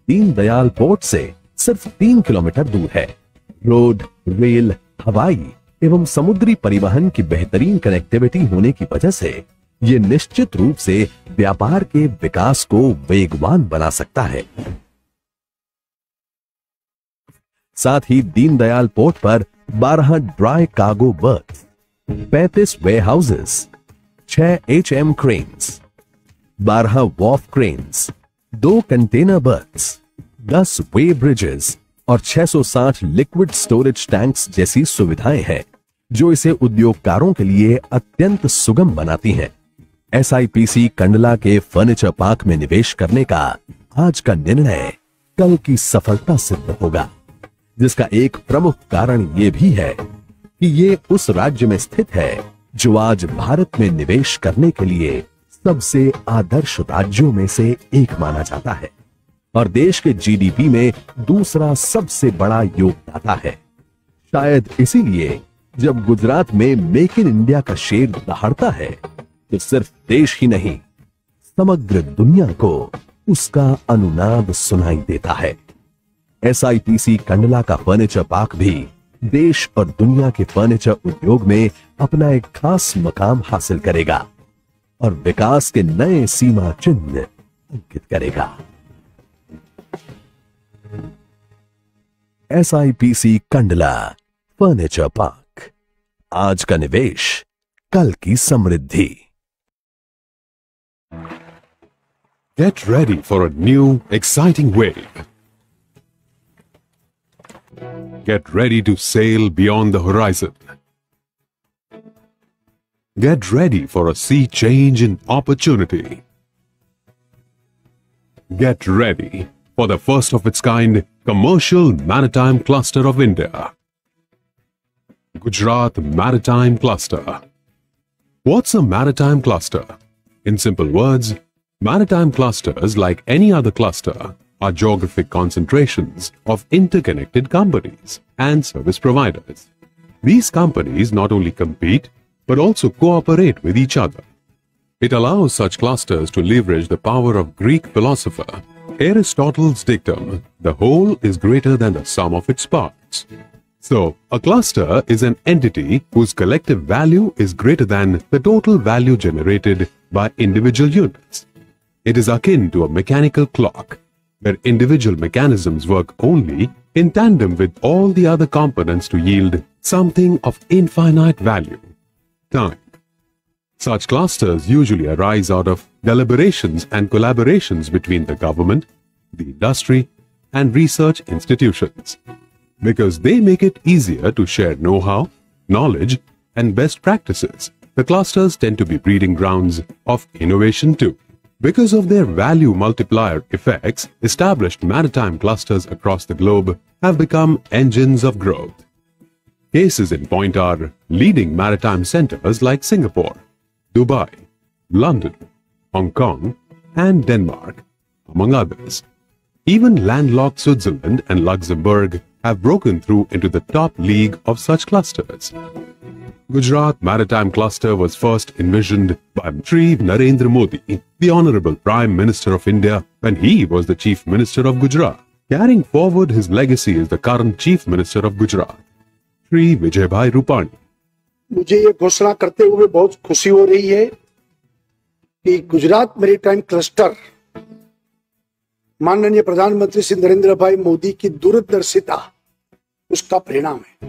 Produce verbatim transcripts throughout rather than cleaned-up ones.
Deendayal port से सिर्फ तीन किलोमीटर दूर है। रोड, रेल, हवाई एवं समुद्री परिवहन की बेहतरीन कनेक्टिविटी होने की वजह से ये निश्चित रूप से व्यापार के विकास को वेगवान बना सकता है। साथ ही दीनदयाल पोर्ट पर बारह ड्राई कार्गो बर्थ, पैंतीस वेयर हाउसेस, छह एच एम क्रेन्स, बारह वॉर्फ क्रेन्स, दो कंटेनर बर्थ्स, दस वे ब्रिजेस और छह सौ साठ लिक्विड स्टोरेज टैंक्स जैसी सुविधाएं हैं जो इसे उद्योगकारों के लिए अत्यंत सुगम बनाती हैं। S I P C Kandla के फर्नीचर पार्क में निवेश करने का आज का निर्णय कल की सफलता सिद्ध होगा, जिसका एक प्रमुख कारण यह भी है कि ये उस राज्य में स्थित है जो आज भारत में निवेश करने के लिए सबसे आदर्श राज्यों में से एक माना जाता है और देश के जी डी पी में दूसरा सबसे बड़ा योगदाता है। शायद इसीलिए जब गुजरात में मेक इन इंडिया का शेर दहाड़ता है तो सिर्फ देश ही नहीं, समग्र दुनिया को उसका अनुनाद सुनाई देता है। S I P C Kandla का फर्नीचर पार्क भी देश और दुनिया के फर्नीचर उद्योग में अपना एक खास मकाम हासिल करेगा और विकास के नए सीमा चिन्ह अंकित करेगा। S I P C Kandla furniture park, आज का निवेश, कल की समृद्धि। Get ready for a new, exciting wave. Get ready to sail beyond the horizon. Get ready for a sea change in opportunity. Get ready for the first of its kind commercial maritime cluster of India. Gujarat Maritime Cluster. What's a maritime cluster? In simple words, maritime clusters, like any other cluster, are geographic concentrations of interconnected companies and service providers. These companies not only compete, but also cooperate with each other. It allows such clusters to leverage the power of Greek philosopher Aristotle's dictum, the whole is greater than the sum of its parts. So, a cluster is an entity whose collective value is greater than the total value generated by individual units. It is akin to a mechanical clock, where individual mechanisms work only in tandem with all the other components to yield something of infinite value: time. Such clusters usually arise out of deliberations and collaborations between the government, the industry, and research institutions. Because they make it easier to share know-how, knowledge, and best practices, the clusters tend to be breeding grounds of innovation too. Because of their value multiplier effects, established maritime clusters across the globe have become engines of growth. Cases in point are leading maritime centers like Singapore, Dubai, London, Hong Kong, and Denmark, among others. Even landlocked Switzerland and Luxembourg have broken through into the top league of such clusters. Gujarat Maritime Cluster was first envisioned by Shri Narendra Modi, the Honorable Prime Minister of India, when he was the Chief Minister of Gujarat. Carrying forward his legacy is the current Chief Minister of Gujarat, Shri Vijayabhai Rupani. मुझे ये घोषणा करते हुए बहुत खुशी हो रही है कि गुजरात मैरीटाइम क्लस्टर माननीय प्रधानमंत्री श्री नरेंद्र भाई मोदी की दूरदर्शिता उसका परिणाम है।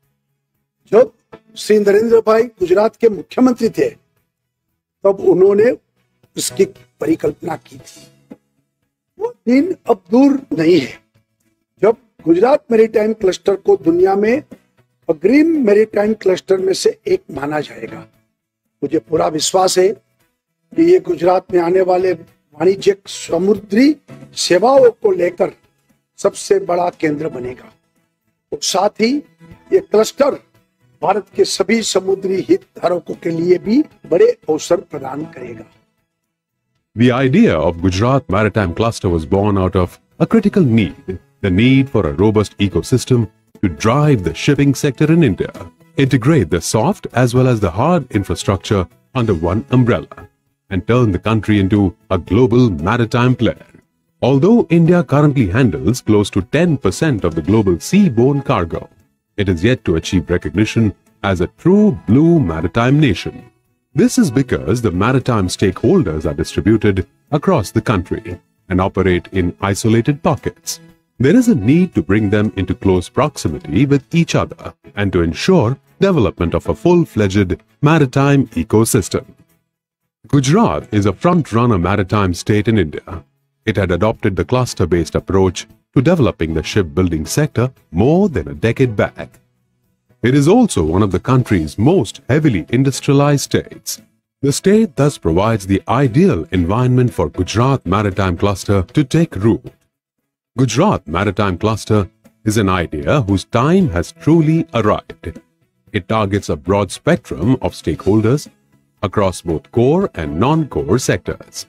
जब श्री नरेंद्र भाई गुजरात के मुख्यमंत्री थे तब उन्होंने इसकी परिकल्पना की थी। वो दिन अब दूर नहीं है जब गुजरात मैरीटाइम क्लस्टर को दुनिया में अग्रिम मैरीटाइम क्लस्टर में से एक माना जाएगा। मुझे पूरा विश्वास है कि ये गुजरात में आने वाले वाणिज्यिक समुद्री सेवाओं को लेकर सबसे बड़ा केंद्र बनेगा और साथ ही ये क्लस्टर भारत के सभी समुद्री हितधारकों के लिए भी बड़े अवसर प्रदान करेगा। The idea of Gujarat Maritime Cluster was born out of a critical need, the need for a robust ecosystem to drive the shipping sector in India, integrate the soft as well as the hard infrastructure under one umbrella, and turn the country into a global maritime player. Although India currently handles close to ten percent of the global seaborne cargo, it is yet to achieve recognition as a true blue maritime nation. This is because the maritime stakeholders are distributed across the country and operate in isolated pockets. There is a need to bring them into close proximity with each other and to ensure development of a full-fledged maritime ecosystem. Gujarat is a front-runner maritime state in India. It had adopted the cluster-based approach to developing the shipbuilding sector more than a decade back. It is also one of the country's most heavily industrialized states. The state thus provides the ideal environment for Gujarat Maritime Cluster to take root. Gujarat Maritime Cluster is an idea whose time has truly arrived. It targets a broad spectrum of stakeholders across both core and non-core sectors.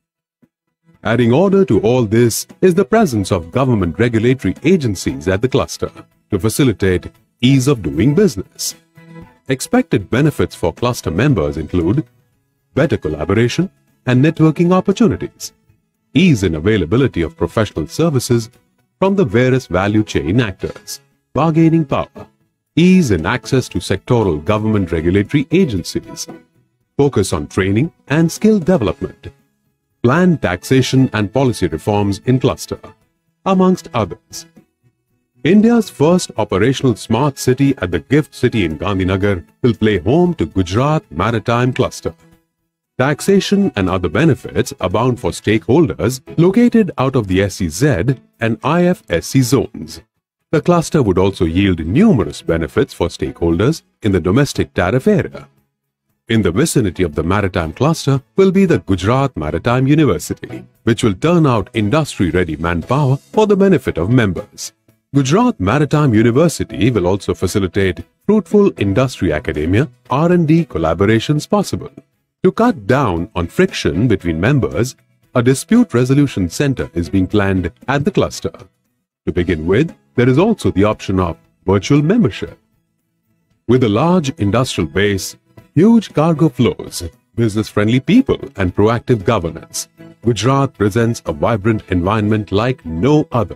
Adding order to all this is the presence of government regulatory agencies at the cluster to facilitate ease of doing business. Expected benefits for cluster members include better collaboration and networking opportunities, ease in availability of professional services from the various value chain actors, bargaining power, ease in access to sectoral government regulatory agencies, focus on training and skill development, planned taxation and policy reforms in cluster, amongst others. India's first operational smart city at the GIFT City in Gandhinagar will play home to Gujarat Maritime Cluster. Taxation and other benefits abound for stakeholders located out of the S E Z and I F S C zones. The cluster would also yield numerous benefits for stakeholders in the domestic tariff area. In the vicinity of the maritime cluster will be the Gujarat Maritime University, which will turn out industry-ready manpower for the benefit of members. Gujarat Maritime University will also facilitate fruitful industry academia R and D collaborations possible. To cut down on friction between members, a dispute resolution center is being planned at the cluster. To begin with, there is also the option of virtual membership. With a large industrial base, huge cargo flows, business-friendly people and proactive governance, Gujarat presents a vibrant environment like no other.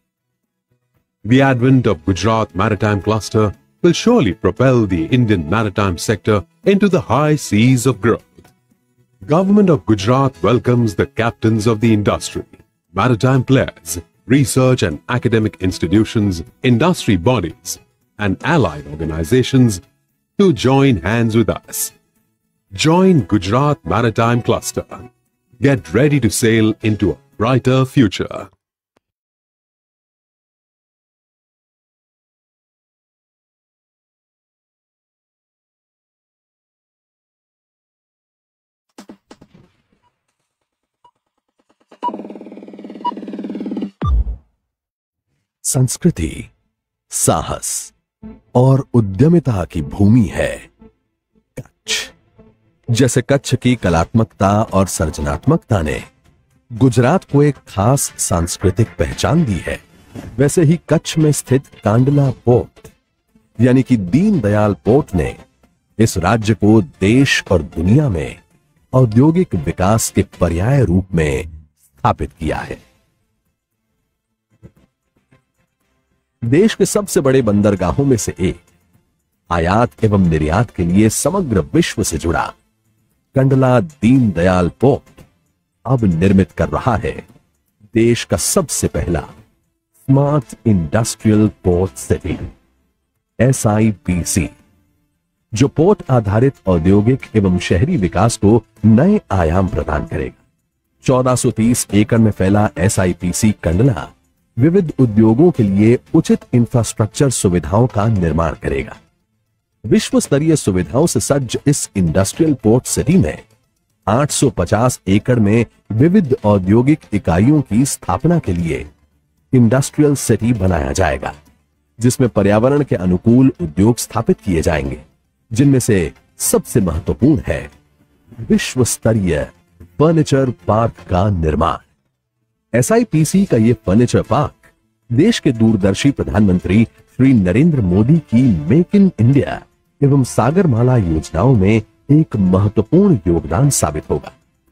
The advent of Gujarat Maritime Cluster will surely propel the Indian maritime sector into the high seas of growth. Government of Gujarat welcomes the captains of the industry, maritime players, research and academic institutions, industry bodies, and allied organizations to join hands with us. Join Gujarat Maritime Cluster. Get ready to sail into a brighter future. संस्कृति, साहस और उद्यमिता की भूमि है कच्छ। जैसे कच्छ की कलात्मकता और सृजनात्मकता ने गुजरात को एक खास सांस्कृतिक पहचान दी है, वैसे ही कच्छ में स्थित कांडला पोर्ट यानी कि दीनदयाल पोर्ट ने इस राज्य को देश और दुनिया में औद्योगिक विकास के पर्याय रूप में स्थापित किया है। देश के सबसे बड़े बंदरगाहों में से एक, आयात एवं निर्यात के लिए समग्र विश्व से जुड़ा कंडला दीनदयाल पोर्ट अब निर्मित कर रहा है देश का सबसे पहला smart industrial port city S I P C, जो पोर्ट आधारित औद्योगिक एवं शहरी विकास को नए आयाम प्रदान करेगा। चौदह सौ तीस एकड़ में फैला S I P C Kandla विविध उद्योगों के लिए उचित इंफ्रास्ट्रक्चर सुविधाओं का निर्माण करेगा। विश्व स्तरीय सुविधाओं से सज्ज इस इंडस्ट्रियल पोर्ट सिटी में आठ सौ पचास एकड़ में विविध औद्योगिक इकाइयों की स्थापना के लिए इंडस्ट्रियल सिटी बनाया जाएगा, जिसमें पर्यावरण के अनुकूल उद्योग स्थापित किए जाएंगे, जिनमें से सबसे महत्वपूर्ण है विश्व स्तरीय फर्नीचर पार्क का निर्माण। एस आई पी सी का यह फर्नीचर पार्क देश के दूरदर्शी प्रधानमंत्री श्री नरेंद्र मोदी की मेक इन इंडिया एवं सागरमाला योजनाओं में एक महत्वपूर्ण योगदान साबित होगा।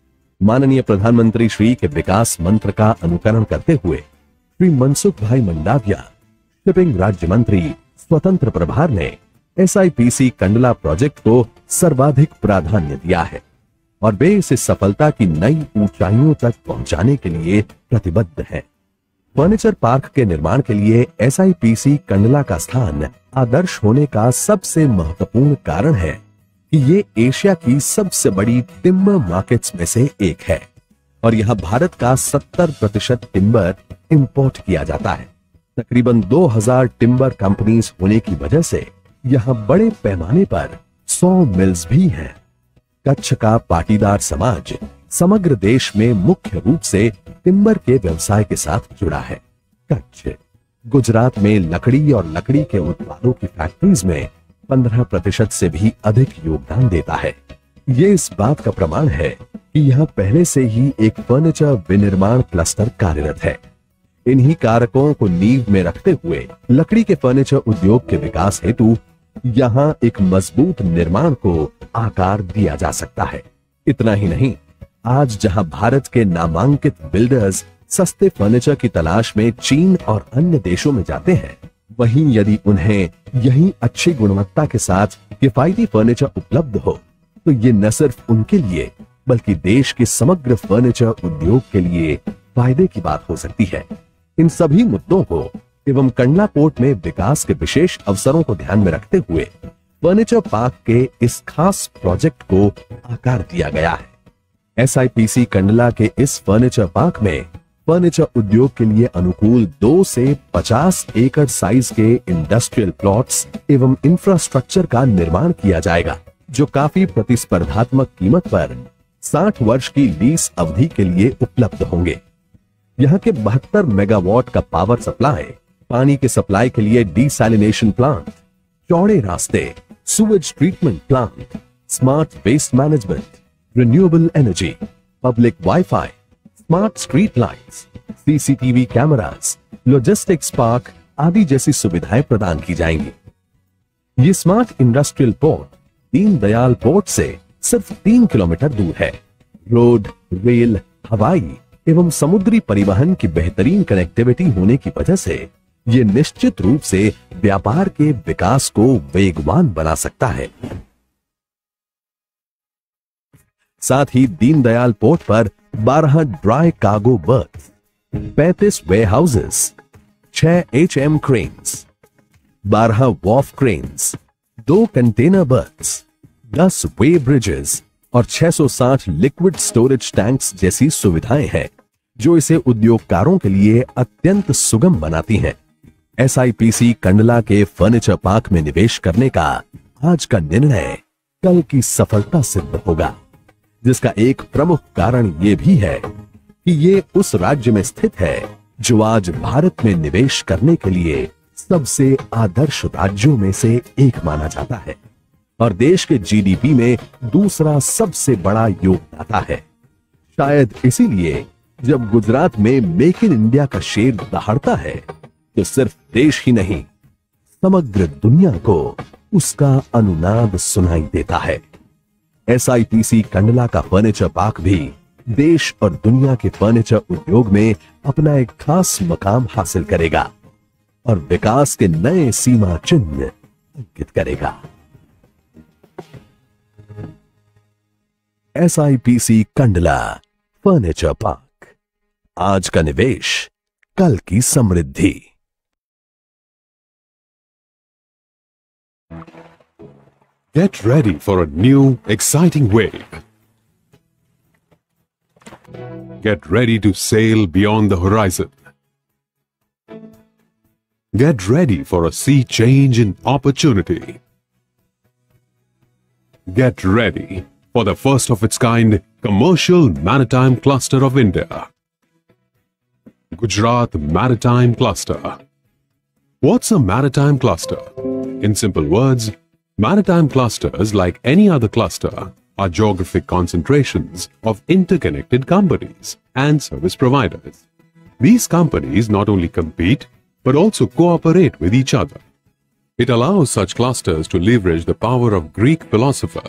माननीय प्रधानमंत्री श्री के विकास मंत्र का अनुकरण करते हुए श्री मनसुख भाई मंडाविया, शिपिंग राज्य मंत्री स्वतंत्र प्रभार ने एसआईपीसी कंडला प्रोजेक्ट को सर्वाधिक प्राधान्य दिया है और वे इसे सफलता की नई ऊंचाइयों तक पहुंचाने के लिए प्रतिबद्ध हैं। फर्नीचर पार्क के निर्माण के लिए एसआईपीसी कंडला का स्थान आदर्श होने का सबसे महत्वपूर्ण कारण है कि ये एशिया की सबसे बड़ी टिम्बर मार्केट्स में से एक है और यहां भारत का सत्तर प्रतिशत टिम्बर इंपोर्ट किया जाता है। तकरीबन दो हज़ार टिम्बर कंपनीज होने की वजह से यहां बड़े पैमाने पर सौ मिल्स भी हैं। कच्छ का पाटीदार समाज समग्र देश में मुख्य रूप से टिम्बर के व्यवसाय के साथ जुड़ा है। कच्छ गुजरात में लकड़ी और लकड़ी के उत्पादों की फैक्ट्रीज में पंद्रह प्रतिशत से भी अधिक योगदान देता है। ये इस बात का प्रमाण है कि यहाँ पहले से ही एक फर्नीचर विनिर्माण क्लस्टर कार्यरत है। इन्हीं कारकों को नींव में रखते हुए लकड़ी के फर्नीचर उद्योग के विकास हेतु यहाँ एक मजबूत निर्माण को आकार दिया जा सकता है। इतना ही नहीं, आज जहां भारत के नामांकित बिल्डर्स सस्ते फर्नीचर की तलाश में चीन और अन्य देशों में जाते हैं, वहीं यदि उन्हें यही अच्छी गुणवत्ता के साथ किफायती फर्नीचर उपलब्ध हो तो ये न सिर्फ उनके लिए बल्कि देश के समग्र फर्नीचर उद्योग के लिए फायदे की बात हो सकती है। इन सभी मुद्दों को एवं कंडला पोर्ट में विकास के विशेष अवसरों को ध्यान में रखते हुए फर्नीचर पार्क के इस खास प्रोजेक्ट को आकार दिया गया है। एसआईपीसी कंडला के इस फर्नीचर पार्क में फर्नीचर उद्योग के लिए अनुकूल दो से पचास एकड़ साइज के इंडस्ट्रियल प्लॉट्स एवं इंफ्रास्ट्रक्चर का निर्माण किया जाएगा, जो काफी प्रतिस्पर्धात्मक कीमत पर साठ वर्ष की लीज अवधि के लिए उपलब्ध होंगे। यहाँ के बहत्तर मेगावाट का पावर सप्लाई, पानी के सप्लाई के लिए डिसैलिनेशन प्लांट, चौड़े रास्ते, sewage treatment plant, smart waste management, renewable energy, public wifi, smart street lights, CCTV cameras, logistics park आदि जैसी सुविधाएं प्रदान की जाएंगी। ये smart industrial port Deendayal port से सिर्फ तीन किलोमीटर दूर है। रोड, रेल, हवाई एवं समुद्री परिवहन की बेहतरीन कनेक्टिविटी होने की वजह से ये निश्चित रूप से व्यापार के विकास को वेगवान बना सकता है। साथ ही दीनदयाल पोर्ट पर बारह ड्राई कार्गो बर्थ, पैंतीस वेयर हाउसेस, छह एच एम क्रेन्स, बारह वॉफ क्रेन्स, दो कंटेनर बर्थ्स, दस वे ब्रिजेस और छह सौ साठ लिक्विड स्टोरेज टैंक्स जैसी सुविधाएं हैं, जो इसे उद्योगकारों के लिए अत्यंत सुगम बनाती हैं। एसआईपीसी कंडला के फर्नीचर पार्क में निवेश करने का आज का निर्णय कल की सफलता सिद्ध होगा, जिसका एक प्रमुख कारण यह भी है कि ये उस राज्य में स्थित है जो आज भारत में निवेश करने के लिए सबसे आदर्श राज्यों में से एक माना जाता है और देश के जीडीपी में दूसरा सबसे बड़ा योगदाता है। शायद इसीलिए जब गुजरात में मेक इन इंडिया का शेर दहाड़ता है तो सिर्फ देश ही नहीं, समग्र दुनिया को उसका अनुनाद सुनाई देता है। एसआईपीसी कंडला का फर्नीचर पार्क भी देश और दुनिया के फर्नीचर उद्योग में अपना एक खास मकाम हासिल करेगा और विकास के नए सीमा चिन्ह अंकित करेगा। एसआईपीसी कंडला फर्नीचर पार्क, आज का निवेश, कल की समृद्धि। Get ready for a new, exciting wave. Get ready to sail beyond the horizon. Get ready for a sea change in opportunity. Get ready for the first of its kind commercial maritime cluster of India. Gujarat Maritime Cluster. What's a maritime cluster? In simple words, maritime clusters, like any other cluster, are geographic concentrations of interconnected companies and service providers. These companies not only compete, but also cooperate with each other. It allows such clusters to leverage the power of Greek philosopher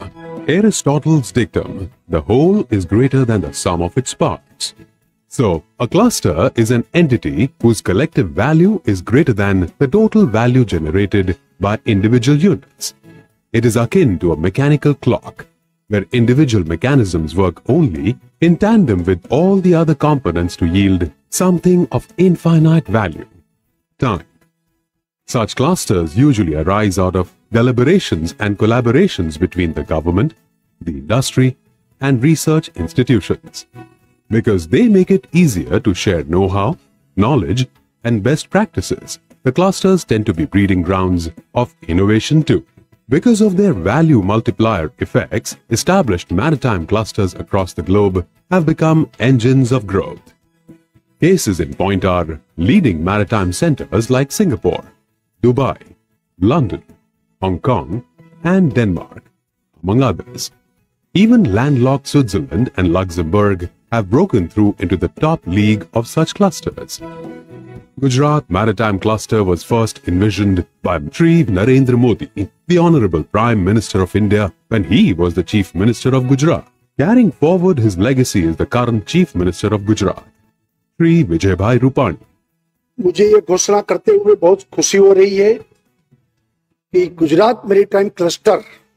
Aristotle's dictum, the whole is greater than the sum of its parts. So, a cluster is an entity whose collective value is greater than the total value generated by individual units. It is akin to a mechanical clock, where individual mechanisms work only in tandem with all the other components to yield something of infinite value: time. Such clusters usually arise out of deliberations and collaborations between the government, the industry, and research institutions. Because they make it easier to share know-how, knowledge, and best practices, the clusters tend to be breeding grounds of innovation too. Because of their value multiplier effects, established maritime clusters across the globe have become engines of growth. Cases in point are leading maritime centers like Singapore, Dubai, London, Hong Kong, and Denmark, among others. Even landlocked Switzerland and Luxembourg have broken through into the top league of such clusters. Gujarat Maritime Cluster was first envisioned by Shri Narendra Modi, the Honorable Prime Minister of India, when he was the Chief Minister of Gujarat. Carrying forward his legacy is the current Chief Minister of Gujarat, Shri Vijayabhai Rupani. मुझे ये घोषणा करते हुए बहुत खुशी हो रही है कि गुजरात मैरीटाइम क्लस्टर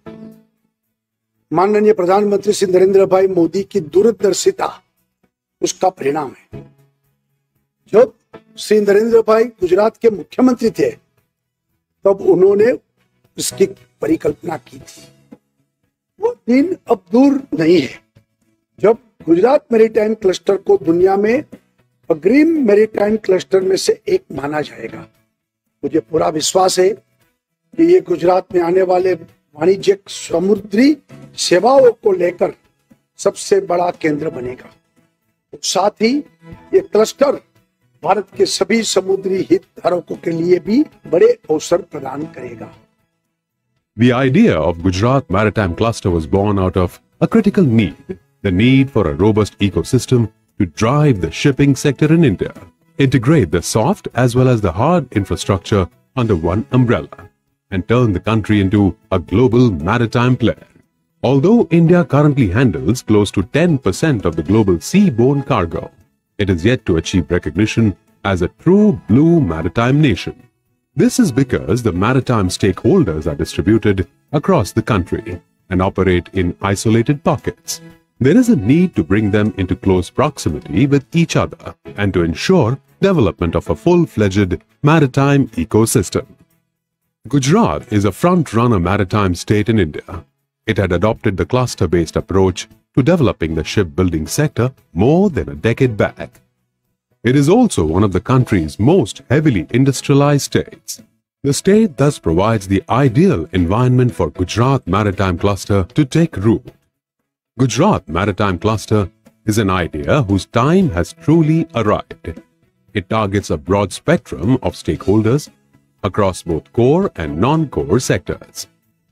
माननीय प्रधानमंत्री श्री नरेंद्र भाई मोदी की दूरदर्शिता उसका परिणाम है। जब श्री नरेंद्र भाई गुजरात के मुख्यमंत्री थे तब उन्होंने इसकी परिकल्पना की थी। वो दिन अब दूर नहीं है जब गुजरात मैरीटाइम क्लस्टर को दुनिया में अग्रिम मैरीटाइम क्लस्टर में से एक माना जाएगा। मुझे पूरा विश्वास है कि ये गुजरात में आने वाले वाणिज्यिक समुद्री सेवाओं को लेकर सबसे बड़ा केंद्र बनेगा। साथ ही ये क्लस्टर भारत के सभी समुद्री हितधारकों के लिए भी बड़े अवसर प्रदान करेगा। The idea of Gujarat Maritime Cluster was born out of a critical need, the need for a robust ecosystem to drive the shipping sector in India, integrate the soft as well as the hard infrastructure under one umbrella, and turn the country into a global maritime player. Although India currently handles close to ten percent of the global seaborne cargo, it is yet to achieve recognition as a true blue maritime nation. This is because the maritime stakeholders are distributed across the country and operate in isolated pockets. There is a need to bring them into close proximity with each other and to ensure development of a full-fledged maritime ecosystem. Gujarat is a front-runner maritime state in India. It had adopted the cluster-based approach to developing the shipbuilding sector more than a decade back. It is also one of the country's most heavily industrialized states. The state thus provides the ideal environment for Gujarat Maritime Cluster to take root. Gujarat Maritime Cluster is an idea whose time has truly arrived. It targets a broad spectrum of stakeholders across both core and non-core sectors.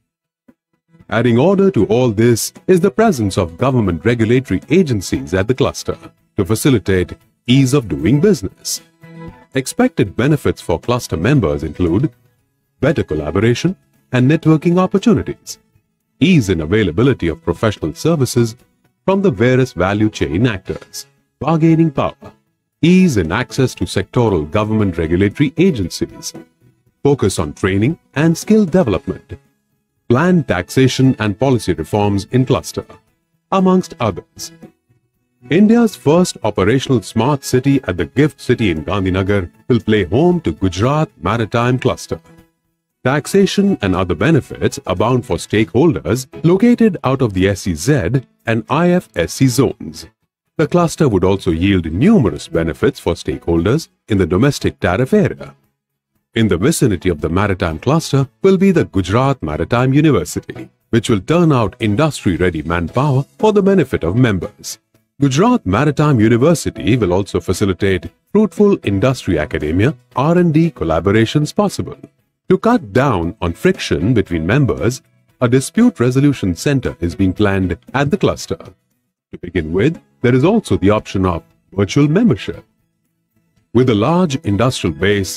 Adding order to all this is the presence of government regulatory agencies at the cluster to facilitate ease of doing business. Expected benefits for cluster members include better collaboration and networking opportunities, ease in availability of professional services from the various value chain actors, bargaining power, ease in access to sectoral government regulatory agencies, focus on training and skill development, planned taxation and policy reforms in cluster, amongst others. India's first operational smart city at the GIFT City in Gandhinagar will play home to Gujarat Maritime Cluster. Taxation and other benefits abound for stakeholders located out of the S E Z and I F S C zones. The cluster would also yield numerous benefits for stakeholders in the domestic tariff area. In the vicinity of the maritime cluster will be the Gujarat Maritime University, which will turn out industry-ready manpower for the benefit of members. Gujarat Maritime University will also facilitate fruitful industry academia R and D collaborations possible. To cut down on friction between members, a dispute resolution center is being planned at the cluster. To begin with, there is also the option of virtual membership. With a large industrial base,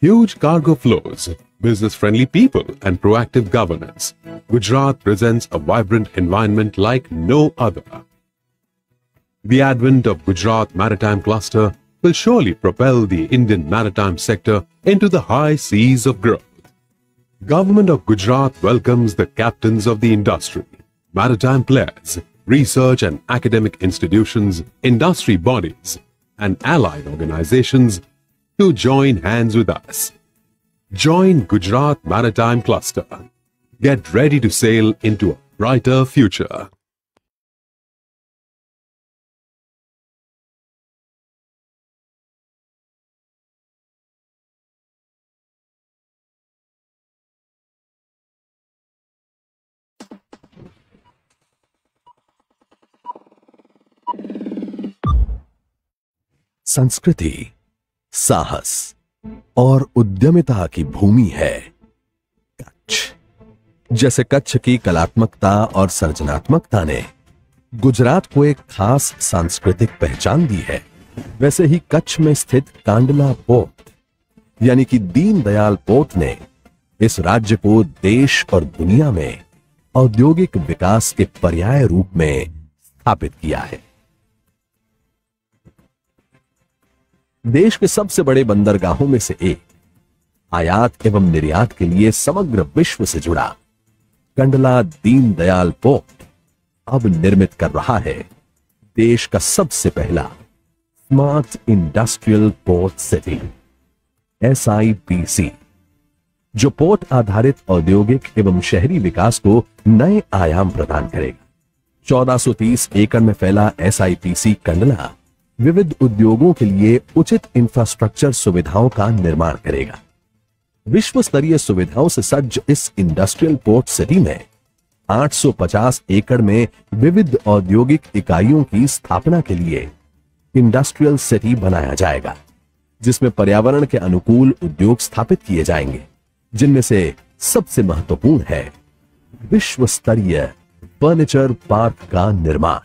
Huge cargo flows, business-friendly people, and proactive governance, Gujarat presents a vibrant environment like no other. The advent of Gujarat Maritime Cluster will surely propel the Indian maritime sector into the high seas of growth. Government of Gujarat welcomes the captains of the industry, maritime players, research and academic institutions, industry bodies, and allied organizations to join hands with us. Join Gujarat Maritime Cluster. Get ready to sail into a brighter future. संस्कृति, साहस और उद्यमिता की भूमि है कच्छ। जैसे कच्छ की कलात्मकता और सृजनात्मकता ने गुजरात को एक खास सांस्कृतिक पहचान दी है, वैसे ही कच्छ में स्थित कांडला पोर्ट यानी कि दीनदयाल पोर्ट ने इस राज्य को देश और दुनिया में औद्योगिक विकास के पर्याय रूप में स्थापित किया है। देश के सबसे बड़े बंदरगाहों में से एक, आयात एवं निर्यात के लिए समग्र विश्व से जुड़ा कंडला दीनदयाल पोर्ट अब निर्मित कर रहा है देश का सबसे पहला smart industrial port city S I P C, जो पोर्ट आधारित औद्योगिक एवं शहरी विकास को नए आयाम प्रदान करेगा। चौदह सौ तीस एकड़ में फैला S I P C Kandla विविध उद्योगों के लिए उचित इंफ्रास्ट्रक्चर सुविधाओं का निर्माण करेगा। विश्व स्तरीय सुविधाओं से सज्ज इस इंडस्ट्रियल पोर्ट सिटी में आठ सौ पचास एकड़ में विविध औद्योगिक इकाइयों की स्थापना के लिए इंडस्ट्रियल सिटी बनाया जाएगा, जिसमें पर्यावरण के अनुकूल उद्योग स्थापित किए जाएंगे, जिनमें से सबसे महत्वपूर्ण है विश्व स्तरीय फर्नीचर पार्क का निर्माण।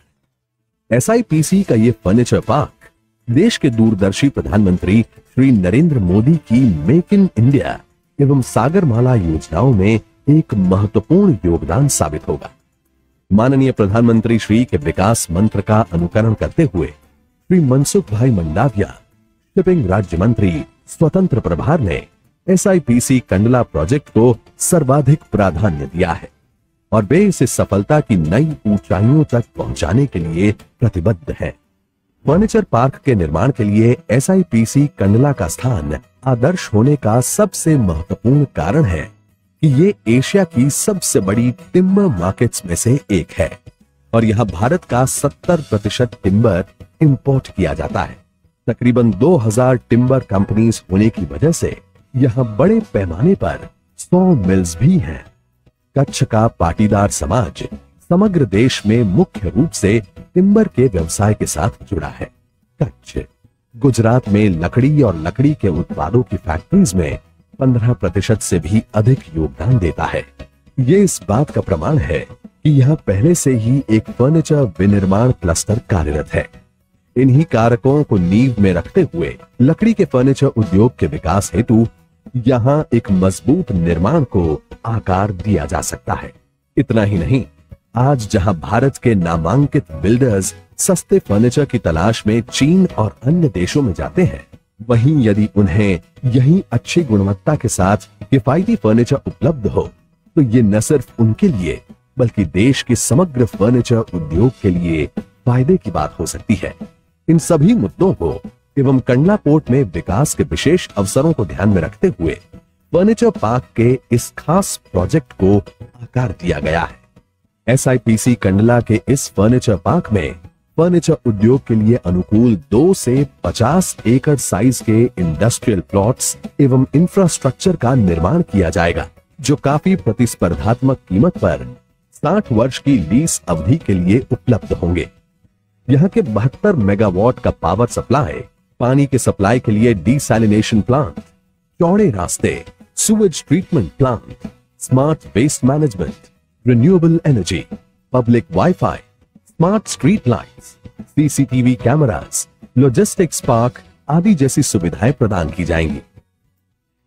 एस आई पी सी का यह फर्नीचर पार्क देश के दूरदर्शी प्रधानमंत्री श्री नरेंद्र मोदी की मेक इन इंडिया एवं सागरमाला योजनाओं में एक महत्वपूर्ण योगदान साबित होगा। माननीय प्रधानमंत्री श्री के विकास मंत्र का अनुकरण करते हुए श्री मनसुख भाई मंडाविया, शिपिंग राज्य मंत्री स्वतंत्र प्रभार ने S I P C Kandla project को सर्वाधिक प्राधान्य दिया है और वे इसे सफलता की नई ऊंचाइयों तक पहुंचाने के लिए प्रतिबद्ध है। फर्नीचर पार्क के निर्माण के लिए S I P C Kandla का स्थान आदर्श होने का सबसे महत्वपूर्ण कारण है कि ये एशिया की सबसे बड़ी टिम्बर मार्केट्स में से एक है और यहां भारत का सत्तर प्रतिशत टिम्बर इंपोर्ट किया जाता है। तकरीबन दो हज़ार टिम्बर कंपनीज होने की वजह से यहां बड़े पैमाने पर सौ मिल्स भी हैं। कच्छ का पाटीदार समाज समग्र देश में मुख्य रूप से टिम्बर के व्यवसाय के साथ जुड़ा है। कच्छ गुजरात में लकड़ी और लकड़ी के उत्पादों की फैक्ट्रीज में पंद्रह प्रतिशत से भी अधिक योगदान देता है। ये इस बात का प्रमाण है कि यहाँ पहले से ही एक फर्नीचर विनिर्माण क्लस्टर कार्यरत है। इन्हीं कारकों को नींव में रखते हुए लकड़ी के फर्नीचर उद्योग के विकास हेतु यहाँ एक मजबूत निर्माण को आकार दिया जा सकता है। इतना ही नहीं, आज जहां भारत के नामांकित बिल्डर्स सस्ते फर्नीचर की तलाश में चीन और अन्य देशों में जाते हैं, वहीं यदि उन्हें यही अच्छी गुणवत्ता के साथ किफायती फर्नीचर उपलब्ध हो तो ये न सिर्फ उनके लिए बल्कि देश के समग्र फर्नीचर उद्योग के लिए फायदे की बात हो सकती है। इन सभी मुद्दों को एवं कंडला पोर्ट में विकास के विशेष अवसरों को ध्यान में रखते हुए फर्नीचर पार्क के इस खास प्रोजेक्ट को आकार दिया गया है। S I P C Kandla के इस फर्नीचर पार्क में फर्नीचर उद्योग के लिए अनुकूल दो से पचास एकड़ साइज के इंडस्ट्रियल प्लॉट्स एवं इंफ्रास्ट्रक्चर का निर्माण किया जाएगा, जो काफी प्रतिस्पर्धात्मक कीमत पर साठ वर्ष की लीज अवधि के लिए उपलब्ध होंगे। यहाँ के बहत्तर मेगावाट का पावर सप्लाई, पानी के सप्लाई के लिए डिसैलिनेशन प्लांट, चौड़े रास्ते, sewage treatment plant, smart waste management, renewable energy, public wifi, smart street lights, C C T V cameras, logistics park आदि जैसी सुविधाएं प्रदान की जाएंगी।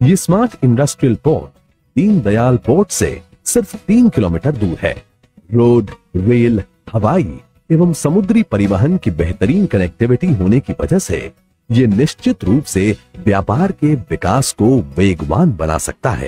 ये smart industrial port Deendayal port से सिर्फ तीन किलोमीटर दूर है। रोड, रेल, हवाई एवं समुद्री परिवहन की बेहतरीन कनेक्टिविटी होने की वजह से ये निश्चित रूप से व्यापार के विकास को वेगवान बना सकता है।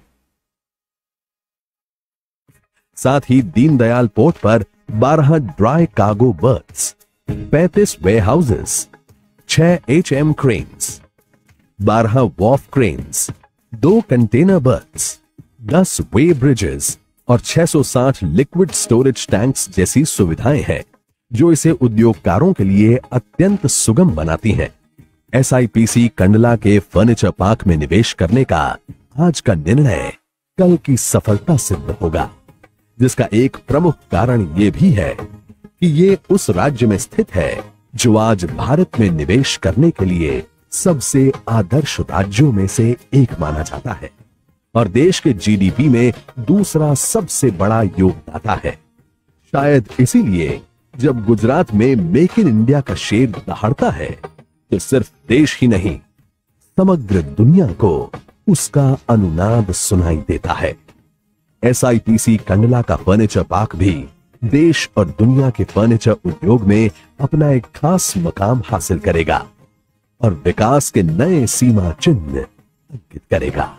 साथ ही दीनदयाल पोर्ट पर बारह ड्राई कार्गो बर्थ्स, पैंतीस वेयर हाउसेस, छह एच एम क्रेन्स, बारह वॉफ क्रेन्स, दो कंटेनर बर्थ्स, दस वे ब्रिजेस और छह सौ साठ लिक्विड स्टोरेज टैंक्स जैसी सुविधाएं हैं जो इसे उद्योगकारों के लिए अत्यंत सुगम बनाती हैं। S I P C Kandla के फर्नीचर पार्क में निवेश करने का आज का निर्णय कल की सफलता सिद्ध होगा, जिसका एक प्रमुख कारण यह भी है कि ये उस राज्य में स्थित है जो आज भारत में निवेश करने के लिए सबसे आदर्श राज्यों में से एक माना जाता है और देश के जी डी पी में दूसरा सबसे बड़ा योगदाता है। शायद इसीलिए जब गुजरात में मेक इन इंडिया का शेर दहाड़ता है तो सिर्फ देश ही नहीं, समग्र दुनिया को उसका अनुनाद सुनाई देता है। S I P C Kandla का फर्नीचर पार्क भी देश और दुनिया के फर्नीचर उद्योग में अपना एक खास मकाम हासिल करेगा और विकास के नए सीमा चिन्ह अंकित करेगा।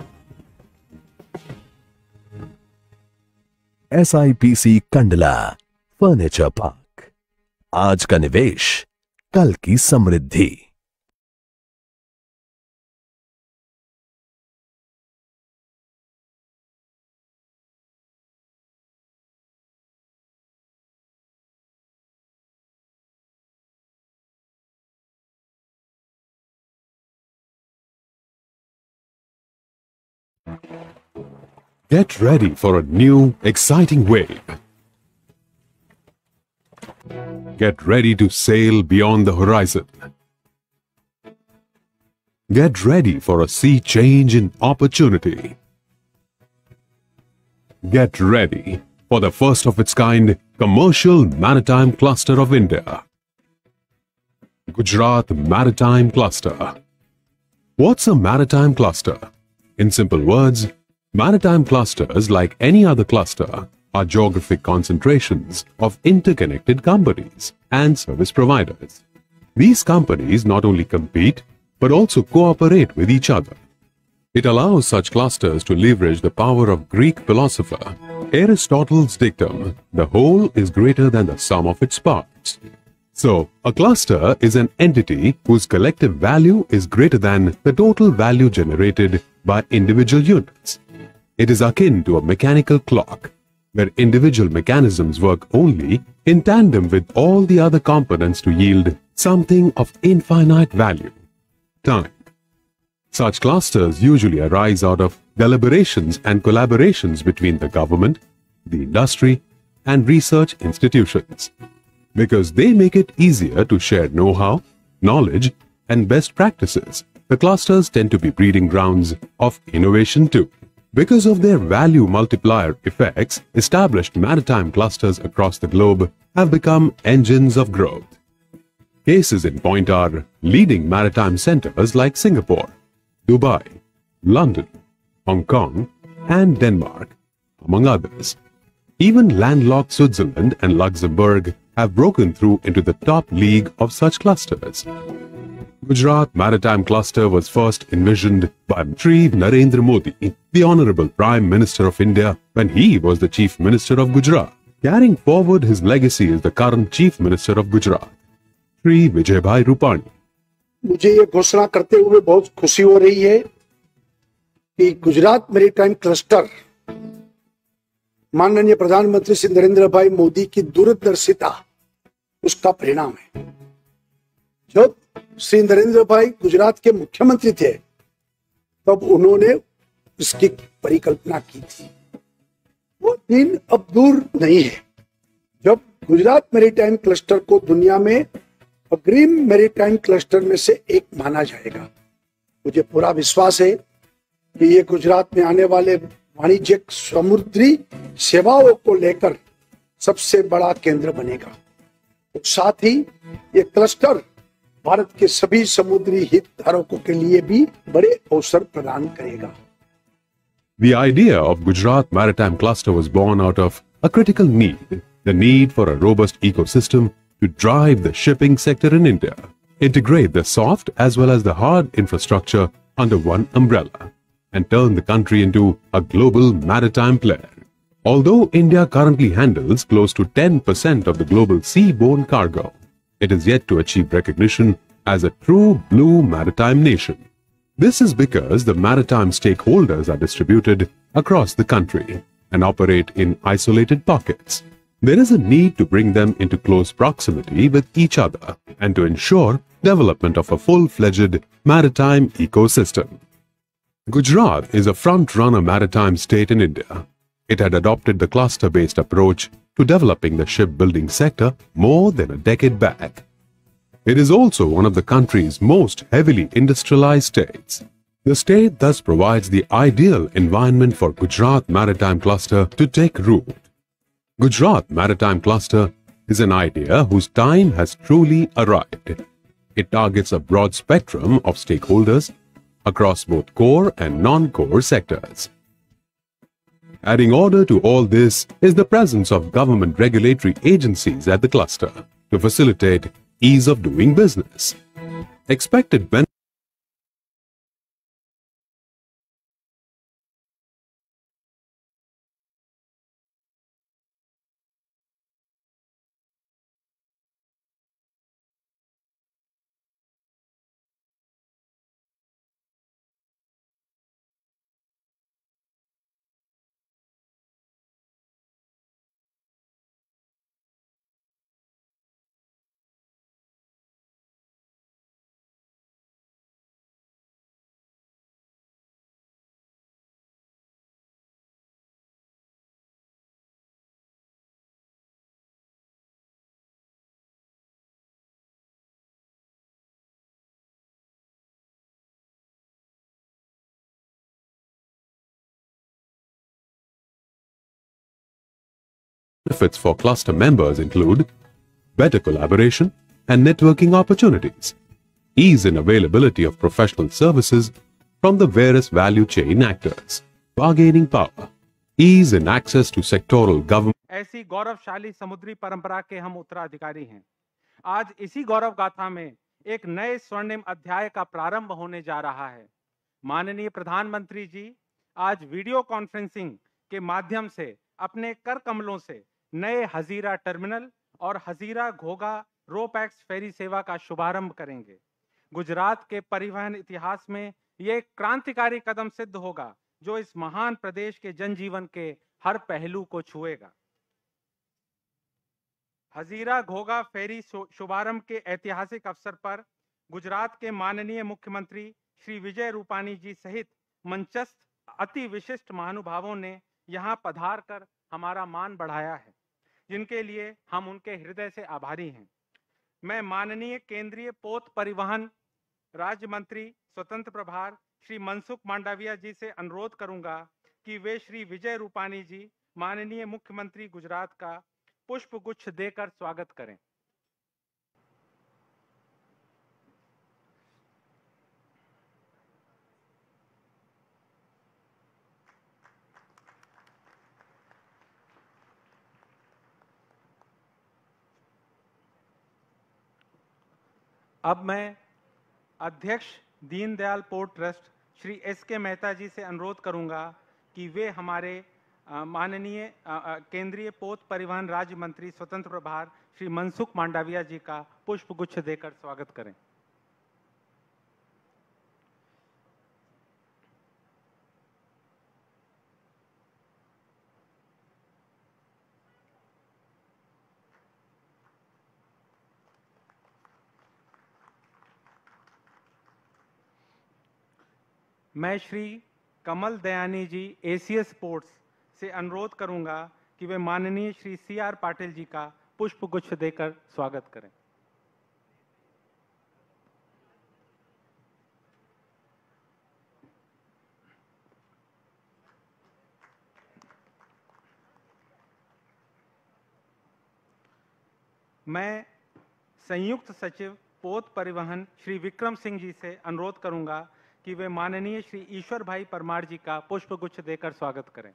S I P C Kandla furniture park, आज का निवेश, कल की समृद्धि। Get ready for a new, exciting wave. Get ready to sail beyond the horizon. Get ready for a sea change in opportunity. Get ready for the first of its kind commercial maritime cluster of India. Gujarat Maritime Cluster. What's a maritime cluster? In simple words, maritime clusters, like any other cluster, are geographic concentrations of interconnected companies and service providers. These companies not only compete, but also cooperate with each other. It allows such clusters to leverage the power of Greek philosopher Aristotle's dictum, "The whole is greater than the sum of its parts." So, a cluster is an entity whose collective value is greater than the total value generated by individual units. It is akin to a mechanical clock, where individual mechanisms work only in tandem with all the other components to yield something of infinite value: time. Such clusters usually arise out of deliberations and collaborations between the government, the industry, and research institutions. Because they make it easier to share know-how, knowledge, and best practices, the clusters tend to be breeding grounds of innovation too. Because of their value multiplier effects, established maritime clusters across the globe have become engines of growth. Cases in point are leading maritime centers like Singapore, Dubai, London, Hong Kong, and Denmark, among others. Even landlocked Switzerland and Luxembourg have broken through into the top league of such clusters. Gujarat Maritime Cluster was first envisioned by Shri Narendra Modi, the Honorable Prime Minister of India, when he was the Chief Minister of Gujarat. Carrying forward his legacy is the current Chief Minister of Gujarat, Shri Vijayabhai Rupani. मुझे ये घोषणा करते हुए बहुत खुशी हो रही है कि गुजरात मैरीटाइम क्लस्टर माननीय प्रधानमंत्री श्री नरेंद्र भाई मोदी की दूरदर्शिता उसका परिणाम है। जब श्री नरेंद्र भाई गुजरात के मुख्यमंत्री थे तब उन्होंने इसकी परिकल्पना की थी। वो दिन अब दूर नहीं है जब गुजरात मैरीटाइम क्लस्टर को दुनिया में अग्रिम मैरीटाइम क्लस्टर में से एक माना जाएगा। मुझे पूरा विश्वास है कि ये गुजरात में आने वाले वाणिज्यिक समुद्री सेवाओं को लेकर सबसे बड़ा केंद्र बनेगा। तो साथ ही ये क्लस्टर भारत के सभी समुद्री हितधारकों के लिए भी बड़े अवसर प्रदान करेगा। The idea of Gujarat Maritime Cluster was born out of a critical need, the need for a robust ecosystem to drive the shipping sector in India, integrate the soft as well as the hard infrastructure under one umbrella, and turn the country into a global maritime player. Although India currently handles close to ten percent of the global seaborne cargo, it is yet to achieve recognition as a true blue maritime nation. This is because the maritime stakeholders are distributed across the country and operate in isolated pockets. There is a need to bring them into close proximity with each other and to ensure development of a full-fledged maritime ecosystem. Gujarat is a front-runner maritime state in India. It had adopted the cluster-based approach to developing the shipbuilding sector more than a decade back. It is also one of the country's most heavily industrialized states. The state thus provides the ideal environment for Gujarat Maritime Cluster to take root. Gujarat Maritime Cluster is an idea whose time has truly arrived. It targets a broad spectrum of stakeholders across both core and non-core sectors. Adding order to all this is the presence of government regulatory agencies at the cluster to facilitate ease of doing business. Expected benefits Benefits for cluster members include better collaboration and networking opportunities, ease in availability of professional services from the various value chain actors, bargaining power, ease in access to sectoral government. ऐसी गौरवशाली समुद्री परंपरा के हम उत्तराधिकारी हैं। आज इसी गौरव गाथा में एक नए स्वर्णिम अध्याय का प्रारंभ होने जा रहा है। माननीय प्रधानमंत्री जी आज वीडियो कॉन्फ्रेंसिंग के माध्यम से अपने कर कमलों से नए हजीरा टर्मिनल और हजीरा घोघा रोपैक्स फेरी सेवा का शुभारंभ करेंगे। गुजरात के परिवहन इतिहास में यह एक क्रांतिकारी कदम सिद्ध होगा जो इस महान प्रदेश के जनजीवन के हर पहलू को छुएगा। हजीरा घोघा फेरी शुभारंभ के ऐतिहासिक अवसर पर गुजरात के माननीय मुख्यमंत्री श्री विजय रूपानी जी सहित मंचस्थ अति विशिष्ट महानुभावों ने यहां पधार कर हमारा मान बढ़ाया है, जिनके लिए हम उनके हृदय से आभारी हैं। मैं माननीय केंद्रीय पोत परिवहन राज्य मंत्री स्वतंत्र प्रभार श्री मनसुख मांडविया जी से अनुरोध करूंगा कि वे श्री विजय रूपानी जी माननीय मुख्यमंत्री गुजरात का पुष्प गुच्छ देकर स्वागत करें। अब मैं अध्यक्ष Deendayal port trust Shri S K Mehta जी से अनुरोध करूंगा कि वे हमारे माननीय केंद्रीय पोत परिवहन राज्य मंत्री स्वतंत्र प्रभार श्री मनसुख मांडविया जी का पुष्प गुच्छ देकर स्वागत करें। मैं श्री कमल दयानी जी एसीएस स्पोर्ट्स से अनुरोध करूंगा कि वे माननीय श्री सी आर पाटिल जी का पुष्प गुच्छ देकर स्वागत करें। मैं संयुक्त सचिव पोत परिवहन श्री विक्रम सिंह जी से अनुरोध करूंगा कि वे माननीय श्री ईश्वर भाई परमार जी का पुष्पगुच्छ देकर स्वागत करें।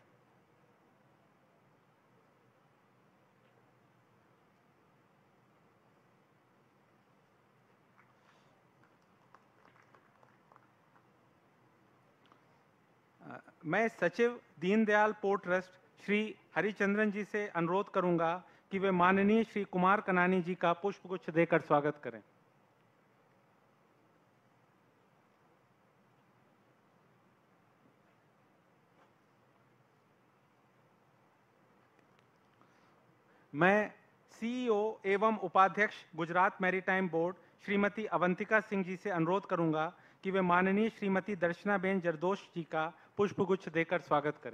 मैं सचिव दीनदयाल पोर्ट ट्रस्ट श्री हरिचंद्रन जी से अनुरोध करूंगा कि वे माननीय श्री कुमार कनानी जी का पुष्पगुच्छ देकर स्वागत करें। मैं सीईओ एवं उपाध्यक्ष गुजरात मैरीटाइम बोर्ड श्रीमती अवंतिका सिंह जी से अनुरोध करूंगा कि वे माननीय श्रीमती दर्शनाबेन जरदोश जी का पुष्पगुच्छ देकर स्वागत करें।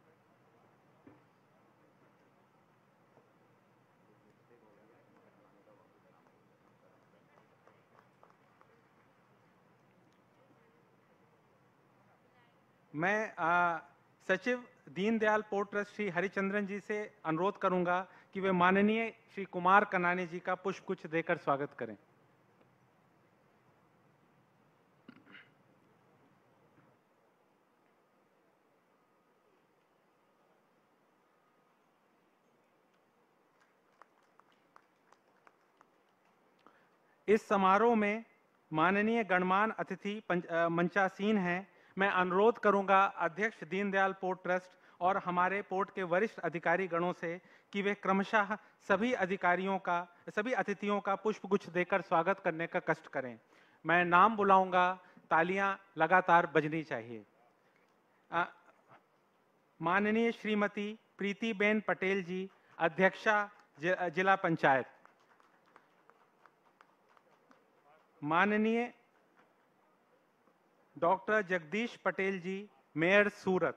मैं आ, सचिव दीनदयाल पोर्ट ट्रस्ट श्री हरिचंद्रन जी से अनुरोध करूंगा कि वे माननीय श्री कुमार कनानी जी का पुष्पगुच्छ देकर स्वागत करें। इस समारोह में माननीय गणमान्य अतिथि मंचासीन हैं। मैं अनुरोध करूंगा अध्यक्ष दीनदयाल पोर्ट ट्रस्ट और हमारे पोर्ट के वरिष्ठ अधिकारी गणों से कि वे क्रमशः सभी अधिकारियों का सभी अतिथियों का पुष्पगुच्छ देकर स्वागत करने का कष्ट करें। मैं नाम बुलाऊंगा, तालियां लगातार बजनी चाहिए। माननीय श्रीमती प्रीतिबेन पटेल जी, अध्यक्षा जिला पंचायत। माननीय डॉक्टर जगदीश पटेल जी, मेयर सूरत।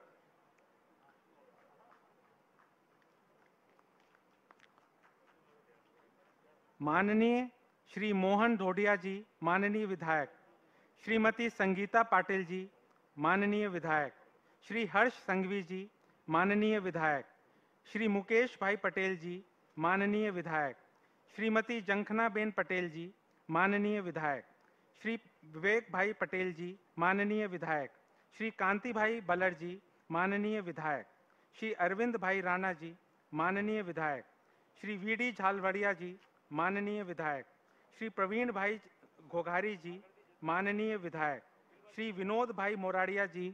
माननीय श्री मोहन ढोडिया जी, माननीय विधायक। श्रीमती संगीता पाटिल जी, माननीय विधायक। श्री हर्ष संघवी जी, माननीय विधायक। श्री मुकेश भाई पटेल जी, माननीय विधायक। श्रीमती जंखना बेन पटेल जी, माननीय विधायक। श्री विवेक भाई पटेल जी, माननीय विधायक। श्री कांति भाई बलर जी, माननीय विधायक। श्री अरविंद भाई राणा जी, माननीय विधायक। श्री वी डी झालवड़िया जी, माननीय विधायक। श्री प्रवीण भाई घोघारी जी, माननीय विधायक। श्री विनोद भाई मोराड़िया जी,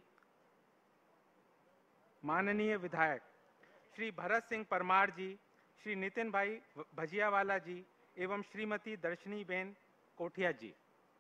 माननीय विधायक। श्री भरत सिंह परमार जी, श्री नितिन भाई भजियावाला जी एवं श्रीमती दर्शनी बेन कोठिया जी।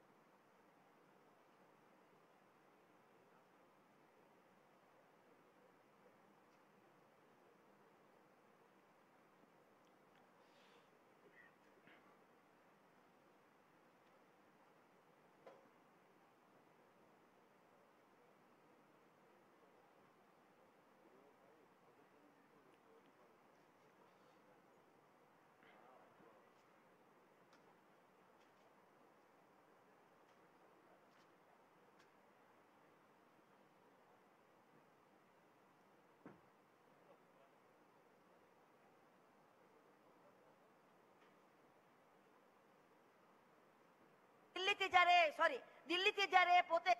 દિલ્હીથી જ્યારે સોરી દિલ્હીથી જ્યારે પોતે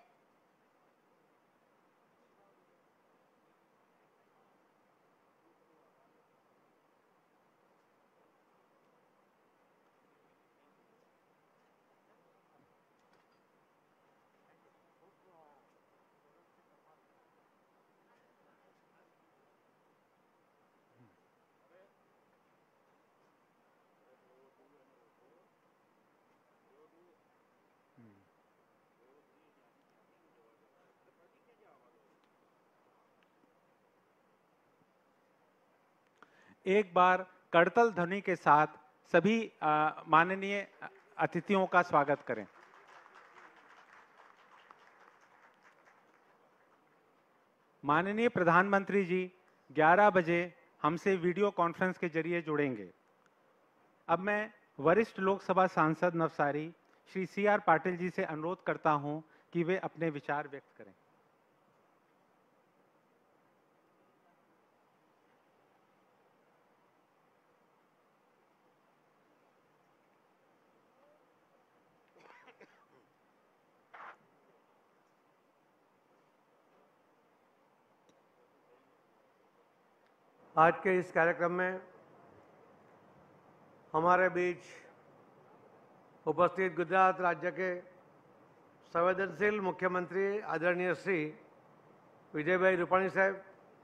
एक बार करतल ध्वनि के साथ सभी माननीय अतिथियों का स्वागत करें। माननीय प्रधानमंत्री जी ग्यारह बजे हमसे वीडियो कॉन्फ्रेंस के जरिए जुड़ेंगे। अब मैं वरिष्ठ लोकसभा सांसद नवसारी श्री सी आर पाटिल जी से अनुरोध करता हूं कि वे अपने विचार व्यक्त करें। आज के इस कार्यक्रम में हमारे बीच उपस्थित गुजरात राज्य के संवेदनशील मुख्यमंत्री आदरणीय श्री विजयभाई रूपाणी साहेब,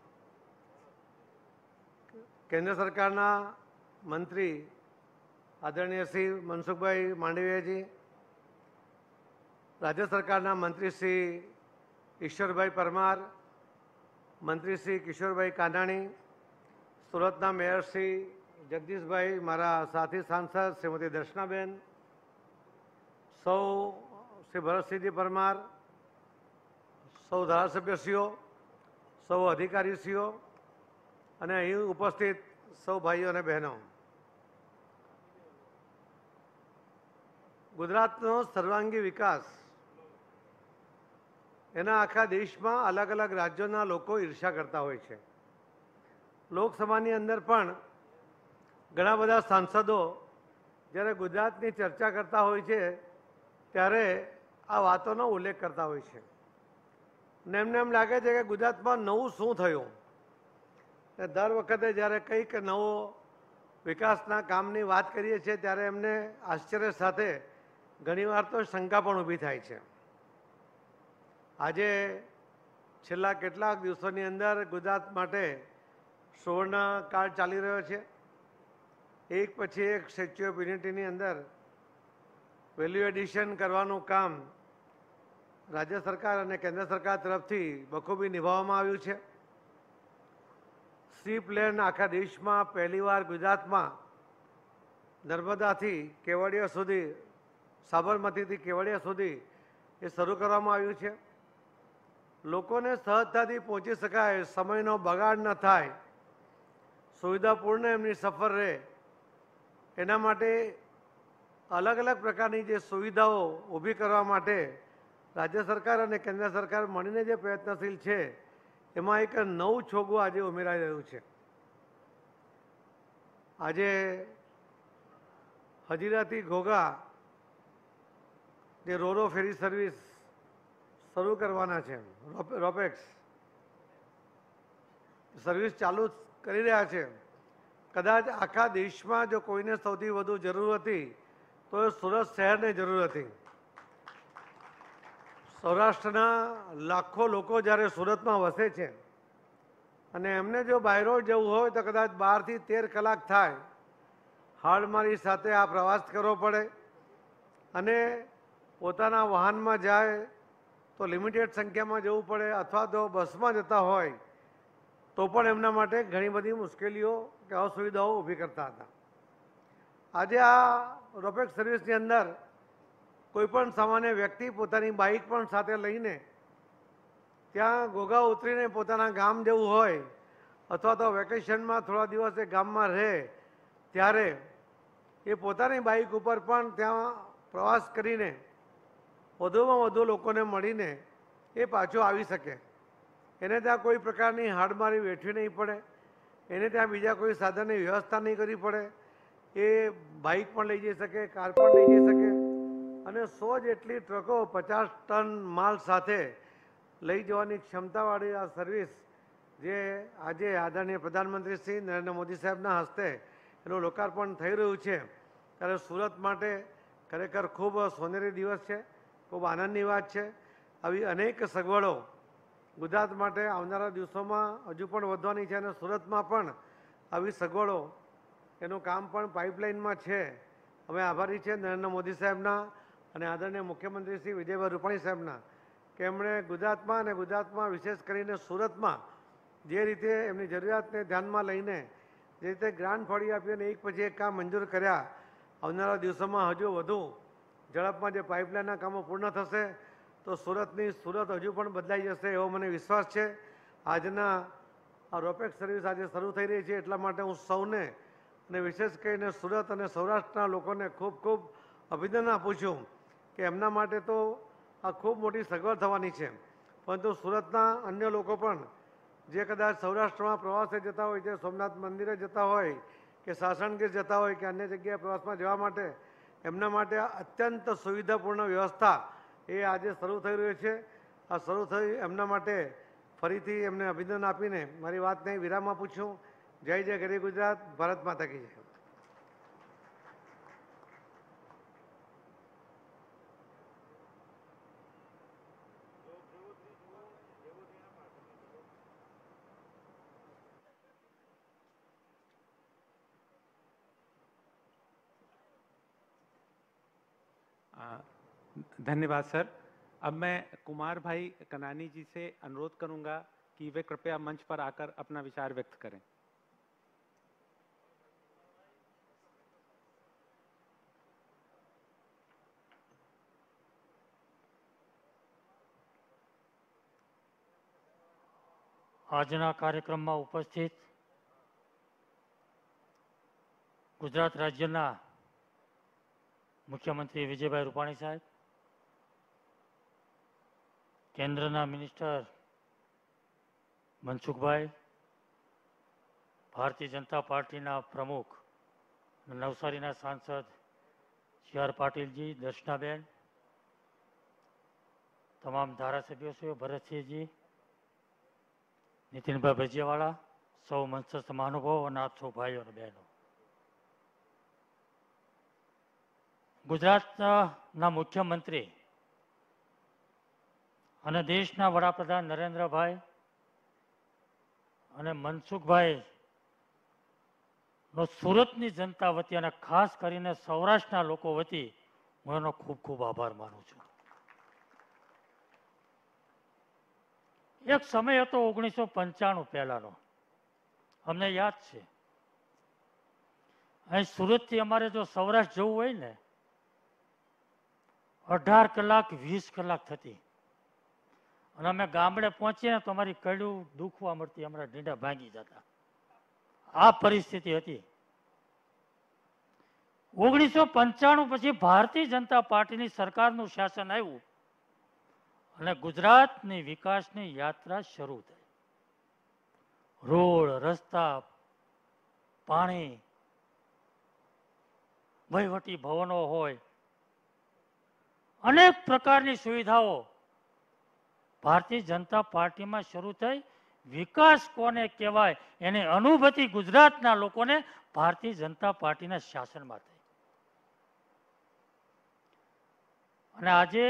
केंद्र सरकारना मंत्री आदरणीय श्री मनसुखभाई मांडवियाजी, राज्य सरकारना मंत्री श्री ईश्वरभाई परमार, मंत्री श्री किशोरभाई कानाणी, सूरतना मेयर श्री जगदीशभाई, मारा साथी सांसद श्रीमती दर्शनाबेन, सौ श्री भरतसिंहजी परमार, सौ धारासभ्यश्रीओ, सौ अधिकारीश्रीओ અને અહીં ઉપસ્થિત સૌ ભાઈઓ અને બહેનો, ગુજરાતનો સર્વાંગી વિકાસ એના આખા દેશમાં અલગ અલગ રાજ્યોના લોકો ઈર્ષા કરતા હોય છે. લોકસભાની અંદર પણ ઘણા બધા સાંસદો જ્યારે ગુજરાતની ચર્ચા કરતા હોય છે ત્યારે આ વાતોનો ઉલ્લેખ કરતા હોય છે. ને એમને એમ લાગે છે કે ગુજરાતમાં નવું શું થયું. દર વખતે જ્યારે કંઈક નવો વિકાસના કામની વાત કરીએ છીએ ત્યારે એમને આશ્ચર્ય સાથે ઘણીવાર તો શંકા પણ ઊભી થાય છે. આજે છેલ્લા કેટલાક દિવસોની અંદર ગુજરાત માટે સુવર્ણ કાળ ચાલી રહ્યો છે. એક પછી એક સ્ટેચ્યુ ઓફ યુનિટીની અંદર વેલ્યુ એડિશન કરવાનું કામ રાજ્ય સરકાર અને કેન્દ્ર સરકાર તરફથી બખૂબી નિભાવવામાં આવ્યું છે. સી પ્લેન આખા દેશમાં પહેલીવાર ગુજરાતમાં નર્મદાથી કેવડિયા સુધી, સાબરમતીથી કેવડિયા સુધી એ શરૂ કરવામાં આવ્યું છે. લોકોને સહજતાથી પહોંચી શકાય, સમયનો બગાડ ન થાય, સુવિધાપૂર્ણ એમની સફર રહે એના માટે અલગ અલગ પ્રકારની જે સુવિધાઓ ઊભી કરવા માટે રાજ્ય સરકાર અને કેન્દ્ર સરકાર મળીને જે પ્રયત્નશીલ છે એમાં એક નવું છોગું આજે ઉમેરાઈ રહ્યું છે. આજે હજીરાથી ઘોઘા જે રોરો ફેરી સર્વિસ શરૂ કરવાના છે, રોપેક્સ સર્વિસ ચાલુ કરી રહ્યા છે. કદાચ આખા દેશમાં જો કોઈને સૌથી વધુ જરૂર હતી તો એ સુરત શહેરને જરૂર હતી. સૌરાષ્ટ્રના લાખો લોકો જ્યારે સુરતમાં વસે છે અને એમને જો બાયરોડ જવું હોય તો કદાચ બારથી તેર કલાક થાય, હાડમારી સાથે આ પ્રવાસ કરવો પડે અને પોતાના વાહનમાં જાય તો લિમિટેડ સંખ્યામાં જવું પડે અથવા તો બસમાં જતા હોય તો પણ એમના માટે ઘણી બધી મુશ્કેલીઓ કે અસુવિધાઓ ઊભી કરતા હતા. આજે આ રોપેક્સ સર્વિસની અંદર કોઈપણ સામાન્ય વ્યક્તિ પોતાની બાઇક પણ સાથે લઈને ત્યાં ઘોઘા ઉતરીને પોતાના ગામ જવું હોય અથવા તો વેકેશનમાં થોડા દિવસ એ ગામમાં રહે ત્યારે એ પોતાની બાઇક ઉપર પણ ત્યાં પ્રવાસ કરીને વધુમાં વધુ લોકોને મળીને એ પાછો આવી શકે. એને ત્યાં કોઈ પ્રકારની હાડમારી વેઠવી નહીં પડે, એને ત્યાં બીજા કોઈ સાધનની વ્યવસ્થા નહીં કરવી પડે. એ બાઇક પણ લઈ જઈ શકે, કાર પણ લઈ જઈ શકે અને સો જેટલી ટ્રકો પચાસ ટન માલ સાથે લઈ જવાની ક્ષમતાવાળી આ સર્વિસ જે આજે આદરણીય પ્રધાનમંત્રી શ્રી નરેન્દ્ર મોદી સાહેબના હસ્તે એનું લોકાર્પણ થઈ રહ્યું છે ત્યારે સુરત માટે ખરેખર ખૂબ સોનેરી દિવસ છે, ખૂબ આનંદની વાત છે. આવી અનેક સગવડો ગુજરાત માટે આવનારા દિવસોમાં હજુ પણ વધવાની છે અને સુરતમાં પણ આવી સગવડો એનું કામ પણ પાઇપલાઇનમાં છે. અમે આભારી છે નરેન્દ્ર મોદી સાહેબના અને આદરણીય મુખ્યમંત્રી શ્રી વિજયભાઈ રૂપાણી સાહેબના કે એમણે ગુજરાતમાં અને ગુજરાતમાં વિશેષ કરીને સુરતમાં જે રીતે એમની જરૂરિયાતને ધ્યાનમાં લઈને જે રીતે ગ્રાન્ટ ફાળી આપી અને એક પછી એક કામ મંજૂર કર્યા. આવનારા દિવસોમાં હજુ વધુ ઝડપમાં જે પાઇપલાઇનના કામો પૂર્ણ થશે તો સુરતની સુરત હજુ પણ બદલાઈ જશે એવો મને વિશ્વાસ છે. આજના આ રોપેક્સ સર્વિસ આજે શરૂ થઈ રહી છે એટલા માટે હું સૌને અને વિશેષ કરીને સુરત અને સૌરાષ્ટ્રના લોકોને ખૂબ ખૂબ અભિનંદન આપું છું કે એમના માટે તો આ ખૂબ મોટી સગવડ થવાની છે. પરંતુ સુરતના અન્ય લોકો પણ જે કદાચ સૌરાષ્ટ્રમાં પ્રવાસે જતા હોય છે, સોમનાથ મંદિરે જતા હોય કે સાસણગીર જતા હોય કે અન્ય જગ્યાએ પ્રવાસમાં જવા માટે એમના માટે અત્યંત સુવિધાપૂર્ણ વ્યવસ્થા એ આજે શરૂ થઈ રહ્યું છે. આ શરૂ થઈ એમના માટે ફરીથી એમને અભિનંદન આપીને મારી વાતને વિરામ આપું છું. જય જય ગરી ગુજરાત, ભારત માતા કી જય. धन्यवाद सर. अब मैं कुमार भाई कनानी जी से अनुरोध करूंगा कि वे कृपया मंच पर आकर अपना विचार व्यक्त करें. આજના કાર્યક્રમમાં ઉપસ્થિત ગુજરાત રાજ્યના મુખ્યમંત્રી વિજયભાઈ રૂપાણી સાહેબ, કેન્દ્રના મિનિસ્ટર મનસુખભાઈ, ભારતીય જનતા પાર્ટીના પ્રમુખ નવસારીના સાંસદ સી આર પાટીલજી, દર્શનાબેન, તમામ ધારાસભ્યો છે, ભરતસિંહજી, નીતિનભાઈ ભજીયાવાળા, સૌ મંચસ્થ મહાનુભાવો અને આપ સૌ ભાઈઓ અને બહેનો. ગુજરાતના મુખ્યમંત્રી અને દેશના વડાપ્રધાન નરેન્દ્રભાઈ અને મનસુખભાઈ નો સુરતની જનતા વતી અને ખાસ કરીને સૌરાષ્ટ્રના લોકો વતી હું એનો ખૂબ ખૂબ આભાર માનું છું. એક સમય હતો ઓગણીસો પંચાણું પહેલાનો, અમને યાદ છે. અહીં સુરતથી અમારે જો સૌરાષ્ટ્ર જવું હોય ને અઢાર કલાક વીસ કલાક થતી, અને અમે ગામડે પહોંચીએ ને તો અમારી કડું દુખવા મળતી, અમારા ઢીંડા ભાંગી જતા. આ પરિસ્થિતિ હતી. ઓગણીસો પંચાણું પછી ભારતીય જનતા પાર્ટીની સરકારનું શાસન આવ્યું અને ગુજરાતની વિકાસની યાત્રા શરૂ થઈ. રોડ, રસ્તા, પાણી, વહીવટી ભવનો હોય, અનેક પ્રકારની સુવિધાઓ ભારતીય જનતા પાર્ટીમાં શરૂ થઈ. વિકાસ કોને કહેવાય એની અનુભૂતિ ગુજરાતના લોકોને ભારતીય જનતા પાર્ટીના શાસનમાં થઈ. અને આજે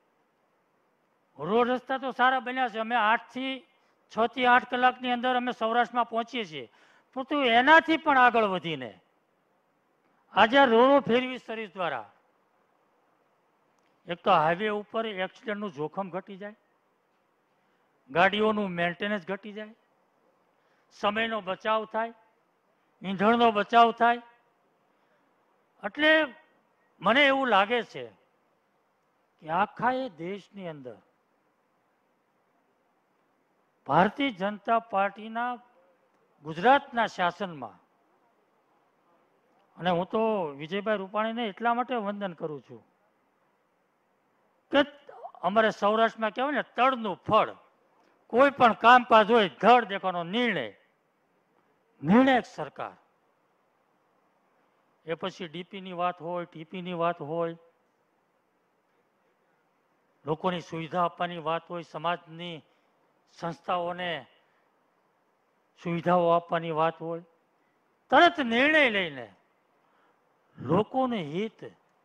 રોડ રસ્તા તો સારા બન્યા છે. અમે આઠ થી છ થી આઠ કલાકની અંદર અમે સૌરાષ્ટ્રમાં પહોંચીએ છીએ, પરંતુ એનાથી પણ આગળ વધીને આજે રોડો ફેરવી સર્વિસ દ્વારા એક તો હાઈવે ઉપર એક્સિડન્ટનું જોખમ ઘટી જાય, ગાડીઓનું મેન્ટેનન્સ ઘટી જાય, સમયનો બચાવ થાય, ઈંધણનો બચાવ થાય. એટલે મને એવું લાગે છે કે આખા એ દેશની અંદર ભારતીય જનતા પાર્ટીના ગુજરાતના શાસનમાં, અને હું તો વિજયભાઈ રૂપાણીને એટલા માટે વંદન કરું છું કે અમારે સૌરાષ્ટ્રમાં કહેવાય ને તળનું ફળ, કોઈ પણ કામકાજ હોય ધડ દેખાનો નિર્ણય, નિર્ણયક સરકાર. એ પછી ડીપીની વાત હોય, ટીપીની વાત હોય, લોકોની સુવિધા આપવાની વાત હોય, સમાજની સંસ્થાઓને સુવિધાઓ આપવાની વાત હોય, તરત નિર્ણય લઈને લોકોને હિત.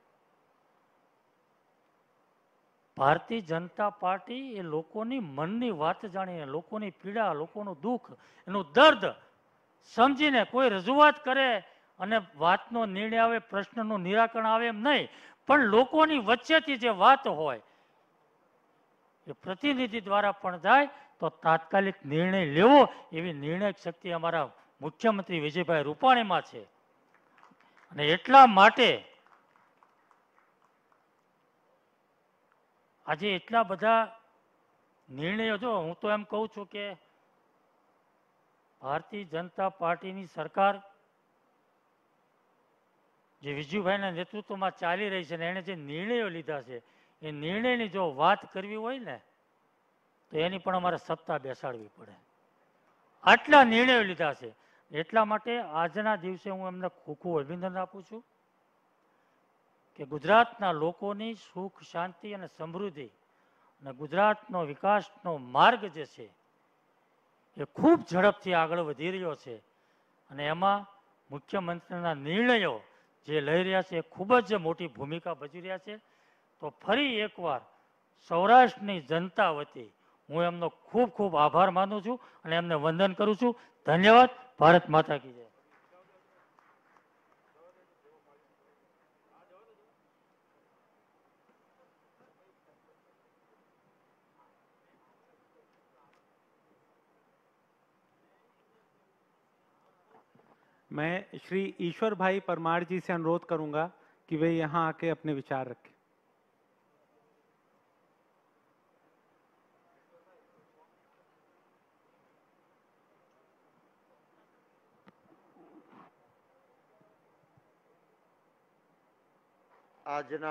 ભારતીય જનતા પાર્ટી એ લોકોની મનની વાત જાણીને, લોકોની પીડા, લોકોનું દુઃખ, એનું દર્દ સમજીને કોઈ રજૂઆત કરે અને વાતનો નિર્ણય આવે, પ્રશ્નનું નિરાકરણ આવે એમ નહીં, પણ લોકોની વચ્ચેથી જે વાત હોય એ પ્રતિનિધિ દ્વારા પણ જાય તો તાત્કાલિક નિર્ણય લેવો એવી નિર્ણયક શક્તિ અમારા મુખ્યમંત્રી વિજયભાઈ રૂપાણીમાં છે. અને એટલા માટે આજે એટલા બધા નિર્ણયો, જો હું તો એમ કહું છું કે ભારતીય જનતા પાર્ટીની સરકાર જે વિજુભાઈના નેતૃત્વમાં ચાલી રહી છે ને એને જે નિર્ણયો લીધા છે એ નિર્ણયની જો વાત કરવી હોય ને તો એની પણ અમારે સત્તા બેસાડવી પડે. આટલા નિર્ણયો લીધા છે. એટલા માટે આજના દિવસે હું એમને ખૂબ ખૂબ અભિનંદન આપું છું કે ગુજરાતના લોકોની સુખ, શાંતિ અને સમૃદ્ધિ અને ગુજરાતનો વિકાસનો માર્ગ જે છે એ ખૂબ ઝડપથી આગળ વધી રહ્યો છે. અને એમાં મુખ્યમંત્રીના નિર્ણયો જે લઈ રહ્યા છે એ ખૂબ જ મોટી ભૂમિકા ભજવી રહ્યા છે. તો ફરી એકવાર સૌરાષ્ટ્રની જનતા વતી હું એમનો ખૂબ ખૂબ આભાર માનું છું અને એમને વંદન કરું છું. ધન્યવાદ. ભારત માતા કી જય. मैं श्री ईश्वर भाई परमार जी से अनुरोध करूंगा कि वे यहाँ आके अपने विचार रखें. આજના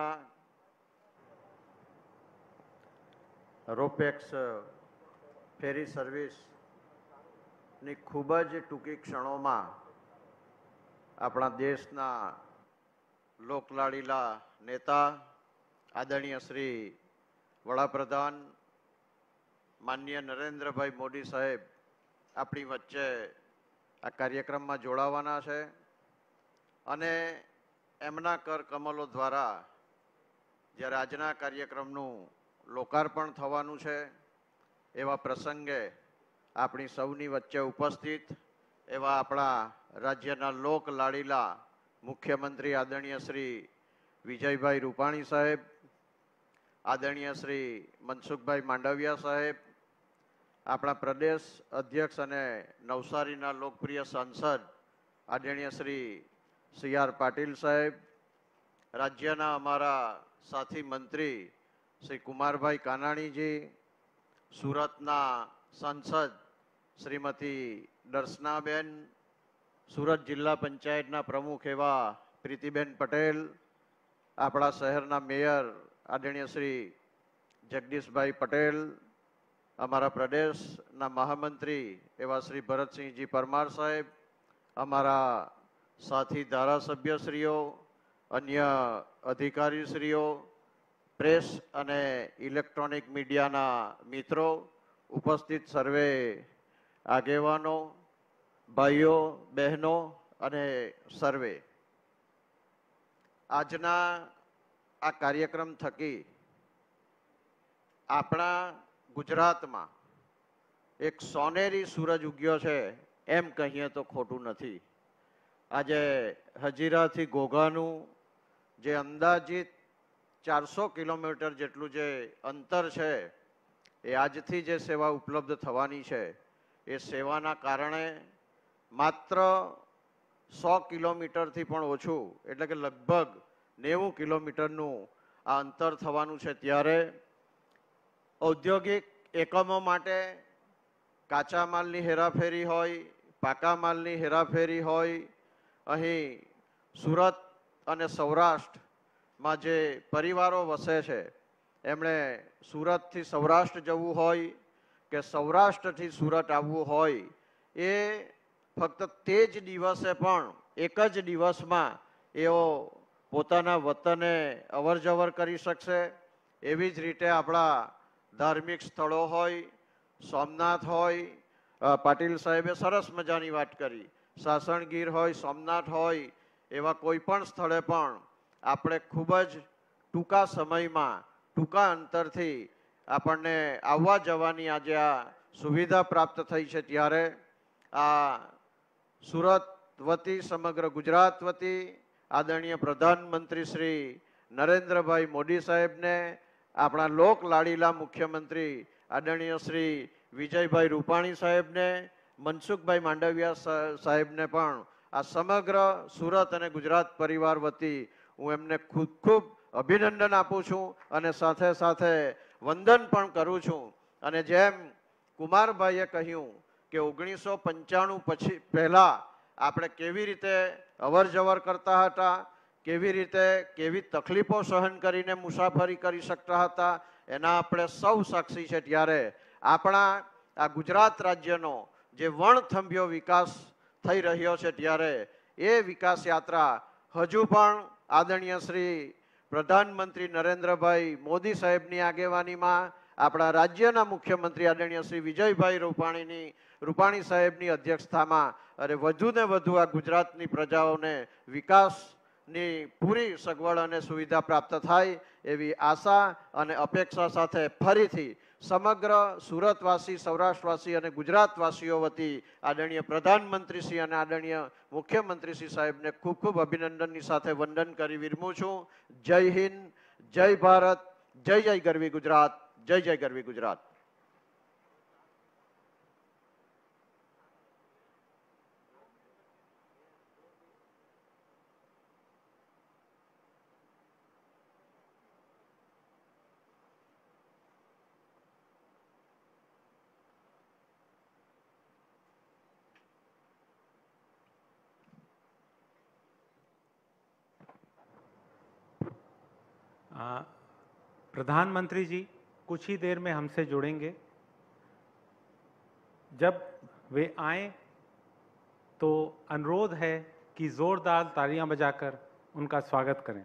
રોપેક્સ ફેરી સર્વિસની ખૂબ જ ટૂંકી ક્ષણોમાં આપણા દેશના લોકલાડીલા નેતા આદરણીય શ્રી વડાપ્રધાન માનનીય નરેન્દ્રભાઈ મોદી સાહેબ આપણી વચ્ચે આ કાર્યક્રમમાં જોડાવાના છે અને એમના કર કમલો દ્વારા જ્યારે આજના કાર્યક્રમનું લોકાર્પણ થવાનું છે એવા પ્રસંગે આપણી સૌની વચ્ચે ઉપસ્થિત એવા આપણા રાજ્યના લોક લાડીલા મુખ્યમંત્રી આદરણીય શ્રી વિજયભાઈ રૂપાણી સાહેબ, આદરણીય શ્રી મનસુખભાઈ માંડવિયા સાહેબ, આપણા પ્રદેશ અધ્યક્ષ અને નવસારીના લોકપ્રિય સાંસદ આદરણીય શ્રી સી આર પાટીલ સાહેબ, રાજ્યના અમારા સાથી મંત્રી શ્રી કુમારભાઈ કાનાણીજી, સુરતના સાંસદ શ્રીમતી દર્શનાબેન, સુરત જિલ્લા પંચાયતના પ્રમુખ એવા પ્રીતિબેન પટેલ, આપણા શહેરના મેયર આદરણીય શ્રી જગદીશભાઈ પટેલ, અમારા પ્રદેશના મહામંત્રી એવા શ્રી ભરતસિંહજી પરમાર સાહેબ, અમારા સાથી ધારાસભ્યશ્રીઓ, અન્ય અધિકારીશ્રીઓ, પ્રેસ અને ઇલેક્ટ્રોનિક મીડિયાના મિત્રો, ઉપસ્થિત સર્વે આગેવાનો, ભાઈઓ બહેનો અને સર્વે, આજના આ કાર્યક્રમ થકી આપણા ગુજરાતમાં એક સોનેરી સૂરજ ઉગ્યો છે એમ કહીએ તો ખોટું નથી. આજે હજીરાથી ઘોઘાનું જે અંદાજિત ચારસો કિલોમીટર જેટલું જે અંતર છે એ આજથી જે સેવા ઉપલબ્ધ થવાની છે એ સેવાના કારણે માત્ર સો કિલોમીટરથી પણ ઓછું એટલે કે લગભગ નેવું કિલોમીટરનું આ અંતર થવાનું છે. ત્યારે ઔદ્યોગિક એકમો માટે કાચા માલની હેરાફેરી હોય, પાકા માલની હેરાફેરી હોય, અહીં સુરત અને સૌરાષ્ટ્રમાં જે પરિવારો વસે છે એમણે સુરતથી સૌરાષ્ટ્ર જવું હોય કે સૌરાષ્ટ્રથી સુરત આવવું હોય એ ફક્ત તે જ દિવસે પણ એક જ દિવસમાં એઓ પોતાના વતને અવર જવર કરી શકશે. એવી જ રીતે આપણા ધાર્મિક સ્થળો હોય, સોમનાથ હોય, પાટીલ સાહેબે સરસ મજાની વાત કરી, સાસણગીર હોય, સોમનાથ હોય, એવા કોઈ પણ સ્થળે પણ આપણે ખૂબ જ ટૂંકા સમયમાં ટૂંકા અંતરથી આપણને આવવા જવાની આજે આ સુવિધા પ્રાપ્ત થઈ છે. ત્યારે આ સુરત વતી સમગ્ર ગુજરાત વતી આદરણીય પ્રધાનમંત્રી શ્રી નરેન્દ્રભાઈ મોદી સાહેબને, આપણા લોક લાડીલા મુખ્યમંત્રી આદરણીય શ્રી વિજયભાઈ રૂપાણી સાહેબને, મનસુખભાઈ માંડવિયા સાહેબને પણ આ સમગ્ર સુરત અને ગુજરાત પરિવાર વતી હું એમને ખૂબ ખૂબ અભિનંદન આપું છું અને સાથે સાથે વંદન પણ કરું છું. અને જેમ કુમારભાઈએ કહ્યું કે ઓગણીસો પંચાણું પછી પહેલા આપણે કેવી રીતે અવર જવર કરતા હતા, કેવી રીતે કેવી તકલીફો સહન કરીને મુસાફરી કરી શકતા હતા એના આપણે સૌ સાક્ષી છે. ત્યારે આપણા આ ગુજરાત રાજ્યનો જે વણથંભ્યો વિકાસ થઈ રહ્યો છે ત્યારે એ વિકાસ યાત્રા હજુ પણ આદરણીય શ્રી પ્રધાનમંત્રી નરેન્દ્રભાઈ મોદી સાહેબની આગેવાનીમાં, આપણા રાજ્યના મુખ્યમંત્રી આદરણીય શ્રી વિજયભાઈ રૂપાણીની રૂપાણી સાહેબની અધ્યક્ષતામાં અને વધુ ને વધુ આ ગુજરાતની પ્રજાઓને વિકાસની પૂરી સગવડ અને સુવિધા પ્રાપ્ત થાય એવી આશા અને અપેક્ષા સાથે ફરીથી સમગ્ર સુરતવાસી, સૌરાષ્ટ્રવાસી અને ગુજરાતવાસીઓ વતી આદરણીય પ્રધાનમંત્રીશ્રી અને આદરણીય મુખ્યમંત્રીશ્રી સાહેબને ખૂબ ખૂબ અભિનંદનની સાથે વંદન કરી વિરમું છું. જય હિન્દ, જય ભારત, જય જય ગરવી ગુજરાત, જય જય ગરવી ગુજરાત. प्रधानमंत्री जी कुछ ही देर में हमसे जुड़ेंगे. जब वे आए तो अनुरोध है कि जोरदार तालियां बजाकर उनका स्वागत करें.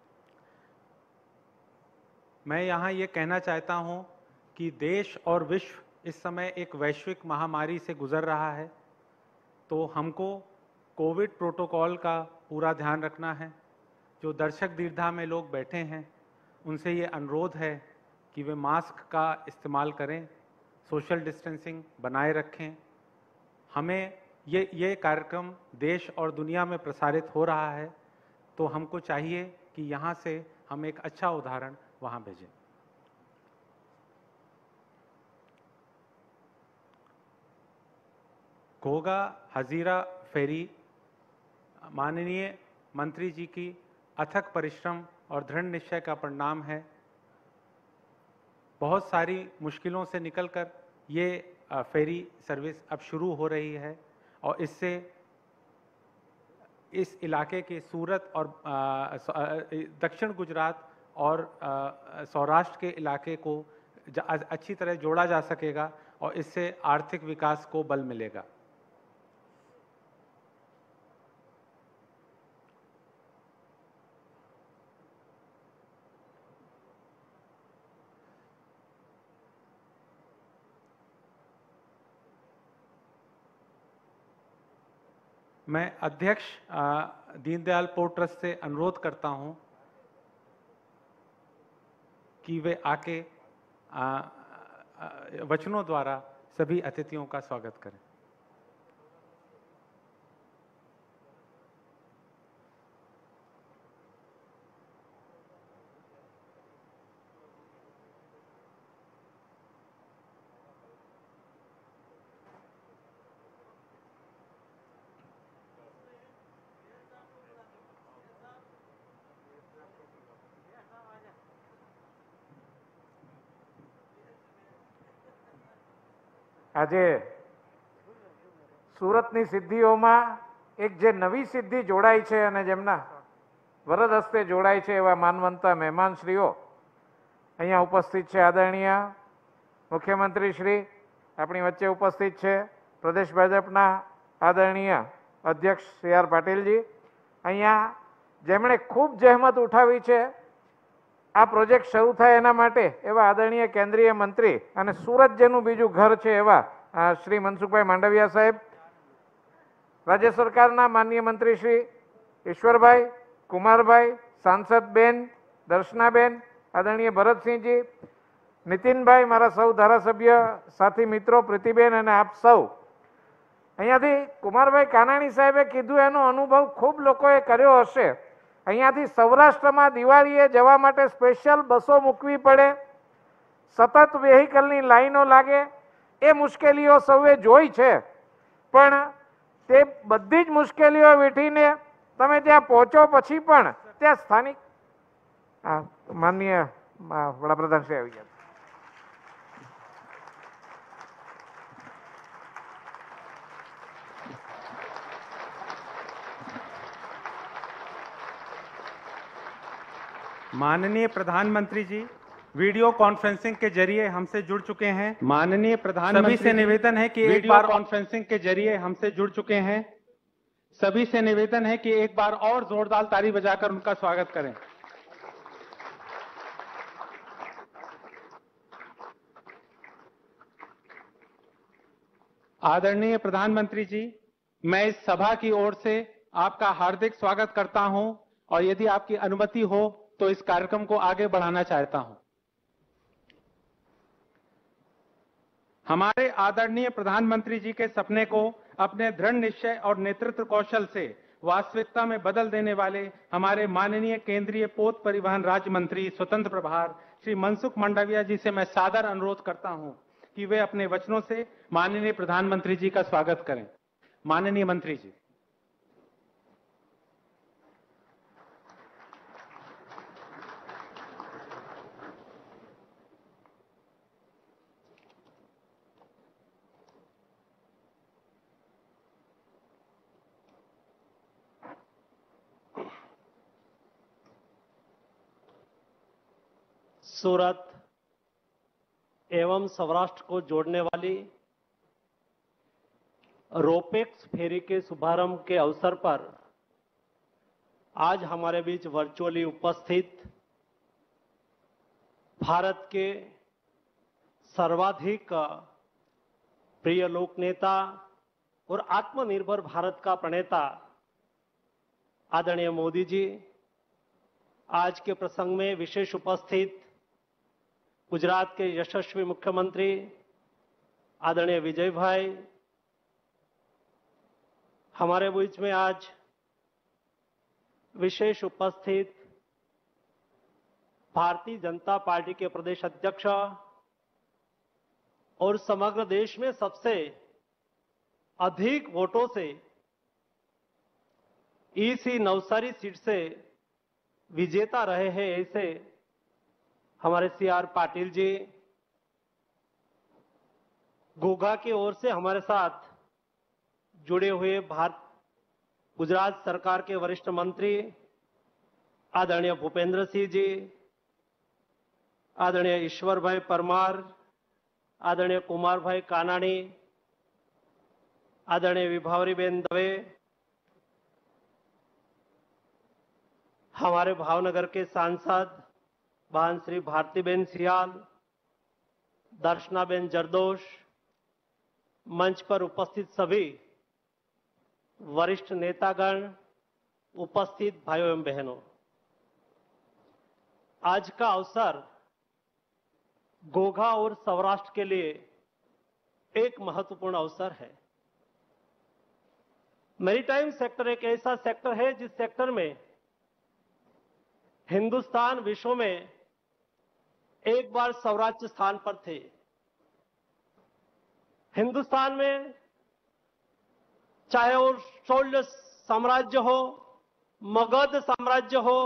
मैं यहाँ ये कहना चाहता हूँ कि देश और विश्व इस समय एक वैश्विक महामारी से गुजर रहा है, तो हमको कोविड प्रोटोकॉल का पूरा ध्यान रखना है. जो दर्शक दीर्घा में लोग बैठे हैं उनसे ये अनुरोध है कि वे मास्क का इस्तेमाल करें, सोशल डिस्टेंसिंग बनाए रखें. हमें ये ये कार्यक्रम देश और दुनिया में प्रसारित हो रहा है, तो हमको चाहिए कि यहाँ से हम एक अच्छा उदाहरण वहाँ भेजें. घोघा हजीरा फेरी माननीय मंत्री जी की अथक परिश्रम और दृढ़ निश्चय का परिणाम है. बहुत सारी मुश्किलों से निकलकर ये फेरी सर्विस अब शुरू हो रही है और इससे इस इलाके के सूरत और दक्षिण गुजरात और सौराष्ट्र के इलाके को अच्छी तरह जोड़ा जा सकेगा और इससे आर्थिक विकास को बल मिलेगा. मैं अध्यक्ष दीनदयाल पोर्ट ट्रस्ट से अनुरोध करता हूं कि वे आके वचनों द्वारा सभी अतिथियों का स्वागत करें. આજે સુરતની સિદ્ધિઓમાં એક જે નવી સિદ્ધિ જોડાઈ છે અને જેમના વરદ હસ્તે જોડાઈ છે એવા માનવંતા મહેમાનશ્રીઓ અહીંયા ઉપસ્થિત છે. આદરણીય મુખ્યમંત્રી શ્રી આપણી વચ્ચે ઉપસ્થિત છે. પ્રદેશ ભાજપના આદરણીય અધ્યક્ષ સી આર પાટીલજી અહીંયા જેમણે ખૂબ જહેમત ઉઠાવી છે આ પ્રોજેક્ટ શરૂ થાય એના માટે એવા આદરણીય કેન્દ્રીય મંત્રી અને સુરત જેનું બીજું ઘર છે એવા શ્રી મનસુખભાઈ માંડવિયા સાહેબ, રાજ્ય સરકારના માનનીય મંત્રી શ્રી ઈશ્વરભાઈ, કુમારભાઈ, સાંસદ બેન, દર્શનાબેન, આદરણીય ભરતસિંહજી, નીતિનભાઈ, મારા સૌ ધારાસભ્ય સાથી મિત્રો, પ્રીતિબેન અને આપ સૌ. અહીંયાથી કુમારભાઈ કાનાણી સાહેબે કીધું એનો અનુભવ ખૂબ લોકોએ કર્યો હશે. અહીંયાથી સૌરાષ્ટ્રમાં દિવાળીએ જવા માટે સ્પેશિયલ બસો મૂકવી પડે, સતત વેહિકલની લાઈનો લાગે, એ મુશ્કેલીઓ સૌએ જોઈ છે. પણ તે બધી જ મુશ્કેલીઓ વેઠીને તમે ત્યાં પહોંચો પછી પણ ત્યાં સ્થાનિક માનનીય વડાપ્રધાન શ્રી આવી ગયા. माननीय प्रधानमंत्री जी वीडियो कॉन्फ्रेंसिंग के जरिए हमसे जुड़ चुके हैं. माननीय प्रधानमंत्री, सभी से निवेदन है कि एक बार कॉन्फ्रेंसिंग के जरिए हमसे जुड़ चुके हैं. सभी से निवेदन है कि एक बार और जोरदार ताली बजाकर उनका स्वागत करें. आदरणीय प्रधानमंत्री जी, मैं इस सभा की ओर से आपका हार्दिक स्वागत करता हूं और यदि आपकी अनुमति हो तो इस कार्यक्रम को आगे बढ़ाना चाहता हूं। हमारे आदरणीय प्रधानमंत्री जी के सपने को अपने दृढ़ निश्चय और नेतृत्व कौशल से वास्तविकता में बदल देने वाले हमारे माननीय केंद्रीय पोत परिवहन राज्य मंत्री स्वतंत्र प्रभार श्री मनसुख मंडाविया जी से मैं सादर अनुरोध करता हूं कि वे अपने वचनों से माननीय प्रधानमंत्री जी का स्वागत करें। माननीय मंत्री जी। सूरत एवं सौराष्ट्र को जोड़ने वाली रोपेक्स फेरी के शुभारंभ के अवसर पर आज हमारे बीच वर्चुअली उपस्थित भारत के सर्वाधिक प्रिय लोक नेता और आत्मनिर्भर भारत का प्रणेता आदरणीय मोदी जी, आज के प्रसंग में विशेष उपस्थित गुजरात के यशस्वी मुख्यमंत्री आदरणीय विजय भाई, हमारे बीच में आज विशेष उपस्थित भारतीय जनता पार्टी के प्रदेश अध्यक्ष और समग्र देश में सबसे अधिक वोटों से ईसी नवसारी सीट से विजेता रहे हैं ऐसे हमारे सी आर पाटिल जी, घोघा की ओर से हमारे साथ जुड़े हुए भारत गुजरात सरकार के वरिष्ठ मंत्री आदरणीय भूपेंद्र सिंह जी, आदरणीय ईश्वर भाई परमार, आदरणीय कुमार भाई कानाणी, आदरणीय विभावरीबेन दवे, हमारे भावनगर के सांसद बहन श्री भारतीबेन सियाल, दर्शनाबेन जरदोश, मंच पर उपस्थित सभी वरिष्ठ नेतागण, उपस्थित भाइयों एवं बहनों, आज का अवसर घोघा और सौराष्ट्र के लिए एक महत्वपूर्ण अवसर है। मैरीटाइम सेक्टर एक ऐसा सेक्टर है जिस सेक्टर में हिंदुस्तान विश्व में एक बार सर्वोच्च स्थान पर थे। हिंदुस्तान में चाहे वो शोल्य साम्राज्य हो, मगध साम्राज्य हो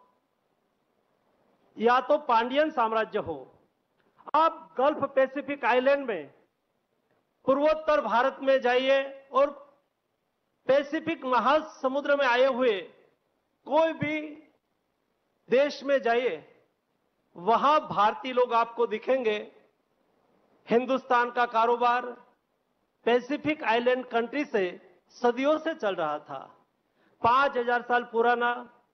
या तो पांडियन साम्राज्य हो, आप गल्फ पैसिफिक आइलैंड में पूर्वोत्तर भारत में जाइए और पैसिफिक महासमुद्र में आए हुए कोई भी देश में जाइए, वहां भारतीय लोग आपको दिखेंगे। हिंदुस्तान का कारोबार पैसिफिक आइलैंड कंट्री से सदियों से चल रहा था। पांच हजार साल पुराना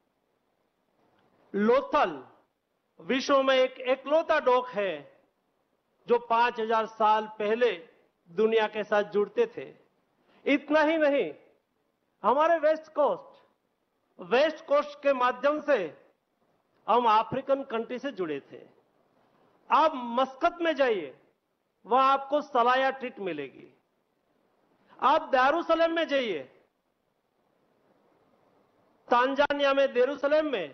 लोथल विश्व में एक एकलौता डॉक है जो पांच हजार साल पहले दुनिया के साथ जुड़ते थे। इतना ही नहीं, हमारे वेस्ट कोस्ट वेस्ट कोस्ट के माध्यम से हम अफ्रीकन कंट्री से जुड़े थे। आप मस्कत में जाइए, वहां आपको सलाया ट्रीट मिलेगी। आप दारुसलेम में जाइए, तांजानिया में देरुसलेम में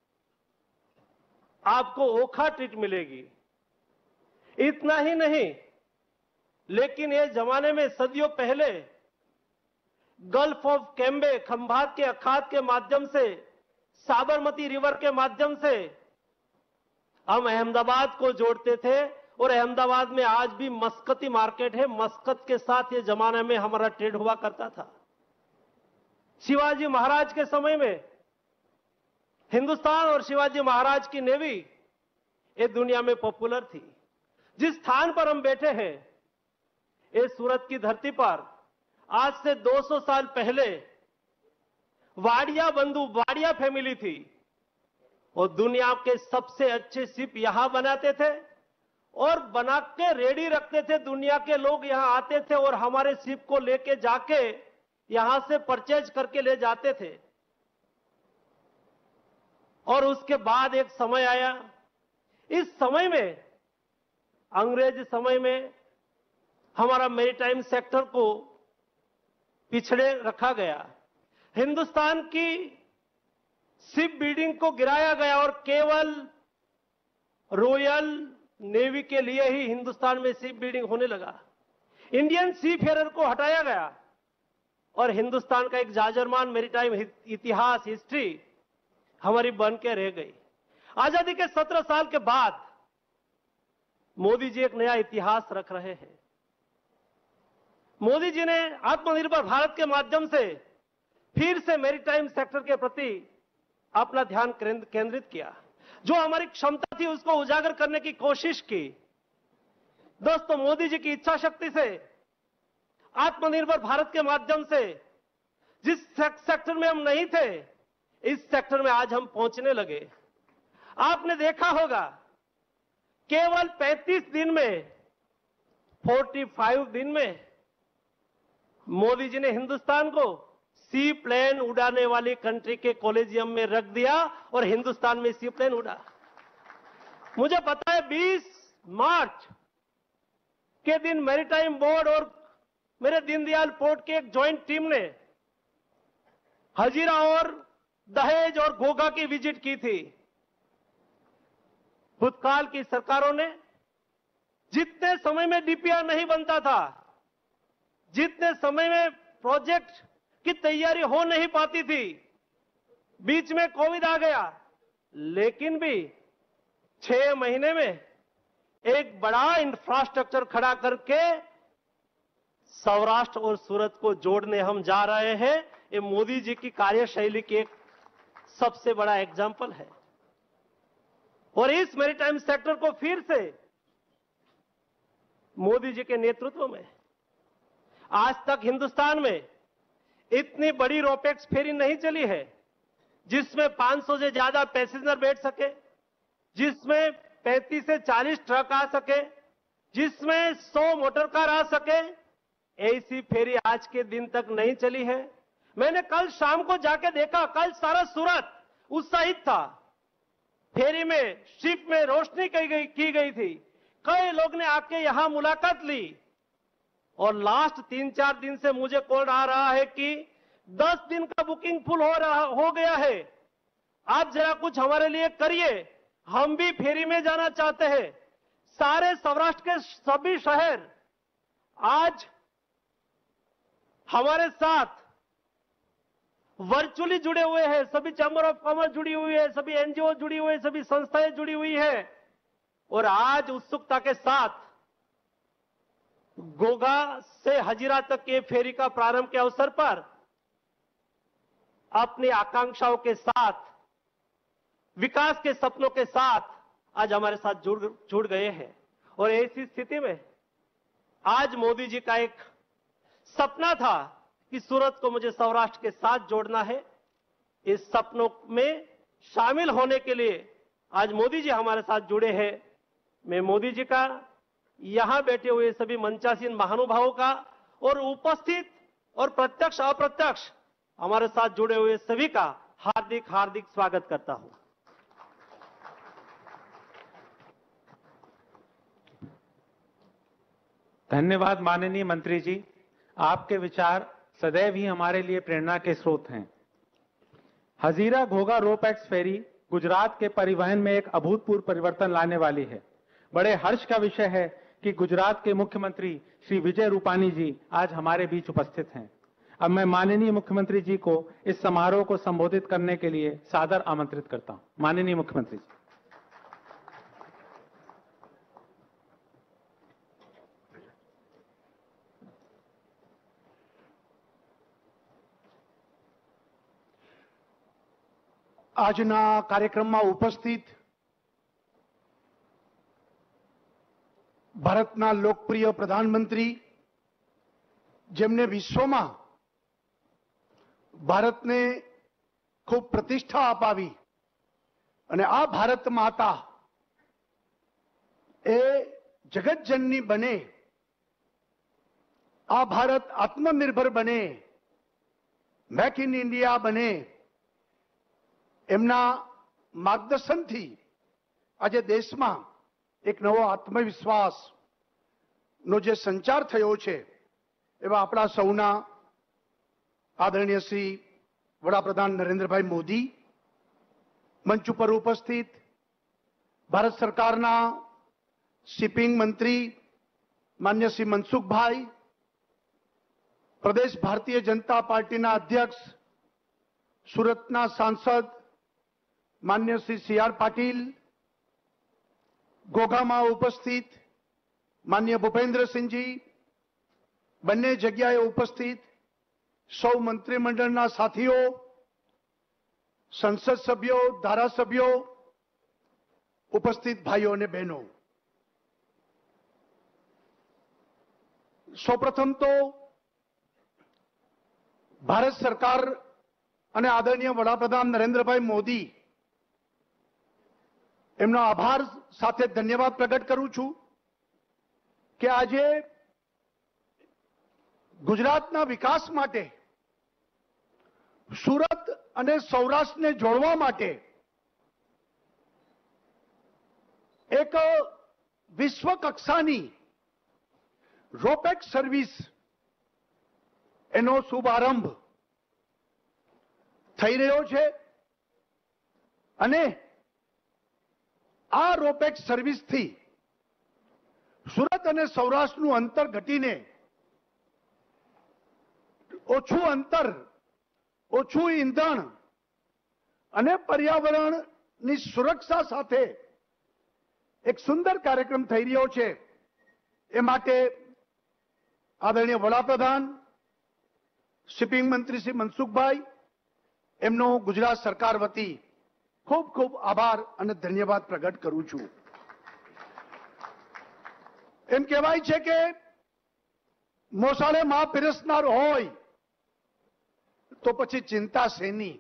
आपको ओखा ट्रीट मिलेगी। इतना ही नहीं, लेकिन ये जमाने में सदियों पहले गल्फ ऑफ कैम्बे खंभात के अखात के माध्यम से, साबरमती रिवर के माध्यम से हम अहमदाबाद को जोड़ते थे और अहमदाबाद में आज भी मस्कती मार्केट है। मस्कत के साथ ये जमाने में हमारा ट्रेड हुआ करता था। शिवाजी महाराज के समय में हिंदुस्तान और शिवाजी महाराज की नेवी ये दुनिया में पॉपुलर थी। जिस स्थान पर हम बैठे हैं, ये सूरत की धरती पर आज से दो सौ साल पहले वाडिया बंधु, वाडिया फैमिली थी और दुनिया के सबसे अच्छे शिप यहां बनाते थे और बना के रेडी रखते थे। दुनिया के लोग यहां आते थे और हमारे शिप को लेके जाके यहां से परचेज करके ले जाते थे। और उसके बाद एक समय आया, इस समय में, अंग्रेज समय में, हमारा मैरीटाइम सेक्टर को पिछड़े रखा गया। हिंदुस्तान की शिप बिल्डिंग को गिराया गया और केवल रॉयल नेवी के लिए ही हिंदुस्तान में शिप बिल्डिंग होने लगा। इंडियन सी फेरर को हटाया गया और हिंदुस्तान का एक जाजरमान मैरीटाइम इतिहास, हिस्ट्री हमारी बन के रह गई। आजादी के सत्रह साल के बाद मोदी जी एक नया इतिहास रख रहे हैं। मोदी जी ने आत्मनिर्भर भारत के माध्यम से फिर से मैरीटाइम सेक्टर के प्रति अपना ध्यान केंद्रित किया। जो हमारी क्षमता थी उसको उजागर करने की कोशिश की। दोस्तों, मोदी जी की इच्छा शक्ति से आत्मनिर्भर भारत के माध्यम से जिस सेक्टर में हम नहीं थे, इस सेक्टर में आज हम पहुंचने लगे। आपने देखा होगा, केवल पैंतीस दिन में, पैंतालीस दिन में मोदी जी ने हिंदुस्तान को सी प्लेन उड़ाने वाली कंट्री के कॉलेजियम में रख दिया और हिंदुस्तान में सी प्लेन उड़ा। मुझे पता है बीस मार्च के दिन मैरीटाइम बोर्ड और मेरे दीनदयाल पोर्ट की एक ज्वाइंट टीम ने हजीरा और दहेज और घोघा की विजिट की थी। भूतकाल की सरकारों ने जितने समय में डीपीआर नहीं बनता था, जितने समय में प्रोजेक्ट की तैयारी हो नहीं पाती थी, बीच में कोविड आ गया, लेकिन भी छह महीने में एक बड़ा इंफ्रास्ट्रक्चर खड़ा करके सौराष्ट्र और सूरत को जोड़ने हम जा रहे हैं। ये मोदी जी की कार्यशैली की एक सबसे बड़ा एग्जाम्पल है। और इस मैरीटाइम सेक्टर को फिर से मोदी जी के नेतृत्व में, आज तक हिंदुस्तान में इतनी बड़ी रोपेक्स फेरी नहीं चली है जिसमें पाँच सौ से ज्यादा पैसेंजर बैठ सके, जिसमें पैंतीस से चालीस ट्रक आ सके, जिसमें सौ मोटर कार आ सके। ऐसी फेरी आज के दिन तक नहीं चली है। मैंने कल शाम को जाके देखा, कल सारा सूरत उत्साहित था। फेरी में, शिप में रोशनी की गई की गई थी। कई लोग ने आके यहां मुलाकात ली और लास्ट तीन चार दिन से मुझे कॉल आ रहा है कि दस दिन का बुकिंग फुल हो रहा हो गया है, आप जरा कुछ हमारे लिए करिए, हम भी फेरी में जाना चाहते हैं। सारे सौराष्ट्र के सभी शहर आज हमारे साथ वर्चुअली जुड़े हुए हैं। सभी चैम्बर ऑफ कॉमर्स जुड़ी हुई है, सभी एनजीओ जुड़ी हुई है, सभी संस्थाएं जुड़ी हुई है। और आज उत्सुकता के साथ गोगा से हजीरा तक के फेरी का प्रारंभ के अवसर पर अपनी आकांक्षाओं के साथ, विकास के सपनों के साथ आज हमारे साथ जुड़ जुड़ गए हैं। और ऐसी स्थिति में आज मोदी जी का एक सपना था कि सूरत को मुझे सौराष्ट्र के साथ जोड़ना है। इस सपनों में शामिल होने के लिए आज मोदी जी हमारे साथ जुड़े हैं। मैं मोदी जी का, यहां बैठे हुए सभी मंचासीन महानुभावों का और उपस्थित और प्रत्यक्ष अप्रत्यक्ष हमारे साथ जुड़े हुए सभी का हार्दिक हार्दिक स्वागत करता हूं। धन्यवाद माननीय मंत्री जी, आपके विचार सदैव ही हमारे लिए प्रेरणा के स्रोत हैं। हजीरा घोघा रोपैक्स फेरी गुजरात के परिवहन में एक अभूतपूर्व परिवर्तन लाने वाली है। बड़े हर्ष का विषय है कि गुजरात के मुख्यमंत्री श्री विजय रूपानी जी आज हमारे बीच उपस्थित हैं। अब मैं माननीय मुख्यमंत्री जी को इस समारोह को संबोधित करने के लिए सादर आमंत्रित करता हूं। माननीय मुख्यमंत्री जी। આજના કાર્યક્રમમાં ઉપસ્થિત ભારતના લોકપ્રિય પ્રધાનમંત્રી, જેમને વિશ્વમાં ભારતને ખૂબ પ્રતિષ્ઠા અપાવી અને આ ભારત માતા એ જગતજનની બને, આ ભારત આત્મનિર્ભર બને, મેક ઇન ઇન્ડિયા બને, એમના માર્ગદર્શનથી આજે દેશમાં એક નવો આત્મવિશ્વાસ નો જે સંચાર થયો છે, એવા આપણા સૌના આદરણીય શ્રી વડાપ્રધાન નરેન્દ્રભાઈ મોદી, મંચ ઉપર ઉપસ્થિત ભારત સરકારના શિપિંગ મંત્રી માન્ય શ્રી મનસુખભાઈ, પ્રદેશ ભારતીય જનતા પાર્ટીના અધ્યક્ષ સુરતના સાંસદ માન્ય શ્રી સી આર પાટીલ, ઘોઘામાં ઉપસ્થિત માન્ય ભૂપેન્દ્રસિંહજી, બંને જગ્યાએ ઉપસ્થિત સૌ મંત્રીમંડળના સાથીઓ, સંસદ સભ્યો, ધારાસભ્યો, ઉપસ્થિત ભાઈઓ અને બહેનો, સૌપ્રથમ તો ભારત સરકાર અને આદરણીય વડાપ્રધાન નરેન્દ્રભાઈ મોદી એમનો આભાર સાથે ધન્યવાદ પ્રગટ કરું છું કે આજે ગુજરાતના વિકાસ માટે, સુરત અને સૌરાષ્ટ્રને જોડવા માટે એક વિશ્વ કક્ષાની રોપેક્સ સર્વિસ એનો શુભારંભ થઈ રહ્યો છે અને આ રોપેક્સ સર્વિસથી સુરત અને સૌરાષ્ટ્રનું અંતર ઘટીને ઓછું અંતર, ઓછું ઈંધણ અને પર્યાવરણની સુરક્ષા સાથે એક સુંદર કાર્યક્રમ થઈ રહ્યો છે. એ માટે આદરણીય વડાપ્રધાન, શિપિંગ મંત્રી શ્રી મનસુખભાઈ, એમનો ગુજરાત સરકાર વતી ખૂબ ખૂબ આભાર અને ધન્યવાદ પ્રગટ કરું છું. એમ કહેવાય છે કે મોસાળે માં પીરસનાર હોય તો પછી ચિંતા શેની.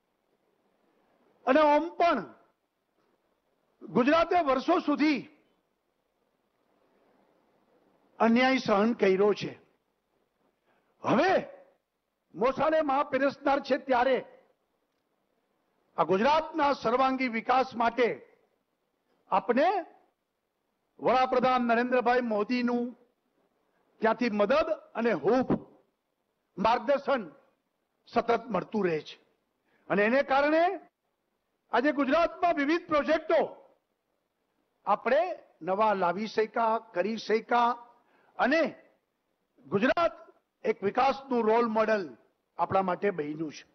અને આમ પણ ગુજરાતે વર્ષો સુધી અન્યાય સહન કર્યો છે. હવે મોસાળે માં પીરસનાર છે ત્યારે આ ગુજરાતના સર્વાંગી વિકાસ માટે આપણે વડાપ્રધાન નરેન્દ્રભાઈ મોદીનું ત્યાંથી મદદ અને હૂફ, માર્ગદર્શન સતત મળતું રહે છે. અને એને કારણે આજે ગુજરાતમાં વિવિધ પ્રોજેક્ટો આપણે નવા લાવી શક્યા, કરી શક્યા અને ગુજરાત એક વિકાસનું રોલ મોડેલ આપણા માટે બન્યું છે.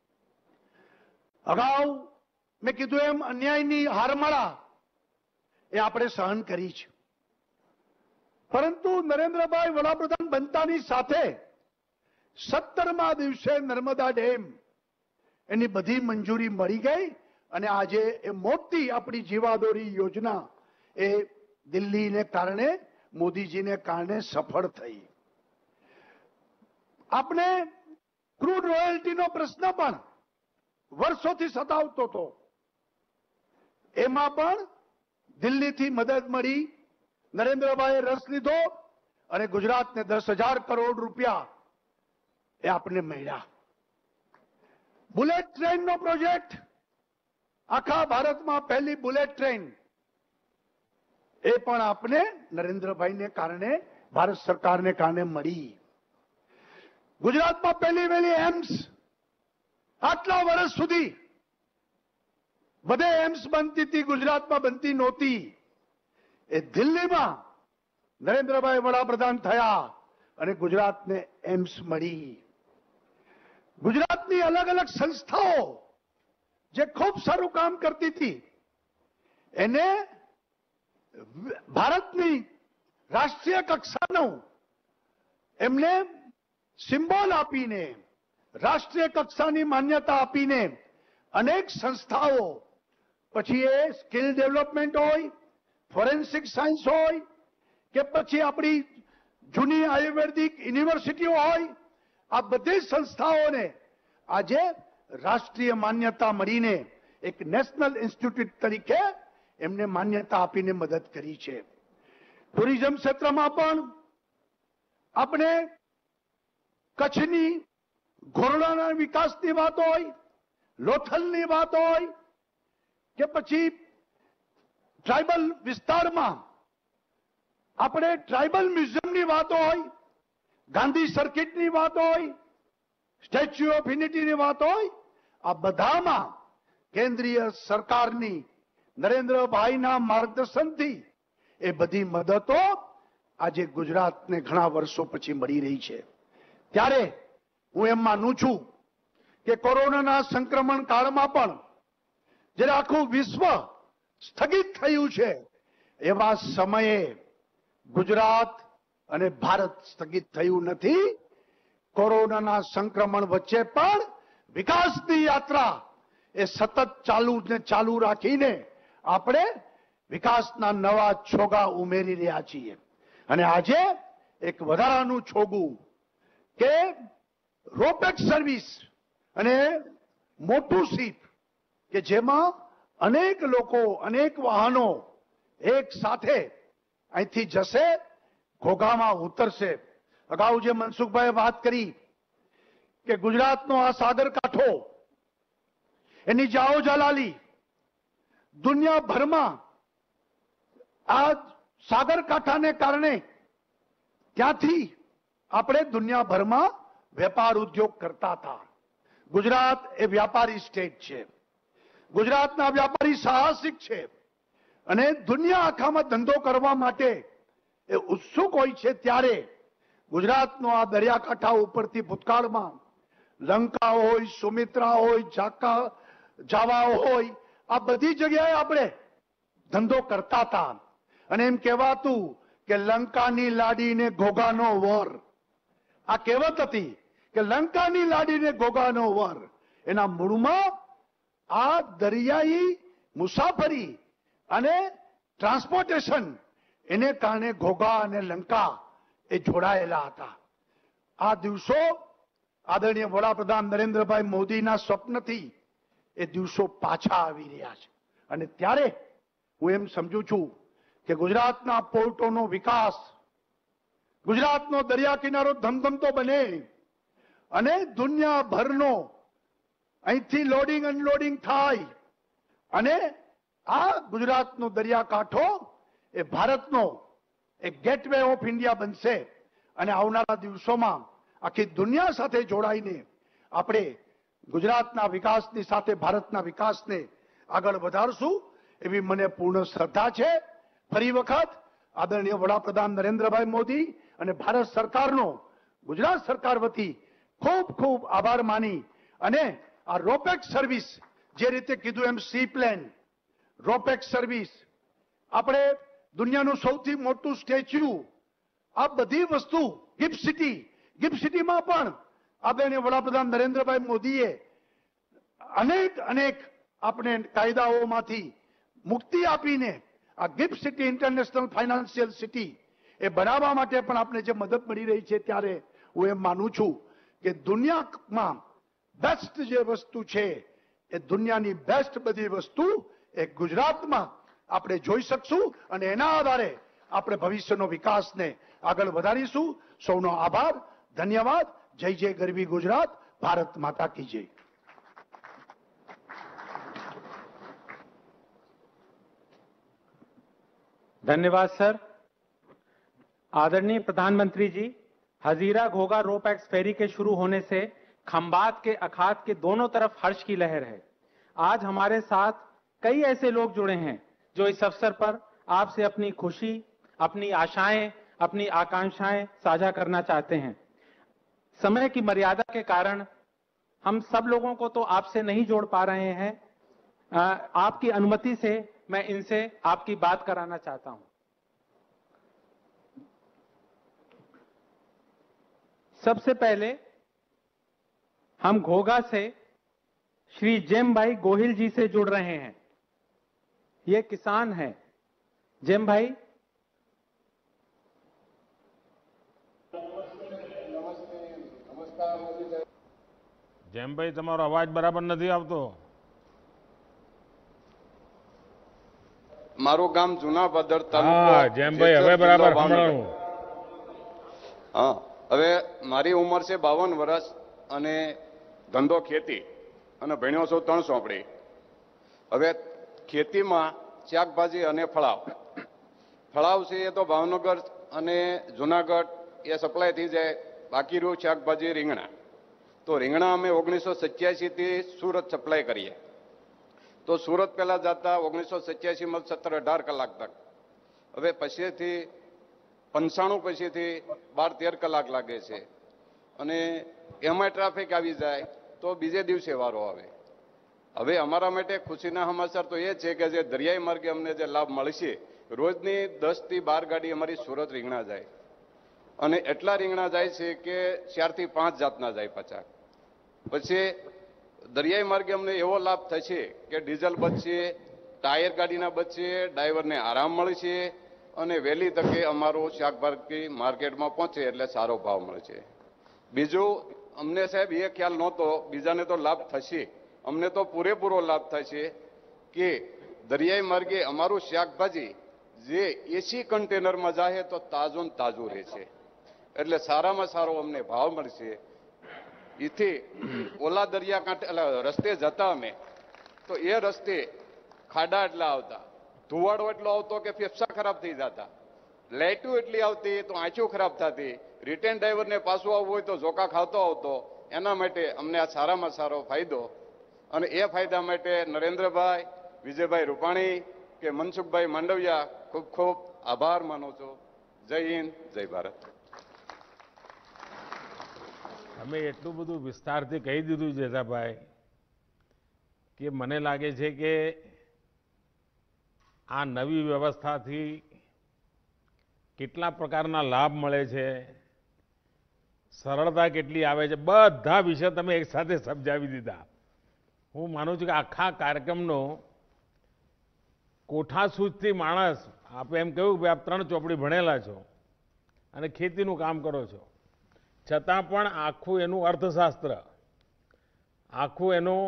અગાઉ મેં કીધું એમ અન્યાયની હારમાળા એ આપણે સહન કરી છે, પરંતુ નરેન્દ્રભાઈ વડાપ્રધાન બનતાની સાથે સત્તરમા દિવસે નર્મદા ડેમ એની બધી મંજૂરી મળી ગઈ અને આજે એ મોટી આપણી જીવાદોરી યોજના એ દિલ્હીને કારણે, મોદીજીને કારણે સફળ થઈ. આપણે ક્રૂડ રોયલ્ટીનો પ્રશ્ન પણ વર્ષોથી સતાવતો હતો, એમાં પણ દિલ્હીથી મદદ મળી, નરેન્દ્રભાઈએ રસ લીધો અને ગુજરાતને દસ હજાર કરોડ રૂપિયા એ આપણે મળ્યા. બુલેટ ટ્રેનનો પ્રોજેક્ટ, આખા ભારતમાં પહેલી બુલેટ ટ્રેન, એ પણ આપણે નરેન્દ્રભાઈને કારણે, ભારત સરકારને કારણે મળી. ગુજરાતમાં પહેલી વહેલી એમ્સ, આટલા વર્ષ સુધી બધે એમ્સ બનતી હતી, ગુજરાતમાં બનતી નહોતી. એ દિલ્હીમાં નરેન્દ્રભાઈ વડાપ્રધાન થયા અને ગુજરાતને એમ્સ મળી. ગુજરાતની અલગ અલગ સંસ્થાઓ જે ખૂબ સારું કામ કરતી હતી એને ભારતની રાષ્ટ્રીય કક્ષાનું એમને સિમ્બોલ આપીને, રાષ્ટ્રીય કક્ષાની માન્યતા આપીને અનેક સંસ્થાઓ, પછી એ સ્કિલ ડેવલપમેન્ટ હોય, ફોરેન્સિક સાયન્સ હોય કે પછી આપણી જૂની આયુર્વેદિક યુનિવર્સિટીઓ હોય, આ બધી સંસ્થાઓને આજે રાષ્ટ્રીય માન્યતા મળીને એક નેશનલ ઇન્સ્ટિટ્યૂટ તરીકે એમને માન્યતા આપીને મદદ કરી છે. ટુરિઝમ ક્ષેત્રમાં પણ આપણે કચ્છની ઘોરડાના વિકાસની વાત હોય, લોથલની વાત હોય કે પછી ટ્રાઇબલ વિસ્તારમાં આપણે ટ્રાઇબલ મ્યુઝિયમની વાત હોય, ગાંધી સર્કિટની વાત હોય, સ્ટેચ્યુ ઓફ યુનિટીની વાત હોય, આ બધામાં કેન્દ્રીય સરકારની નરેન્દ્રભાઈના માર્ગદર્શનથી એ બધી મદદો આજે ગુજરાતને ઘણા વર્ષો પછી મળી રહી છે. ત્યારે હું એમ માનું છું કે કોરોનાના સંક્રમણ કાળમાં પણ જ્યારે આખું વિશ્વ સ્થગિત થયું છે એવા સમયે ગુજરાત અને ભારત સ્થગિત થયું નથી. કોરોનાના સંક્રમણ વચ્ચે પણ વિકાસની યાત્રા એ સતત ચાલુ ને ચાલુ રાખીને આપણે વિકાસના નવા છોગા ઉમેરી રહ્યા છીએ. અને આજે એક વધારાનું છોગું કે રોપેક્સ સર્વિસ અને મોટું શિપ કે જેમાં અનેક લોકો અનેક વાહનો એક સાથે અહીંથી જશે, ઘોઘામાં ઉતરશે. અગાઉ જે મનસુખભાઈએ વાત કરી કે ગુજરાતનો આ સાગર કાંઠો એની જાઓ જલાલી દુનિયાભરમાં આ સાગરકાંઠાને કારણે ત્યાંથી આપણે દુનિયાભરમાં વેપાર ઉદ્યોગ કરતા હતા. ગુજરાત એ વ્યાપારી સ્ટેટ છે. ગુજરાતના વ્યાપારી સાહસિક છે અને દુનિયા આખામાં ધંધો કરવા માટે એ ઉત્સુક હોય છે. ત્યારે ગુજરાતનો આ દરિયાકાંઠા ઉપરથી ભૂતકાળમાં લંકા હોય, સુમિત્રા હોય, જાકા જાવા હોય, આ બધી જગ્યાએ આપણે ધંધો કરતા હતા. અને એમ કહેવાતું કે લંકાની લાડીને ઘોઘાનો વર. આ કહેવત હતી કે લંકાની લાડીને ઘોઘાનો વર. એના મૂળમાં આ દરિયાઈ મુસાફરી અને ટ્રાન્સપોર્ટેશન એને કારણે ઘોઘા અને લંકા એ જોડાયેલા હતા. આ દિવસો આદરણીય વડાપ્રધાન નરેન્દ્રભાઈ મોદીના સ્વપ્નથી એ દિવસો પાછા આવી રહ્યા છે. અને ત્યારે હું એમ સમજુ છું કે ગુજરાતના પોર્ટોનો વિકાસ, ગુજરાતનો દરિયા કિનારો ધમધમતો બને અને દુનિયાભરનો અહીંથી લોડિંગ અનલોડિંગ થાય અને આ ગુજરાતનો દરિયાકાંઠો એ ભારતનો એક ગેટવે ઓફ ઇન્ડિયા બનશે. અને આવનારા દિવસોમાં આખી દુનિયા સાથે જોડાઈને આપણે ગુજરાતના વિકાસની સાથે ભારતના વિકાસને આગળ વધારશું એવી મને પૂર્ણ શ્રદ્ધા છે. ફરી વખત આદરણીય વડાપ્રધાન નરેન્દ્રભાઈ મોદી અને ભારત સરકારનો ગુજરાત સરકાર વતી ખૂબ ખૂબ આભાર માની અને આ રોપેક્સ સર્વિસ જે રીતે કીધું એમ સી પ્લેન, રોપેક્સ સર્વિસ, આપણે દુનિયાનું સૌથી મોટું સ્ટેચ્યુ, આ બધી વસ્તુ ગિફ્ટ સિટી, ગિફ્ટ સિટીમાં પણ આદરણીય વડાપ્રધાન નરેન્દ્રભાઈ મોદીએ અનેક અનેક આપણે કાયદાઓમાંથી મુક્તિ આપીને આ gift city international financial city એ બનાવવા માટે પણ આપણે જે મદદ મળી રહી છે. ત્યારે હું એમ માનું છું કે દુનિયામાં બેસ્ટ જે વસ્તુ છે એ દુનિયાની બેસ્ટ બધી વસ્તુ એ ગુજરાતમાં આપણે જોઈ શકશું અને એના આધારે આપણે ભવિષ્યનો વિકાસને આગળ વધારીશું. સૌનો આભાર, ધન્યવાદ. જય જય ગરવી ગુજરાત. ભારત માતા કી જય. धन्यवाद सर. आदरणीय प्रधानमंत्री जी, हजीरा घोघा रोपैक्स फेरी के शुरू होने से खंबात के अखात के दोनों तरफ हर्ष की लहर है. आज हमारे साथ कई ऐसे लोग जुड़े हैं जो इस अवसर पर आपसे अपनी खुशी, अपनी आशाएं, अपनी आकांक्षाएं साझा करना चाहते हैं. समय की मर्यादा के कारण हम सब लोगों को तो आपसे नहीं जोड़ पा रहे हैं. आ, आपकी अनुमति से मैं इनसे आपकी बात कराना चाहता हूं. सबसे पहले हम घोघा से श्री जेम भाई गोहिल जी से जुड़ रहे हैं. ये किसान हैं. जेम भाई. જેમ ભાઈ તમારો અવાજ બરાબર નથી આવતો. મારું ગામ જૂના ભાદર હા તાલુકો જેમભાઈ જેસર હવે જિલ્લો બરાબર ભાવનગર. સંભળાણું. હા હવે મારી ઉંમર છે બાવન વર્ષ અને ધંધો ખેતી અને ભણ્યો છું ત્રણ ચોપડી. હવે ખેતીમાં શાકભાજી અને ફળાવ ફળાવ છે એ તો ભાવનગર અને જુનાગઢ એ સપ્લાય થઈ જાય. બાકી રહ્યું શાકભાજી રીંગણા. તો રીંગણા અમે ઓગણીસો સત્યાસી થી સુરત સપ્લાય કરીએ. તો સુરત પહેલા જતા ઓગણીસો સત્યાસી માં સત્તર અઢાર કલાક તક. હવે પછીથી પંચાણું પછીથી બાર તેર કલાક લાગે છે અને એમાં ટ્રાફિક આવી જાય તો બીજે દિવસે વારો આવે. હવે અમારા માટે ખુશીના સમાચાર તો એ છે કે જે દરિયાઈ માર્ગે અમને જે લાભ મળશે, રોજની દસ થી બાર ગાડી અમારી સુરત રીંગણા જાય અને એટલા રીંગણા જાય છે કે ચાર થી પાંચ જાતના જાય પાછા. પછી દરિયાઈ માર્ગે અમને એવો લાભ થશે કે ડીઝલ બચશે, ટાયર ગાડીના બચશે, ડ્રાઈવરને આરામ મળશે અને વહેલી તકે અમારું શાકભાજી માર્કેટમાં પહોંચે એટલે સારો ભાવ મળશે. બીજું અમને સાહેબ એ ખ્યાલ નહોતો, બીજાને તો લાભ થશે, અમને તો પૂરેપૂરો લાભ થશે કે દરિયાઈ માર્ગે અમારું શાકભાજી જે એસી કન્ટેનરમાં જાય તો તાજું ને તાજું રહેશે એટલે સારામાં સારો અમને ભાવ મળશે. એથી ઓલા દરિયા કાંઠે રસ્તે જતા અમે તો એ રસ્તે ખાડા એટલા આવતા, ધુવાડો એટલો આવતો કે ફેફસા ખરાબ થઈ જતા, લાઇટું એટલી આવતી તો આંખો ખરાબ થતી, રિટર્ન ડ્રાઈવરને પાછું આવવું હોય તો ઝોકા ખાતો આવતો. એના માટે અમને આ સારામાં સારો ફાયદો અને એ ફાયદા માટે નરેન્દ્રભાઈ, વિજયભાઈ રૂપાણી કે મનસુખભાઈ માંડવિયા ખૂબ ખૂબ આભાર માનું છું. જય હિન્દ, જય ભારત. અમે એટલું બધું વિસ્તારથી કહી દીધું જેઠાભાઈ કે મને લાગે છે કે આ નવી વ્યવસ્થાથી કેટલા પ્રકારના લાભ મળે છે, સરળતા કેટલી આવે છે, બધા વિશે તમે એક સાથે સમજાવી દીધા. હું માનું છું કે આખા કાર્યક્રમનો કોઠાસૂઝથી માણસ, આપણે એમ કહ્યું કે આપ ત્રણ ચોપડી ભણેલા છો અને ખેતીનું કામ કરો છો, છતાં પણ આખું એનું અર્થશાસ્ત્ર, આખું એનું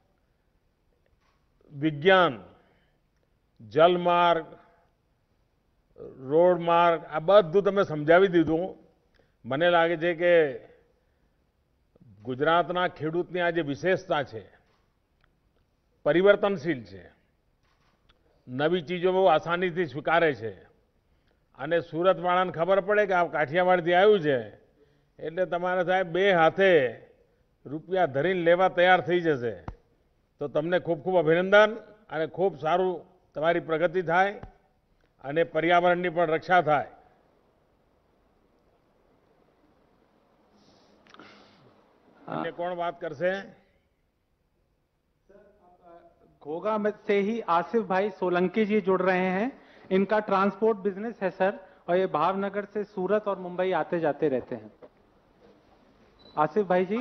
વિજ્ઞાન, જલમાર્ગ, રોડ માર્ગ, આ બધું તમે સમજાવી દીધું. મને લાગે છે કે ગુજરાતના ખેડૂતની આ જે વિશેષતા છે, પરિવર્તનશીલ છે, નવી ચીજો બહુ આસાનીથી સ્વીકારે છે અને સુરતવાળાને ખબર પડે કે આ કાઠિયાવાડથી આવ્યું છે એટલે તમારે સાહેબ બે હાથે રૂપિયા ધરીને લેવા તૈયાર થઈ જશે. તો તમને ખૂબ ખૂબ અભિનંદન અને ખૂબ સારું તમારી પ્રગતિ થાય અને પર્યાવરણની પણ રક્ષા થાય. अन्य कौन बात कर से? घोगा में से ही आसिफ भाई सोलंकी जी जुड़ रहे हैं. इनका ट्रांसपोर्ट बिजनेस है सर और ये भावनगर से सूरत और मुंबई आते जाते रहते हैं. आसिफ भाई जी.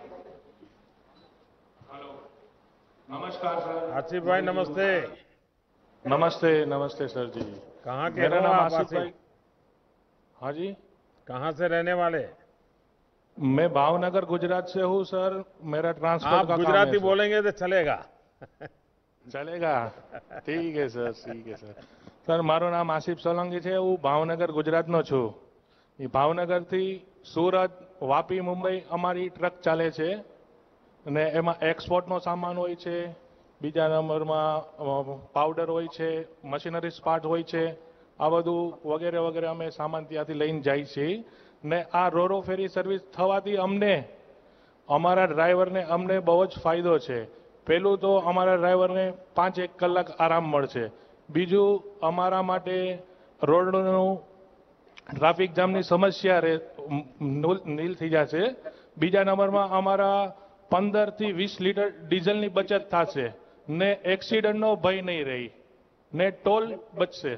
हेलो, नमस्कार सर. आसिफ भाई नमस्ते. नमस्ते नमस्ते सर जी. कहाँ के मेरा हो नाम आप आसिफ भाई. हाँ जी. कहाँ से रहने वाले? मैं भावनगर गुजरात से हूँ सर. मेरा ट्रांसपोर्ट आप का काम है गुजराती सर. बोलेंगे तो चलेगा. चलेगा. ठीक है सर, ठीक है सर. સર મારું નામ આસિફ સોલંકી છે. હું ભાવનગર ગુજરાતનો છું. એ ભાવનગરથી સુરત, વાપી, મુંબઈ અમારી ટ્રક ચાલે છે અને એમાં એક્સપોર્ટનો સામાન હોય છે, બીજા નંબરમાં પાવડર હોય છે, મશીનરી પાર્ટ હોય છે, આ બધું વગેરે વગેરે અમે સામાન ત્યાંથી લઈને જાય છીએ. ને આ રોરો ફેરી સર્વિસ થવાથી અમને, અમારા ડ્રાઈવરને અમને બહુ જ ફાયદો છે. પહેલું તો અમારા ડ્રાઈવરને પાંચ એક કલાક આરામ મળશે. બીજું અમારા માટે રોડનું ટ્રાફિક જામની સમસ્યા રે નીલ થઈ જશે. બીજા નંબરમાં અમારા પંદરથી વીસ લીટર ડીઝલની બચત થશે ને એક્સિડન્ટનો ભય નહીં રહી ને ટોલ બચશે.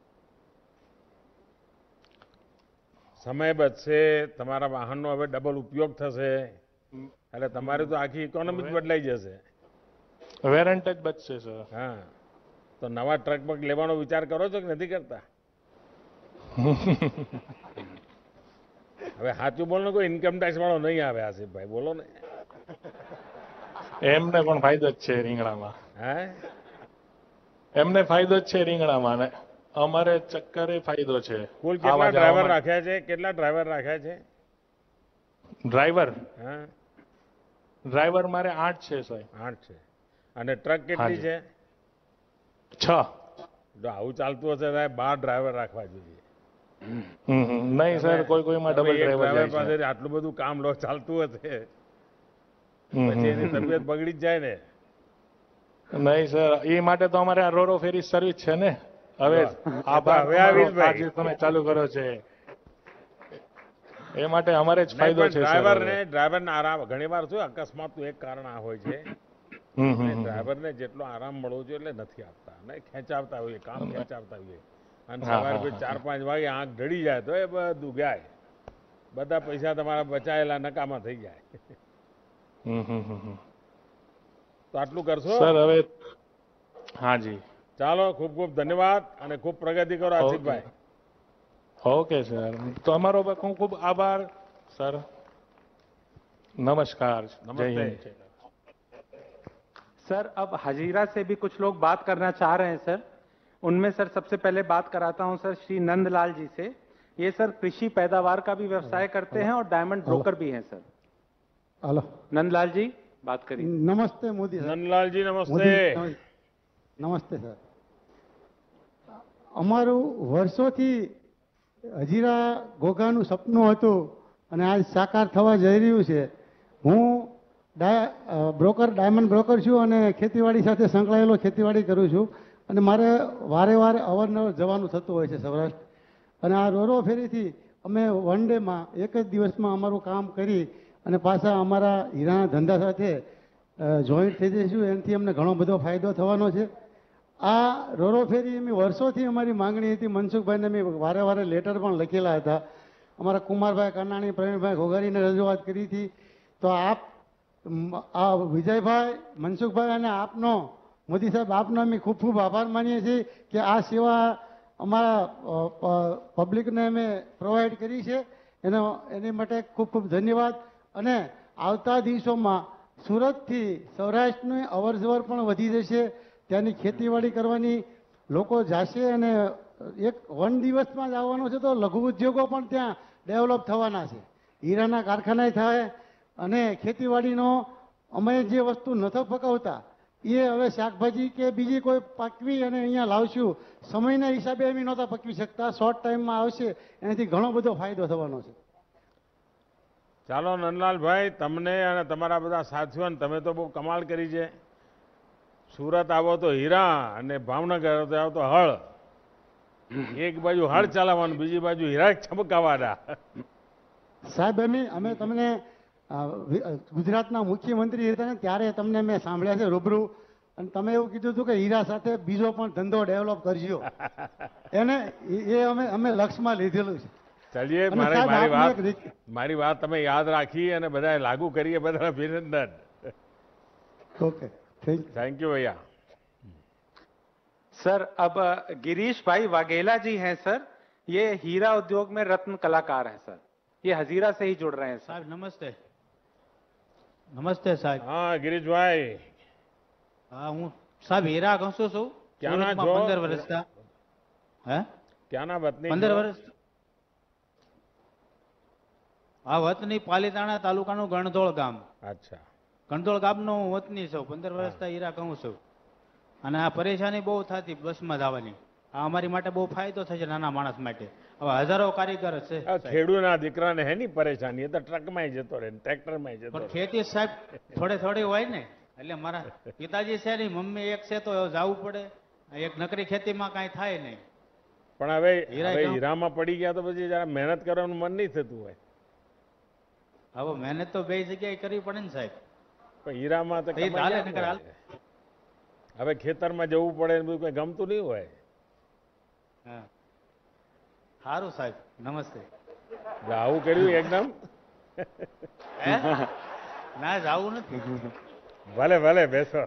સમય બચશે, તમારા વાહનનો હવે ડબલ ઉપયોગ થશે એટલે તમારી તો આખી ઇકોનોમી જ બદલાઈ જશે. વેરન્ટ જ બચશે સર. હા, તો નવા ટ્રક પગ લેવાનો વિચાર કરો છો કે નથી કરતા? હવે સાચું બોલો ને, કોઈ ઇન્કમ ટેક્સ વાળો નહીં આવે આસિફભાઈ, બોલો ને. એમને પણ ફાયદો જ છે રીંગણામાં. હે એમને ફાયદો જ છે રીંગણામાં ને અમારે ચક્કરે ફાયદો છે. કુલ કેટલા ડ્રાઈવર રાખ્યા છે? કેટલા ડ્રાઈવર રાખ્યા છે? ડ્રાઈવર હા, ડ્રાઈવર મારે આઠ છે સાહેબ. આઠ છે. અને ટ્રક કેટલી છે? છ. જો આવું ચાલતું હશે સાહેબ બાર ડ્રાઈવર રાખવા જોઈએ. નહીં સર, કોઈ કોઈમાં ડબલ ડ્રાઈવર પાસે આટલું બધું કામ લો ચાલતું હશે પછી એની તબિયત બગડી જ જાય ને. નહીં સર, એ માટે તો અમારે આ રોરો ફેરી સર્વિસ છે ને. હવે આભાર આજે તમે ચાલુ કરો છે એ માટે અમારે જ ફાયદો છે. ડ્રાઈવર ને ડ્રાઈવર ને આરામ ઘણી વાર શું અકસ્માત નું એક કારણ આ હોય છે ડ્રાઈવર ને જેટલો આરામ મળવો જોઈએ એટલે નથી આપતા, નહીં ખેંચાવતા હોઈએ, કામ ખેંચાવતા હોઈએ અને સવારે ચાર પાંચ વાગે આંખ ઢળી જાય તો એ બધું ગાય, બધા પૈસા તમારા બચાયેલા નકામા થઈ જાય. તો આટલું કરશો સર? હવે હાજી, ચાલો, ખૂબ ખૂબ ધન્યવાદ અને ખૂબ પ્રગતિ કરો આસિફભાઈ. ओके सर, तो हमारा खूब खूब आभार सर. नमस्कार, जय हिंद. सर अब हजीरा से भी कुछ लोग बात करना चाह रहे हैं सर. उनमें सर सबसे पहले बात कराता हूं सर श्री नंदलाल जी से. ये सर कृषि पैदावार का भी व्यवसाय करते हैं और डायमंड ब्रोकर भी हैं सर. हेलो नंदलाल जी, बात करिए. नमस्ते मोदी सर. नंदलाल जी नमस्ते. नमस्ते सर. અમારું વર્ષોથી હજીરા ઘોઘાનું સપનું હતું અને આજ સાકાર થવા જઈ રહ્યું છે. હું બ્રોકર ડાયમંડ બ્રોકર છું અને ખેતીવાડી સાથે સંકળાયેલો ખેતીવાડી કરું છું અને મારે વારે વારે અવારનવાર જવાનું થતું હોય છે સૌરાષ્ટ્ર. અને આ રોરો ફેરીથી અમે વન ડેમાં એક જ દિવસમાં અમારું કામ કરી અને પાછા અમારા હીરાના ધંધા સાથે જોઈન્ટ થઈ જઈશું. એનાથી અમને ઘણો બધો ફાયદો થવાનો છે. આ રોરો ફેરી એમ વર્ષોથી અમારી માંગણી હતી. મનસુખભાઈને મેં વારે વારે લેટર પણ લખેલા હતા. અમારા કુમારભાઈ કાનાણી, પ્રવીણભાઈ ઘોઘારીને રજૂઆત કરી હતી. તો આપ આ વિજયભાઈ, મનસુખભાઈ અને આપનો મોદી સાહેબ આપનો અમે ખૂબ ખૂબ આભાર માનીએ છીએ કે આ સેવા અમારા પબ્લિકને અમે પ્રોવાઈડ કરી છે. એનો એની માટે ખૂબ ખૂબ ધન્યવાદ. અને આવતા દિવસોમાં સુરતથી સૌરાષ્ટ્રની અવર જવર પણ વધી જશે. ત્યાંની ખેતીવાડી કરવાની લોકો જશે અને એક વન દિવસમાં જ આવવાનો છે તો લઘુ ઉદ્યોગો પણ ત્યાં ડેવલપ થવાના છે. હીરાના કારખાના થાય અને ખેતીવાડીનો અમે જે વસ્તુ નથી પકાવતા એ હવે શાકભાજી કે બીજી કોઈ પકવી અને અહીંયા લાવશું. સમયના હિસાબે અમે નહોતા પકવી શકતા, શોર્ટ ટાઈમમાં આવશે, એનાથી ઘણો બધો ફાયદો થવાનો છે. ચાલો નંદલાલભાઈ, તમને અને તમારા બધા સાથીઓને તમે તો બહુ કમાલ કરી છે. સુરત આવો તો હીરા અને ભાવનગર આવો તો હળ. એક બાજુ હળ ચલાવવાનું, બીજી બાજુ હીરા ચમકાવાના. સાહેબ અમે અમે તમને ગુજરાતના મુખ્યમંત્રી હતા ને ત્યારે તમને મેં સાંભળ્યા છે રૂબરૂ, અને તમે એવું કીધું હતું કે હીરા સાથે બીજો પણ ધંધો ડેવલપ કરજો. એને એ અમે અમે લક્ષ્યમાં લીધેલું છે. ચલીએ, મારી મારી વાત મારી વાત તમે યાદ રાખી અને બધા લાગુ કરીએ. બધા અભિનંદન. ओके, थैंक यू भैया. सर अब गिरीश भाई वाघेला जी हैं सर. ये हीरा उद्योग में रत्न कलाकार हैं सर. ये हजीरा से ही जुड़ रहे हैं साहब. नमस्ते. नमस्ते साहब. हाँ गिरीश भाई. हाँ हूँ साहब हीरा घसो છું. क्या ना जो पंदर वर्ष था. है क्या ना वतनी पंदर वर्ष. આ વતની પાલીતાણા તાલુકાનું ગણધોળ ગામ. અચ્છા. ગણધોળ ગામનો હું વતની છું. પંદર વર્ષથી હીરા કહું છું. અને આ પરેશાની બહુ થતી બસમાં જવાની. આ અમારી માટે બહુ ફાયદો થશે નાના માણસ માટે. હવે હજારો કારીગર છે. ખેડૂતના દીકરાને હે ની પરેશાની, એ તો ટ્રકમાં જતો રહે, ટ્રેક્ટરમાં જતો રહે. પણ ખેતી સાહેબ થોડે થોડી હોય ને, એટલે મારા પિતાજી છે ને મમ્મી એક છે તો જવું પડે. એક નકરી ખેતીમાં કાંઈ થાય નહીં. પણ હવે હવે હીરામાં પડી ગયા તો પછી જરા મહેનત કરવાનું મન નહીં થતું હોય. હવે મહેનત તો બે જગ્યાએ કરવી પડે ને સાહેબ. પણ હીરામાં તો હવે ખેતરમાં જવું પડે ને બધું કઈ ગમતું નહીં હોય. હા સારું સાહેબ. નમસ્તે. આવું કર્યું એકદમ ના જાવું નથી. ભલે ભલે બેસો.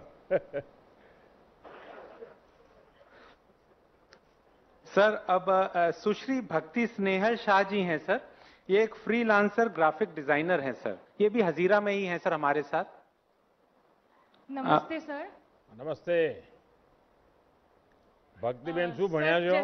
सर अब सुश्री भक्ति स्नेहल शाह जी हैं सर. ये एक फ्रीलांसर ग्राफिक डिजाइनर हैं सर. ये भी हजीरा में ही हैं सर हमारे साथ. नमस्ते सर. नमस्ते. ભક્તિબેન શું ભણ્યા છો?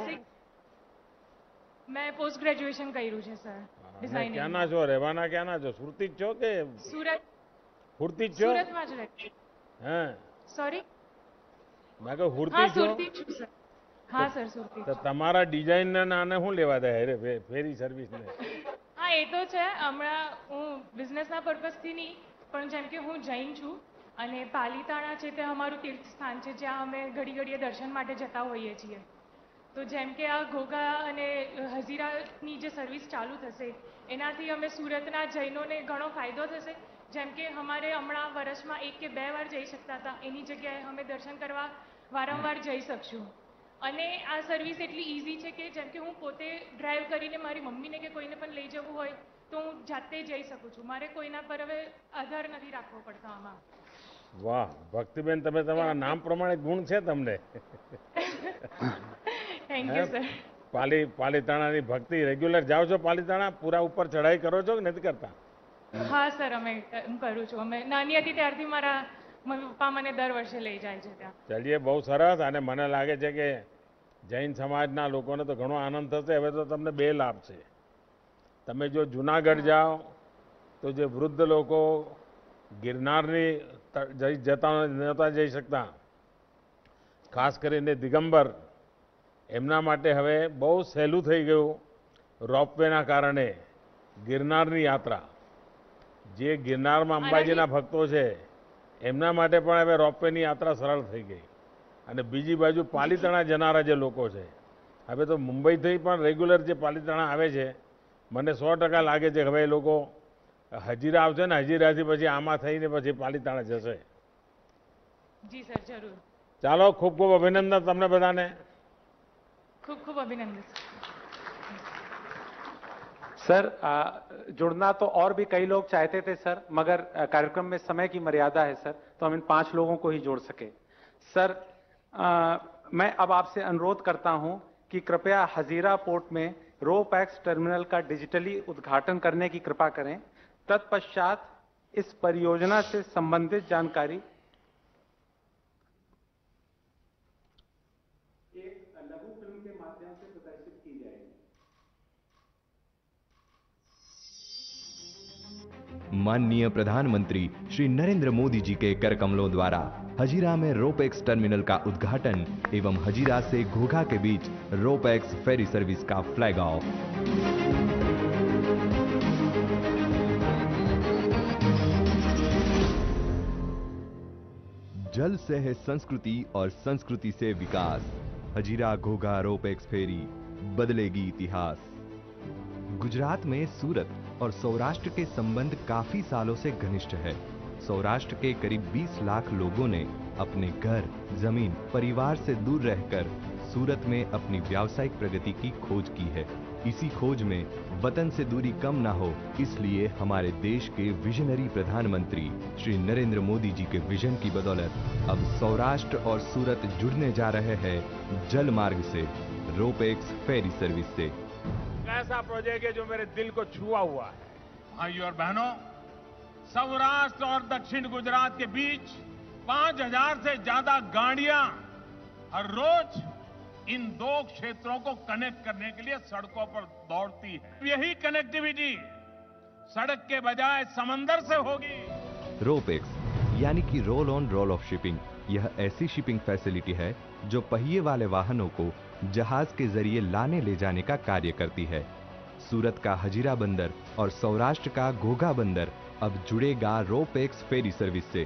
मैं पोस्ट ग्रेजुएशन કર્યું છે સર ડિઝાઇનિંગ. ક્યાંના છો? રહેવાના ક્યાંના છો? સુરતી જ છો કે સુરત? સુરતી જ છો? સુરતમાં જ રહે. હા સોરી મેં કહ્યું સુરતી હા છો? સુરતી છું સર. હા સર સુરતી. તો તમારા ડિઝાઇન ને આને શું લેવા દે રે ફેરી સર્વિસ ને? હા એ તો છે. હમણાં હું બિઝનેસના પર્પઝથી નહીં પણ જેમ કે હું જૈન છું અને પાલીતાણા છે તે અમારું તીર્થ સ્થાન છે જ્યાં અમે ઘડી ઘડીએ દર્શન માટે જતા હોઈએ છીએ. તો જેમ કે આ ઘોઘા અને હજીરાની જે સર્વિસ ચાલુ થશે એનાથી અમે સુરતના જૈનોને ઘણો ફાયદો થશે. જેમ કે અમારે હમણાં વર્ષમાં એક કે બે વાર જઈ શકતા હતા એની જગ્યાએ અમે દર્શન કરવા વારંવાર જઈ શકશું. અને આ સર્વિસ એટલી ઇઝી છે કે જેમ કે હું પોતે ડ્રાઈવ કરીને મારી મમ્મીને કે કોઈને પણ લઈ જવું હોય તો હું જાતે જઈ શકું છું. મારે કોઈના પર હવે આધાર નથી રાખવો પડતો આમાં. વાહ ભક્તિબેન, તમે તમારા નામ પ્રમાણે ગુણ છે તમને. Thank you sir. પાલી પાલીતાણાની ભક્તિ રેગ્યુલર જાઓ છો? પાલીતાણા પૂરા ઉપર ચઢાઈ કરો છો કે નથી કરતા? હા સર અમે હું કરું છું. અમે નાની હતી ત્યારથી મારા મમ્મી પપ્પા મને દર વર્ષે લઈ જાય છે ત્યાં. ચલીએ, બહુ સરસ. અને મને લાગે છે કે જૈન સમાજના લોકોને તો ઘણો આનંદ થશે. હવે તો તમને બે લાભ છે. તમે જો જુનાગઢ જાઓ તો જે વૃદ્ધ લોકો ગિરનારની જતા નહોતા જઈ શકતા, ખાસ કરીને દિગંબર, એમના માટે હવે બહુ સહેલું થઈ ગયું રોપવેના કારણે. ગિરનારની યાત્રા, જે ગિરનારમાં અંબાજીના ભક્તો છે એમના માટે પણ હવે રોપવેની યાત્રા સરળ થઈ ગઈ. અને બીજી બાજુ પાલીતાણા જનારા જે લોકો છે, હવે તો મુંબઈથી પણ રેગ્યુલર જે પાલીતાણા આવે છે, મને સો ટકા લાગે છે હવે એ લોકો હજીરા આવશે ને હજીરાથી પછી આમાં થઈને પછી પાલીતાણા જશે. જી સર જરૂર. ચાલો, ખૂબ ખૂબ અભિનંદન તમને બધાને. खूब खूब अभिनंदन सर। आ, जुड़ना तो और भी कई लोग चाहते थे सर, मगर आ, कार्यक्रम में समय की मर्यादा है सर, तो हम इन पांच लोगों को ही जोड़ सके। सर आ, मैं अब आपसे अनुरोध करता हूं कि कृपया हजीरा पोर्ट में रोपैक्स टर्मिनल का डिजिटली उद्घाटन करने की कृपा करें। तत्पश्चात इस परियोजना से संबंधित जानकारी माननीय प्रधानमंत्री श्री नरेंद्र मोदी जी के कर कमलों द्वारा हजीरा में रोपैक्स टर्मिनल का उद्घाटन एवं हजीरा से घोघा के बीच रोपैक्स फेरी सर्विस का फ्लैग ऑफ। जल से है संस्कृति और संस्कृति से विकास। हजीरा घोघा रोपैक्स फेरी बदलेगी इतिहास। गुजरात में सूरत और सौराष्ट्र के संबंध काफी सालों से घनिष्ठ है। सौराष्ट्र के करीब बीस लाख लोगों ने अपने घर, जमीन, परिवार से दूर रहकर सूरत में अपनी व्यावसायिक प्रगति की खोज की है। इसी खोज में वतन से दूरी कम ना हो, इसलिए हमारे देश के विजनरी प्रधानमंत्री श्री नरेंद्र मोदी जी के विजन की बदौलत अब सौराष्ट्र और सूरत जुड़ने जा रहे हैं जल मार्ग से, रोपैक्स फेरी सर्विस से। ऐसा प्रोजेक्ट है जो मेरे दिल को छुआ हुआ है। भाइयों और बहनों, सौराष्ट्र और दक्षिण गुजरात के बीच पांच हजार से ज्यादा गाड़ियां हर रोज इन दो क्षेत्रों को कनेक्ट करने के लिए सड़कों पर दौड़ती है। यही कनेक्टिविटी सड़क के बजाय समंदर से होगी। रोपैक्स यानी कि roll on roll off shipping, यह ऐसी शिपिंग फैसिलिटी है जो पहिए वाले वाहनों को जहाज के जरिए लाने ले जाने का कार्य करती है। सूरत का हजीरा बंदर और सौराष्ट्र का घोघा बंदर अब जुड़ेगा रोपैक्स फेरी सर्विस से,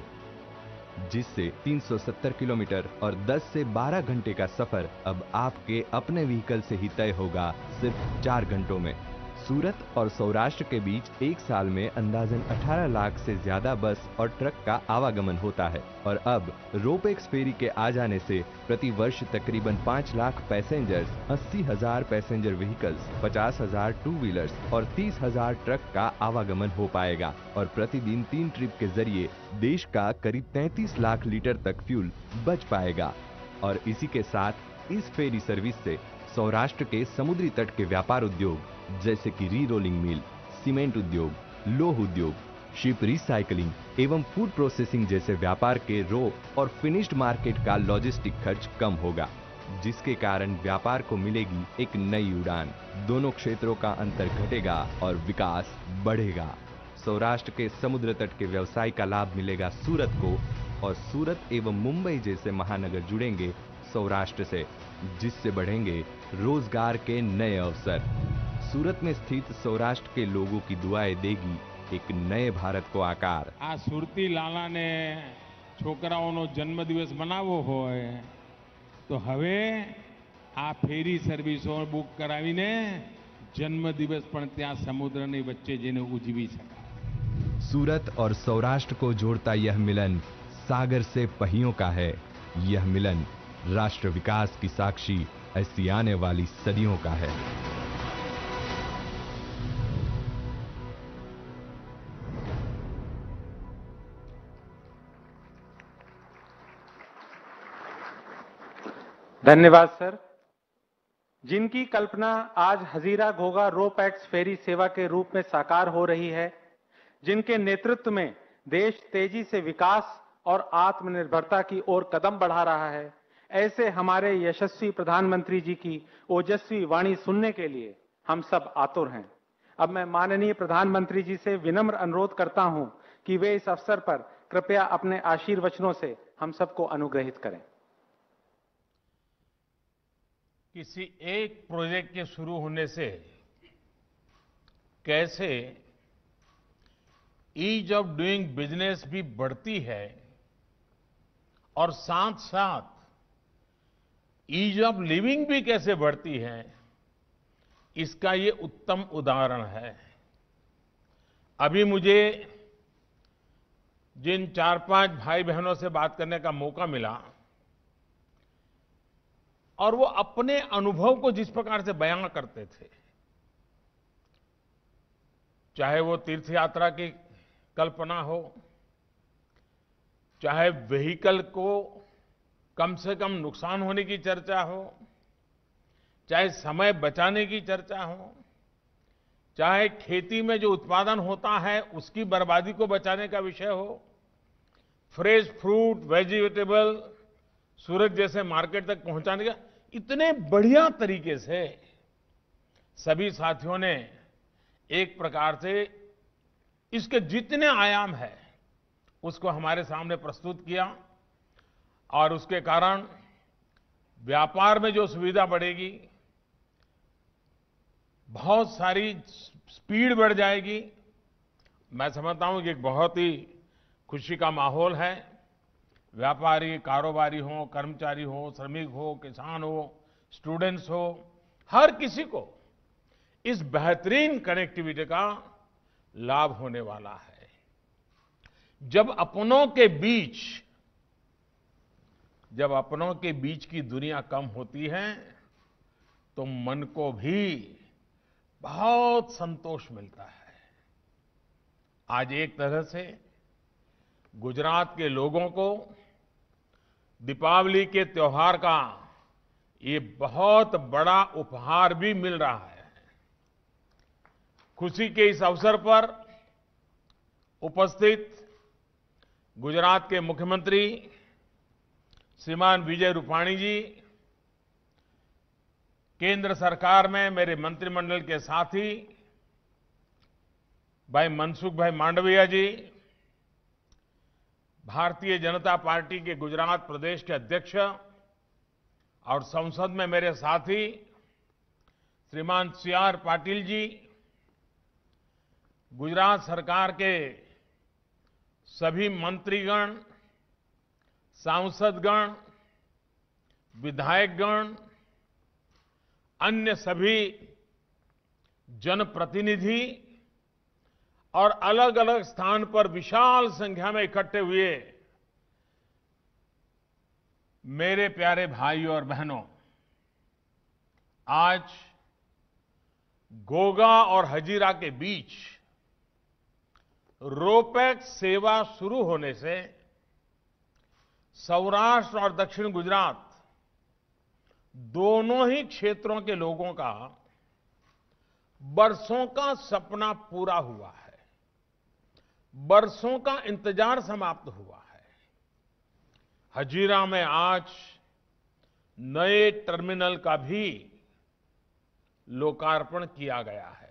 जिससे तीन सौ सत्तर किलोमीटर और दस से बारह घंटे का सफर अब आपके अपने व्हीकल से ही तय होगा सिर्फ चार घंटों में। सूरत और सौराष्ट्र के बीच एक साल में अंदाजन अठारह लाख से ज्यादा बस और ट्रक का आवागमन होता है और अब रोपैक्स फेरी के आ जाने से प्रति वर्ष तकरीबन पाँच लाख पैसेंजर्स, अस्सी हजार पैसेंजर व्हीकल्स, पचास हजार टू व्हीलर्स और तीस हजार ट्रक का आवागमन हो पाएगा और प्रतिदिन तीन ट्रिप के जरिए देश का करीब तैंतीस लाख लीटर तक फ्यूल बच पाएगा। और इसी के साथ इस फेरी सर्विस से सौराष्ट्र के समुद्री तट के व्यापार उद्योग जैसे कि री रोलिंग मिल, सीमेंट उद्योग, लोह उद्योग, शिप रिसाइकलिंग एवं फूड प्रोसेसिंग जैसे व्यापार के रो और फिनिश्ड मार्केट का लॉजिस्टिक खर्च कम होगा। जिसके कारण व्यापार को मिलेगी एक नई उड़ान। दोनों क्षेत्रों का अंतर घटेगा और विकास बढ़ेगा। सौराष्ट्र के समुद्र तट के व्यवसाय का लाभ मिलेगा सूरत को, और सूरत एवं मुंबई जैसे महानगर जुड़ेंगे सौराष्ट्र से, जिससे बढ़ेंगे रोजगार के नए अवसर। सूरत में स्थित सौराष्ट्र के लोगों की दुआएं देगी एक नए भारत को आकार। आ सुरती लाला ने છોકરાઓનો જન્મદિવસ મનાવવો હોય તો હવે આ ફેરી સર્વિસો બુક કરાવીને જન્મદિવસ પણ ત્યાં સમુદ્રની વચ્ચે જઈને ઉજવી શકાય। सूरत और सौराष्ट्र को जोड़ता यह मिलन सागर से पहियों का है। यह मिलन राष्ट्र विकास की साक्षी ऐसी आने वाली सदियों का है। धन्यवाद सर। जिनकी कल्पना आज Hazira Ghogha ro pax ferry सेवा के रूप में साकार हो रही है, जिनके नेतृत्व में देश तेजी से विकास और आत्मनिर्भरता की ओर कदम बढ़ा रहा है, ऐसे हमारे यशस्वी प्रधानमंत्री जी की ओजस्वी वाणी सुनने के लिए हम सब आतुर हैं। अब मैं माननीय प्रधानमंत्री जी से विनम्र अनुरोध करता हूं कि वे इस अवसर पर कृपया अपने आशीर्वचनों से हम सबको अनुग्रहित करें। किसी एक प्रोजेक्ट के शुरू होने से कैसे ईज ऑफ डूइंग बिजनेस भी बढ़ती है और साथ साथ ईज ऑफ लिविंग भी कैसे बढ़ती है, इसका ये उत्तम उदाहरण है। अभी मुझे जिन चार पांच भाई बहनों से बात करने का मौका मिला और वो अपने अनुभव को जिस प्रकार से बयां करते थे, चाहे वो तीर्थ यात्रा की कल्पना हो, चाहे व्हीकल को कम से कम नुकसान होने की चर्चा हो, चाहे समय बचाने की चर्चा हो, चाहे खेती में जो उत्पादन होता है उसकी बर्बादी को बचाने का विषय हो, फ्रेश फ्रूट वेजिटेबल सूरत जैसे मार्केट तक पहुंचाने का, इतने बढ़िया तरीके से सभी साथियों ने एक प्रकार से इसके जितने आयाम है उसको हमारे सामने प्रस्तुत किया और उसके कारण व्यापार में जो सुविधा बढ़ेगी, बहुत सारी स्पीड बढ़ जाएगी। मैं समझता हूं कि एक बहुत ही खुशी का माहौल है। व्यापारी, कारोबारी हो, कर्मचारी हो, श्रमिक हो, किसान हो, स्टूडेंट्स हो, हर किसी को इस बेहतरीन कनेक्टिविटी का लाभ होने वाला है। जब अपनों के बीच जब अपनों के बीच की दुनिया कम होती है तो मन को भी बहुत संतोष मिलता है। आज एक तरह से गुजरात के लोगों को दीपावली के त्योहार का ये बहुत बड़ा उपहार भी मिल रहा है। खुशी के इस अवसर पर उपस्थित गुजरात के मुख्यमंत्री श्रीमान विजय रूपाणी जी, केंद्र सरकार में मेरे मंत्रिमंडल के साथी भाई मनसुख भाई मांडविया जी, भारतीय जनता पार्टी के गुजरात प्रदेश के अध्यक्ष और संसद में मेरे साथी श्रीमान सी आर पाटिल जी, गुजरात सरकार के सभी मंत्रीगण, सांसदगण, विधायकगण, अन्य सभी जनप्रतिनिधि और अलग अलग स्थान पर विशाल संख्या में इकट्ठे हुए मेरे प्यारे भाइयों और बहनों, आज घोघा और हजीरा के बीच रोपैक्स सेवा शुरू होने से सौराष्ट्र और दक्षिण गुजरात दोनों ही क्षेत्रों के लोगों का बरसों का सपना पूरा हुआ है, बरसों का इंतजार समाप्त हुआ है। हजीरा में आज नए टर्मिनल का भी लोकार्पण किया गया है।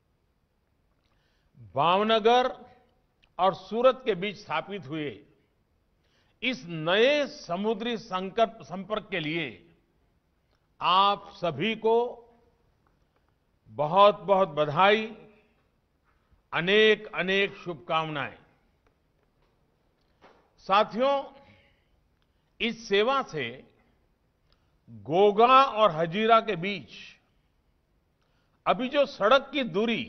भावनगर और सूरत के बीच स्थापित हुए इस नए समुद्री संकट संपर्क के लिए आप सभी को बहुत बहुत बधाई, अनेक अनेक शुभकामनाएं। साथियों, इस सेवा से गोगा और हजीरा के बीच अभी जो सड़क की दूरी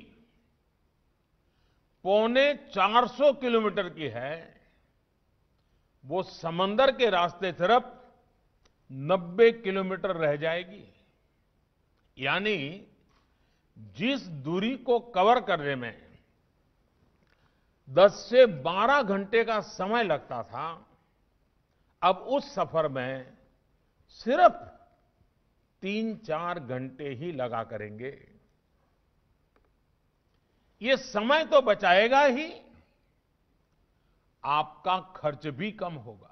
पौने चार सौ किलोमीटर की है, वो समंदर के रास्ते तरफ नब्बे किलोमीटर रह जाएगी। यानी जिस दूरी को कवर करने में दस से बारह घंटे का समय लगता था, अब उस सफर में सिर्फ तीन चार घंटे ही लगा करेंगे। ये समय तो बचाएगा ही, आपका खर्च भी कम होगा।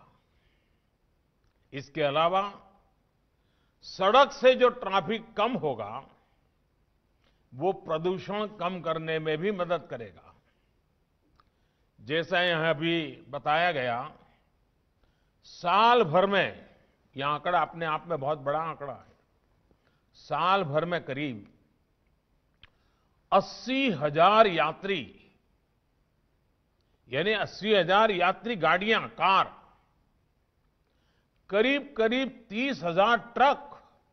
इसके अलावा सड़क से जो ट्रैफिक कम होगा, वो प्रदूषण कम करने में भी मदद करेगा। जैसा यहां अभी बताया गया, साल भर में, यह आंकड़ा अपने आप में बहुत बड़ा आंकड़ा है, साल भर में करीब अस्सी हजार यात्री, यानी अस्सी हजार यात्री गाड़ियां, कार, करीब करीब तीस हजार ट्रक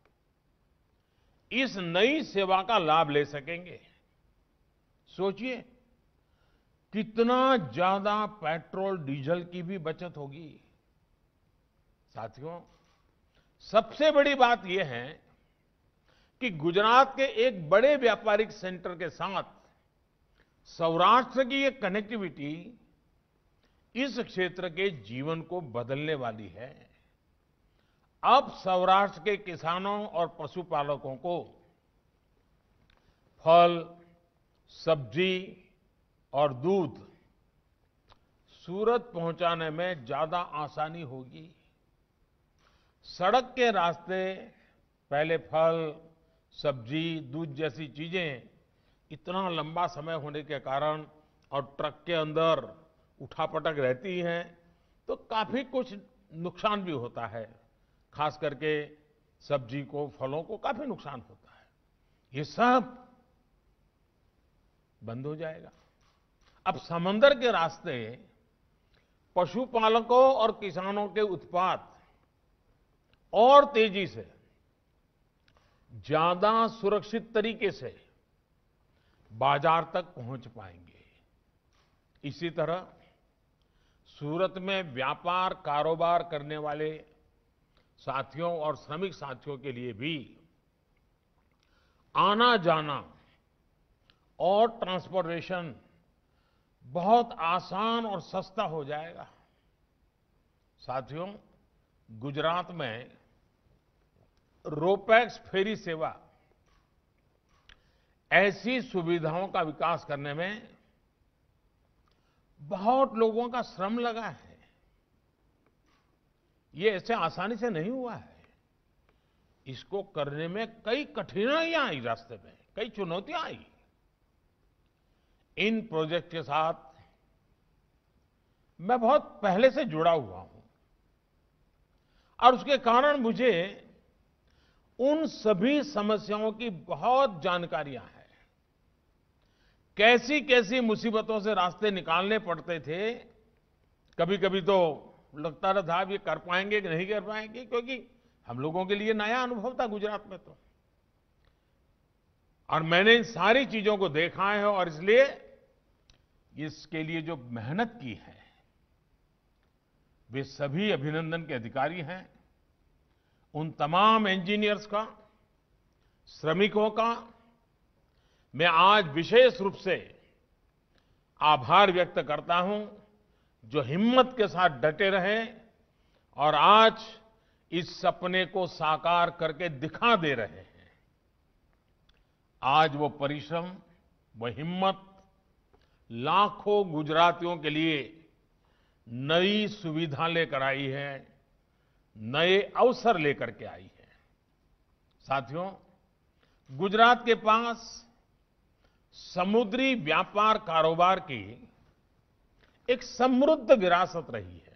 इस नई सेवा का लाभ ले सकेंगे। सोचिए कितना ज्यादा पेट्रोल डीजल की भी बचत होगी। साथियों, सबसे बड़ी बात यह है कि गुजरात के एक बड़े व्यापारिक सेंटर के साथ सौराष्ट्र की ये कनेक्टिविटी इस क्षेत्र के जीवन को बदलने वाली है। अब सौराष्ट्र के किसानों और पशुपालकों को फल, सब्जी और दूध सूरत पहुंचाने में ज्यादा आसानी होगी। सड़क के रास्ते पहले फल, सब्जी, दूध जैसी चीजें इतना लंबा समय होने के कारण और ट्रक के अंदर उठापटक रहती हैं, तो काफी कुछ नुकसान भी होता है। खास करके सब्जी को, फलों को काफी नुकसान होता है। ये सब बंद हो जाएगा। अब समंदर के रास्ते पशुपालकों और किसानों के उत्पाद और तेजी से, ज्यादा सुरक्षित तरीके से बाजार तक पहुंच पाएंगे। इसी तरह सूरत में व्यापार कारोबार करने वाले साथियों और श्रमिक साथियों के लिए भी आना जाना और ट्रांसपोर्टेशन बहुत आसान और सस्ता हो जाएगा। साथियों, गुजरात में रोपैक्स फेरी सेवा ऐसी सुविधाओं का विकास करने में बहुत लोगों का श्रम लगा है। ये ऐसे आसानी से नहीं हुआ है। इसको करने में कई कठिनाइयां आई, रास्ते में कई चुनौतियां आई। इन प्रोजेक्ट के साथ मैं बहुत पहले से जुड़ा हुआ हूं और उसके कारण मुझे उन सभी समस्याओं की बहुत जानकारियां हैं। कैसी कैसी मुसीबतों से रास्ते निकालने पड़ते थे। कभी कभी तो लगता रहा था ये कर पाएंगे कि नहीं कर पाएंगे, क्योंकि हम लोगों के लिए नया अनुभव था गुजरात में तो। और मैंने इन सारी चीजों को देखा है और इसलिए इसके लिए जो मेहनत की है, वे सभी अभिनंदन के अधिकारी हैं। उन तमाम इंजीनियर्स का, श्रमिकों का मैं आज विशेष रूप से आभार व्यक्त करता हूं, जो हिम्मत के साथ डटे रहे और आज इस सपने को साकार करके दिखा दे रहे हैं। आज वो परिश्रम, वो हिम्मत लाखों गुजरातियों के लिए नई सुविधा लेकर आई है, नए अवसर लेकर के आई है। साथियों, गुजरात के पास समुद्री व्यापार कारोबार की एक समृद्ध विरासत रही है।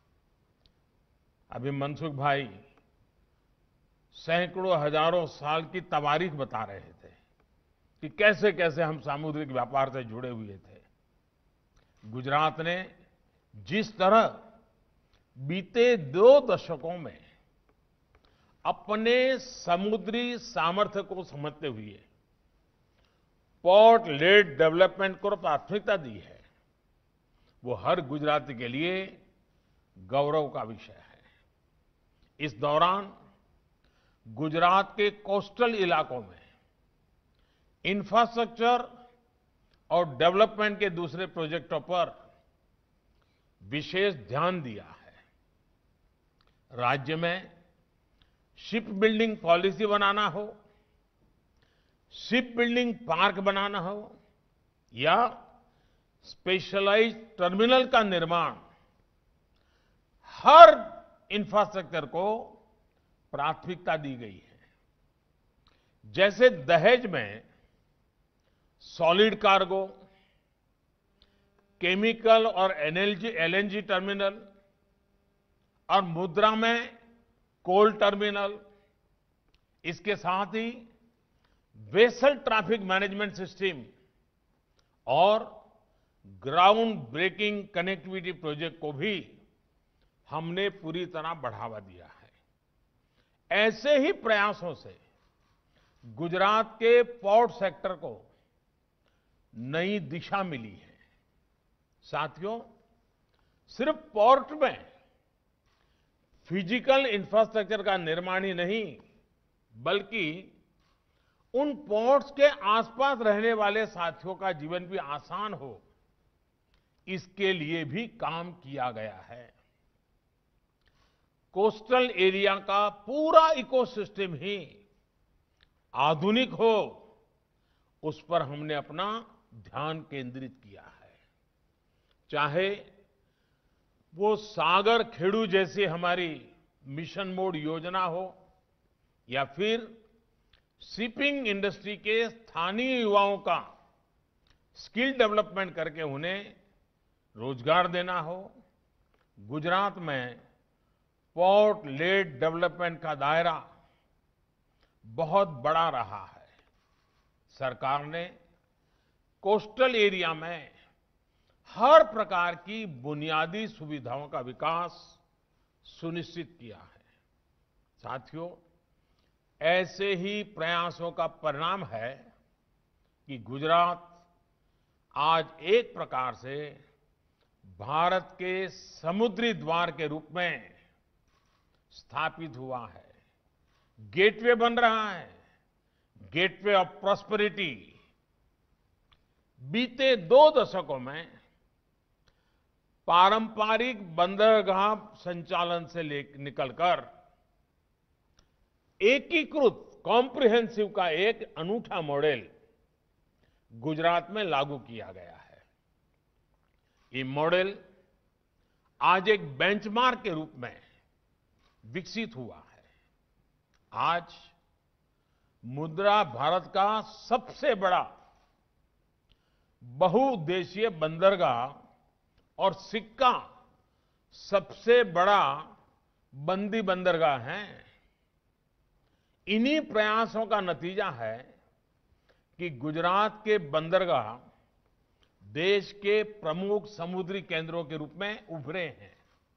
अभी मनसुख भाई सैकड़ों हजारों साल की तवारीख बता रहे थे कि कैसे कैसे हम सामुद्रिक व्यापार से जुड़े हुए थे। गुजरात ने जिस तरह बीते दो दशकों में अपने समुद्री सामर्थ्य को समझते हुए पोर्ट लेड डेवलपमेंट को प्राथमिकता दी है, वो हर गुजराती के लिए गौरव का विषय है। इस दौरान गुजरात के कोस्टल इलाकों में इंफ्रास्ट्रक्चर और डेवलपमेंट के दूसरे प्रोजेक्टों पर विशेष ध्यान दिया है। राज्य में शिप बिल्डिंग पॉलिसी बनाना हो, शिप बिल्डिंग पार्क बनाना हो या स्पेशलाइज्ड टर्मिनल का निर्माण, हर इंफ्रास्ट्रक्चर को प्राथमिकता दी गई है। जैसे दहेज में सॉलिड कार्गो, केमिकल और एनएलजी एलएनजी टर्मिनल और मुद्रा में कोल टर्मिनल, इसके साथ ही वेसल ट्रैफिक मैनेजमेंट सिस्टम और ग्राउंड ब्रेकिंग कनेक्टिविटी प्रोजेक्ट को भी हमने पूरी तरह बढ़ावा दिया है। ऐसे ही प्रयासों से गुजरात के पोर्ट सेक्टर को नई दिशा मिली है। साथियों, सिर्फ पोर्ट में फिजिकल इंफ्रास्ट्रक्चर का निर्माण ही नहीं, बल्कि उन पोर्ट्स के आसपास रहने वाले साथियों का जीवन भी आसान हो, इसके लिए भी काम किया गया है। कोस्टल एरिया का पूरा इकोसिस्टम ही आधुनिक हो, उस पर हमने अपना ध्यान केंद्रित किया है। चाहे वो सागर खेड़ू जैसी हमारी मिशन मोड योजना हो या फिर शिपिंग इंडस्ट्री के स्थानीय युवाओं का स्किल डेवलपमेंट करके उन्हें रोजगार देना हो, गुजरात में पोर्ट लेड डेवलपमेंट का दायरा बहुत बड़ा रहा है। सरकार ने कोस्टल एरिया में हर प्रकार की बुनियादी सुविधाओं का विकास सुनिश्चित किया है। साथियों, ऐसे ही प्रयासों का परिणाम है कि गुजरात आज एक प्रकार से भारत के समुद्री द्वार के रूप में स्थापित हुआ है, गेटवे बन रहा है, गेटवे ऑफ प्रॉस्पेरिटी। बीते दो दशकों में पारंपरिक बंदरगाह संचालन से निकलकर एकीकृत कॉम्प्रिहेंसिव का एक अनूठा मॉडल गुजरात में लागू किया गया है। ये मॉडल आज एक बेंचमार्क के रूप में विकसित हुआ है। आज मुद्रा भारत का सबसे बड़ा बहुउद्देशीय बंदरगाह और सिक्का सबसे बड़ा बंदी बंदरगाह है। इन्हीं प्रयासों का नतीजा है कि गुजरात के बंदरगाह देश के प्रमुख समुद्री केंद्रों के रूप में उभरे हैं।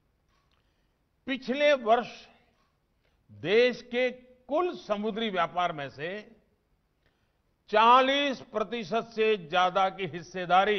पिछले वर्ष देश के कुल समुद्री व्यापार में से चालीस प्रतिशत से ज्यादा की हिस्सेदारी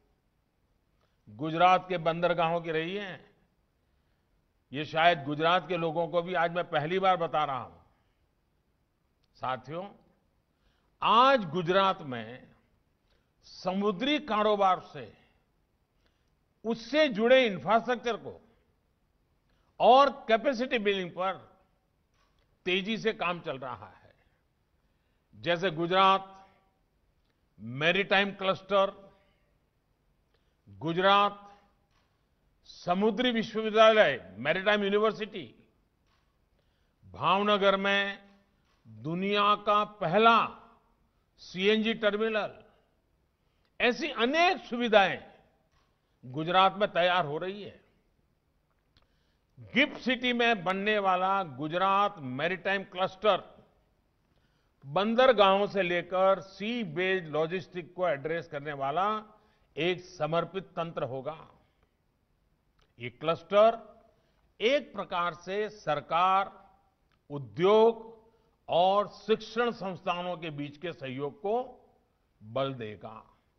गुजरात के बंदरगाहों की रही है। ये शायद गुजरात के लोगों को भी आज मैं पहली बार बता रहा हूं। साथियों, आज गुजरात में समुद्री कारोबार से उससे जुड़े इंफ्रास्ट्रक्चर को और कैपेसिटी बिल्डिंग पर तेजी से काम चल रहा है। जैसे गुजरात मैरीटाइम क्लस्टर, गुजरात समुद्री विश्वविद्यालय मैरीटाइम यूनिवर्सिटी, भावनगर में दुनिया का पहला सीएनजी टर्मिनल, ऐसी अनेक सुविधाएं गुजरात में तैयार हो रही है। गिफ्ट सिटी में बनने वाला गुजरात मैरीटाइम क्लस्टर बंदरगाहों से लेकर सी बेस्ड लॉजिस्टिक को एड्रेस करने वाला एक समर्पित तंत्र होगा। ये क्लस्टर एक प्रकार से सरकार, उद्योग और शिक्षण संस्थानों के बीच के सहयोग को बल देगा।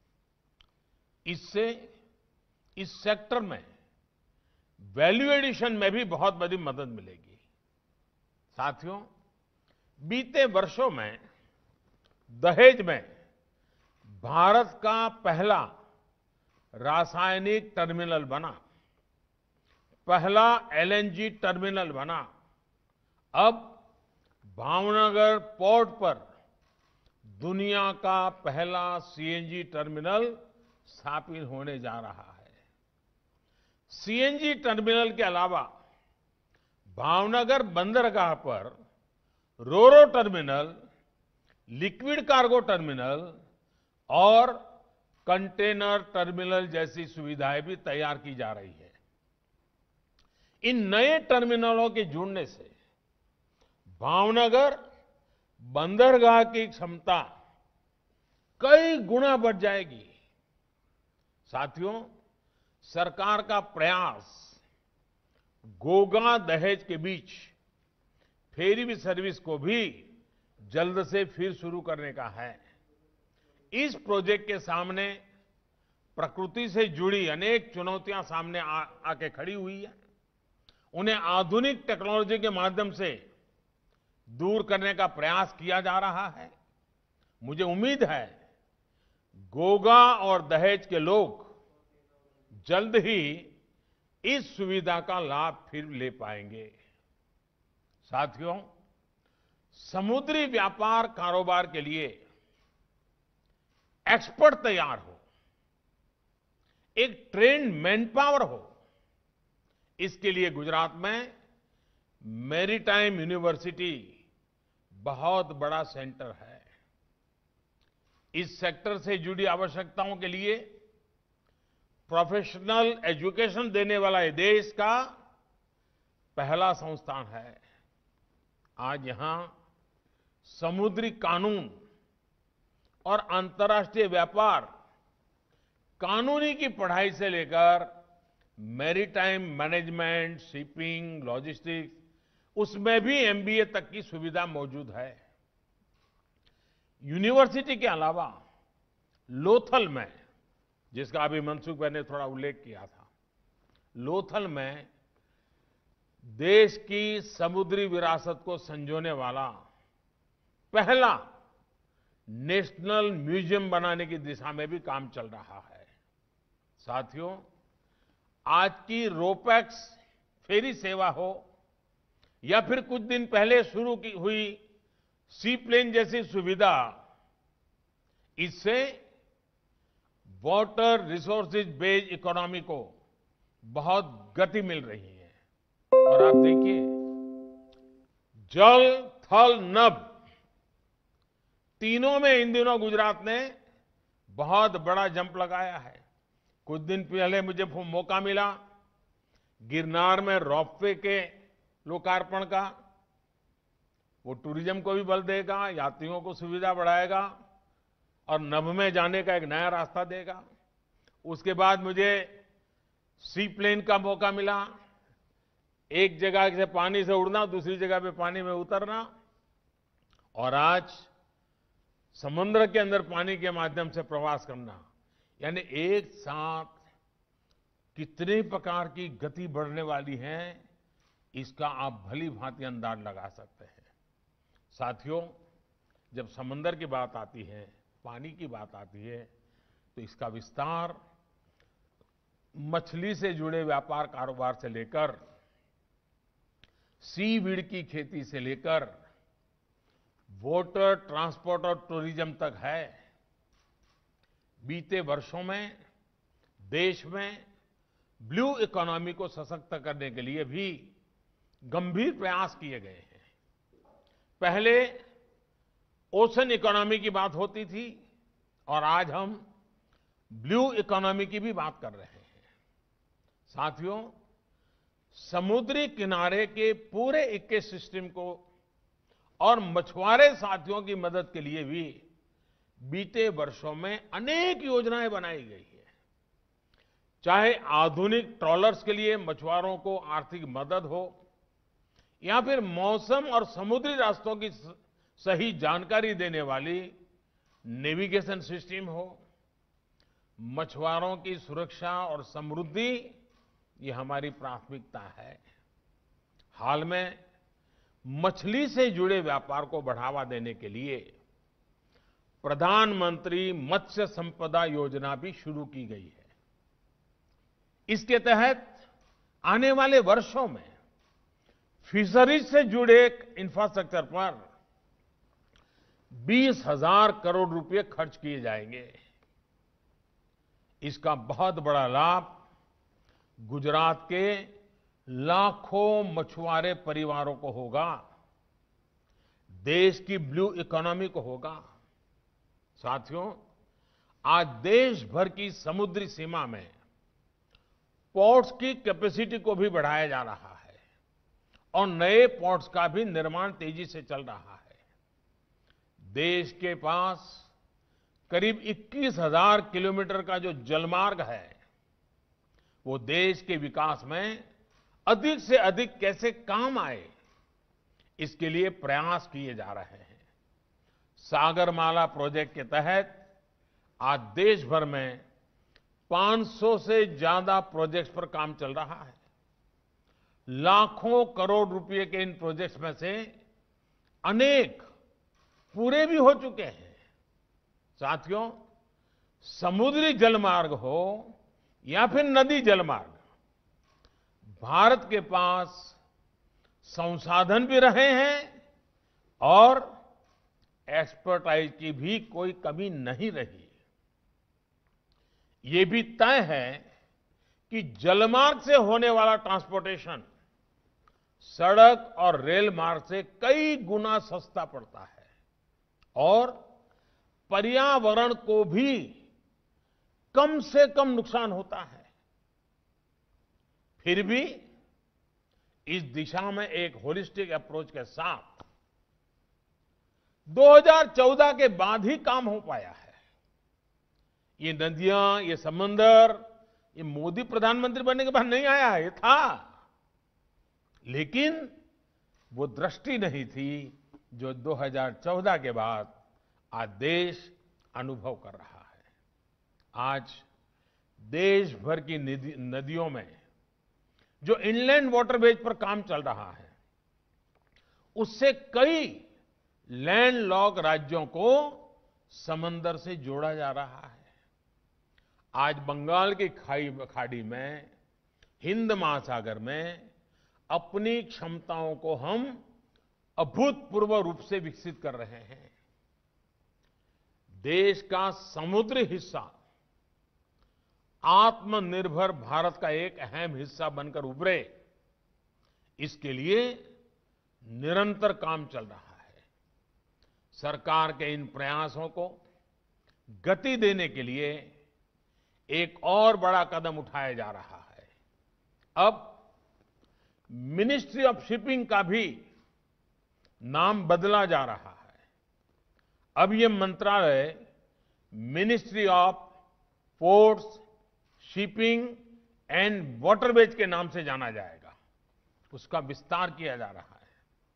इससे इस सेक्टर में वैल्यू एडिशन में भी बहुत बड़ी मदद मिलेगी। साथियों, बीते वर्षों में दहेज में भारत का पहला रासायनिक टर्मिनल बना, पहला एलएनजी टर्मिनल बना। अब भावनगर पोर्ट पर दुनिया का पहला सीएनजी टर्मिनल स्थापित होने जा रहा है। सीएनजी टर्मिनल के अलावा भावनगर बंदरगाह पर roro terminal, liquid cargo terminal और कंटेनर टर्मिनल जैसी सुविधाएं भी तैयार की जा रही है। इन नए टर्मिनलों के जुड़ने से भावनगर बंदरगाह की क्षमता कई गुना बढ़ जाएगी। साथियों, सरकार का प्रयास गोगा दहेज के बीच फेरी सर्विस को भी जल्द से फिर शुरू करने का है। इस प्रोजेक्ट के सामने प्रकृति से जुड़ी अनेक चुनौतियां सामने आ, आके खड़ी हुई है। उन्हें आधुनिक टेक्नोलॉजी के माध्यम से दूर करने का प्रयास किया जा रहा है। मुझे उम्मीद है गोगा और दहेज के लोग जल्द ही इस सुविधा का लाभ फिर ले पाएंगे। साथियों, समुद्री व्यापार कारोबार के लिए एक्सपर्ट तैयार हो, एक ट्रेन्ड मैन पावर हो, इसके लिए गुजरात में मैरीटाइम यूनिवर्सिटी बहुत बड़ा सेंटर है। इस सेक्टर से जुड़ी आवश्यकताओं के लिए प्रोफेशनल एजुकेशन देने वाला ये देश का पहला संस्थान है। आज यहां समुद्री कानून और अंतर्राष्ट्रीय व्यापार, कानूनी की पढ़ाई से लेकर मैरीटाइम मैनेजमेंट, शिपिंग, लॉजिस्टिक्स, उसमें भी एमबीए तक की सुविधा मौजूद है। यूनिवर्सिटी के अलावा लोथल में, जिसका अभी मनसुख भाई ने थोड़ा उल्लेख किया था, लोथल में देश की समुद्री विरासत को संजोने वाला पहला नेशनल म्यूजियम बनाने की दिशा में भी काम चल रहा है। साथियों, आज की रोपैक्स फेरी सेवा हो या फिर कुछ दिन पहले शुरू की हुई सी प्लेन जैसी सुविधा, इससे वाटर रिसोर्सेज बेस्ड इकोनॉमी को बहुत गति मिल रही है। और आप देखिए, जल, थल, नभ, तीनों में इन दिनों गुजरात ने बहुत बड़ा जंप लगाया है। कुछ दिन पहले मुझे मौका मिला गिरनार में रोपवे के लोकार्पण का। वो टूरिज्म को भी बल देगा, यात्रियों को सुविधा बढ़ाएगा और नभ में जाने का एक नया रास्ता देगा। उसके बाद मुझे सी प्लेन का मौका मिला, एक जगह से पानी से उड़ना, दूसरी जगह पे पानी में उतरना, और आज समुद्र के अंदर पानी के माध्यम से प्रवास करना। यानी एक साथ कितने प्रकार की गति बढ़ने वाली है, इसका आप भली भांति अंदाज लगा सकते हैं। साथियों, जब समंदर की बात आती है, पानी की बात आती है, तो इसका विस्तार मछली से जुड़े व्यापार कारोबार से लेकर सीवीड की खेती से लेकर वाटर ट्रांसपोर्ट और टूरिज्म तक है। बीते वर्षों में देश में ब्लू इकोनॉमी को सशक्त करने के लिए भी गंभीर प्रयास किए गए हैं। पहले ओशन इकोनॉमी की बात होती थी और आज हम ब्लू इकोनॉमी की भी बात कर रहे हैं। साथियों, समुद्री किनारे के पूरे इकोसिस्टम को और मछुआरे साथियों की मदद के लिए भी बीते वर्षों में अनेक योजनाएं बनाई गई है। चाहे आधुनिक ट्रॉलर्स के लिए मछुआरों को आर्थिक मदद हो या फिर मौसम और समुद्री रास्तों की सही जानकारी देने वाली नेविगेशन सिस्टम हो, मछुआरों की सुरक्षा और समृद्धि ये हमारी प्राथमिकता है। हाल में मछली से जुड़े व्यापार को बढ़ावा देने के लिए प्रधानमंत्री मत्स्य संपदा योजना भी शुरू की गई है। इसके तहत आने वाले वर्षों में फिशरीज से जुड़े इंफ्रास्ट्रक्चर पर बीस हजार करोड़ रुपए खर्च किए जाएंगे। इसका बहुत बड़ा लाभ गुजरात के लाखों मछुआरे परिवारों को होगा, देश की ब्लू इकोनॉमी को होगा। साथियों, आज देश भर की समुद्री सीमा में पोर्ट्स की कैपेसिटी को भी बढ़ाया जा रहा है और नए पोर्ट्स का भी निर्माण तेजी से चल रहा है। देश के पास करीब इक्कीस हजार किलोमीटर का जो जलमार्ग है, वो देश के विकास में अधिक से अधिक कैसे काम आए, इसके लिए प्रयास किए जा रहे हैं। सागरमाला प्रोजेक्ट के तहत आज देश भर में पाँच सौ से ज्यादा प्रोजेक्ट्स पर काम चल रहा है। लाखों करोड़ रुपए के इन प्रोजेक्ट्स में से अनेक पूरे भी हो चुके हैं। साथियों, समुद्री जलमार्ग हो या फिर नदी जलमार्ग, भारत के पास संसाधन भी रहे हैं और एक्सपर्टाइज की भी कोई कमी नहीं रही। ये भी तय है कि जलमार्ग से होने वाला ट्रांसपोर्टेशन सड़क और रेल मार्ग से कई गुना सस्ता पड़ता है और पर्यावरण को भी कम से कम नुकसान होता है। फिर भी इस दिशा में एक होलिस्टिक अप्रोच के साथ दो हज़ार चौदह के बाद ही काम हो पाया है। ये नदियां, ये समंदर, ये मोदी प्रधानमंत्री बनने के बाद नहीं आया है, ये था, लेकिन वो दृष्टि नहीं थी जो दो हज़ार चौदह के बाद आज देश अनुभव कर रहा है। आज देश भर की नदियों में जो इनलैंड वाटरवेज पर काम चल रहा है, उससे कई लैंडलॉक राज्यों को समंदर से जोड़ा जा रहा है। आज बंगाल की खाई खाड़ी में, हिंद महासागर में अपनी क्षमताओं को हम अभूतपूर्व रूप से विकसित कर रहे हैं। देश का समुद्री हिस्सा आत्मनिर्भर भारत का एक अहम हिस्सा बनकर उभरे, इसके लिए निरंतर काम चल रहा है। सरकार के इन प्रयासों को गति देने के लिए एक और बड़ा कदम उठाया जा रहा है। अब मिनिस्ट्री ऑफ शिपिंग का भी नाम बदला जा रहा है। अब ये मंत्रालय ministry of ports, shipping and waterways के नाम से जाना जाएगा। उसका विस्तार किया जा रहा है।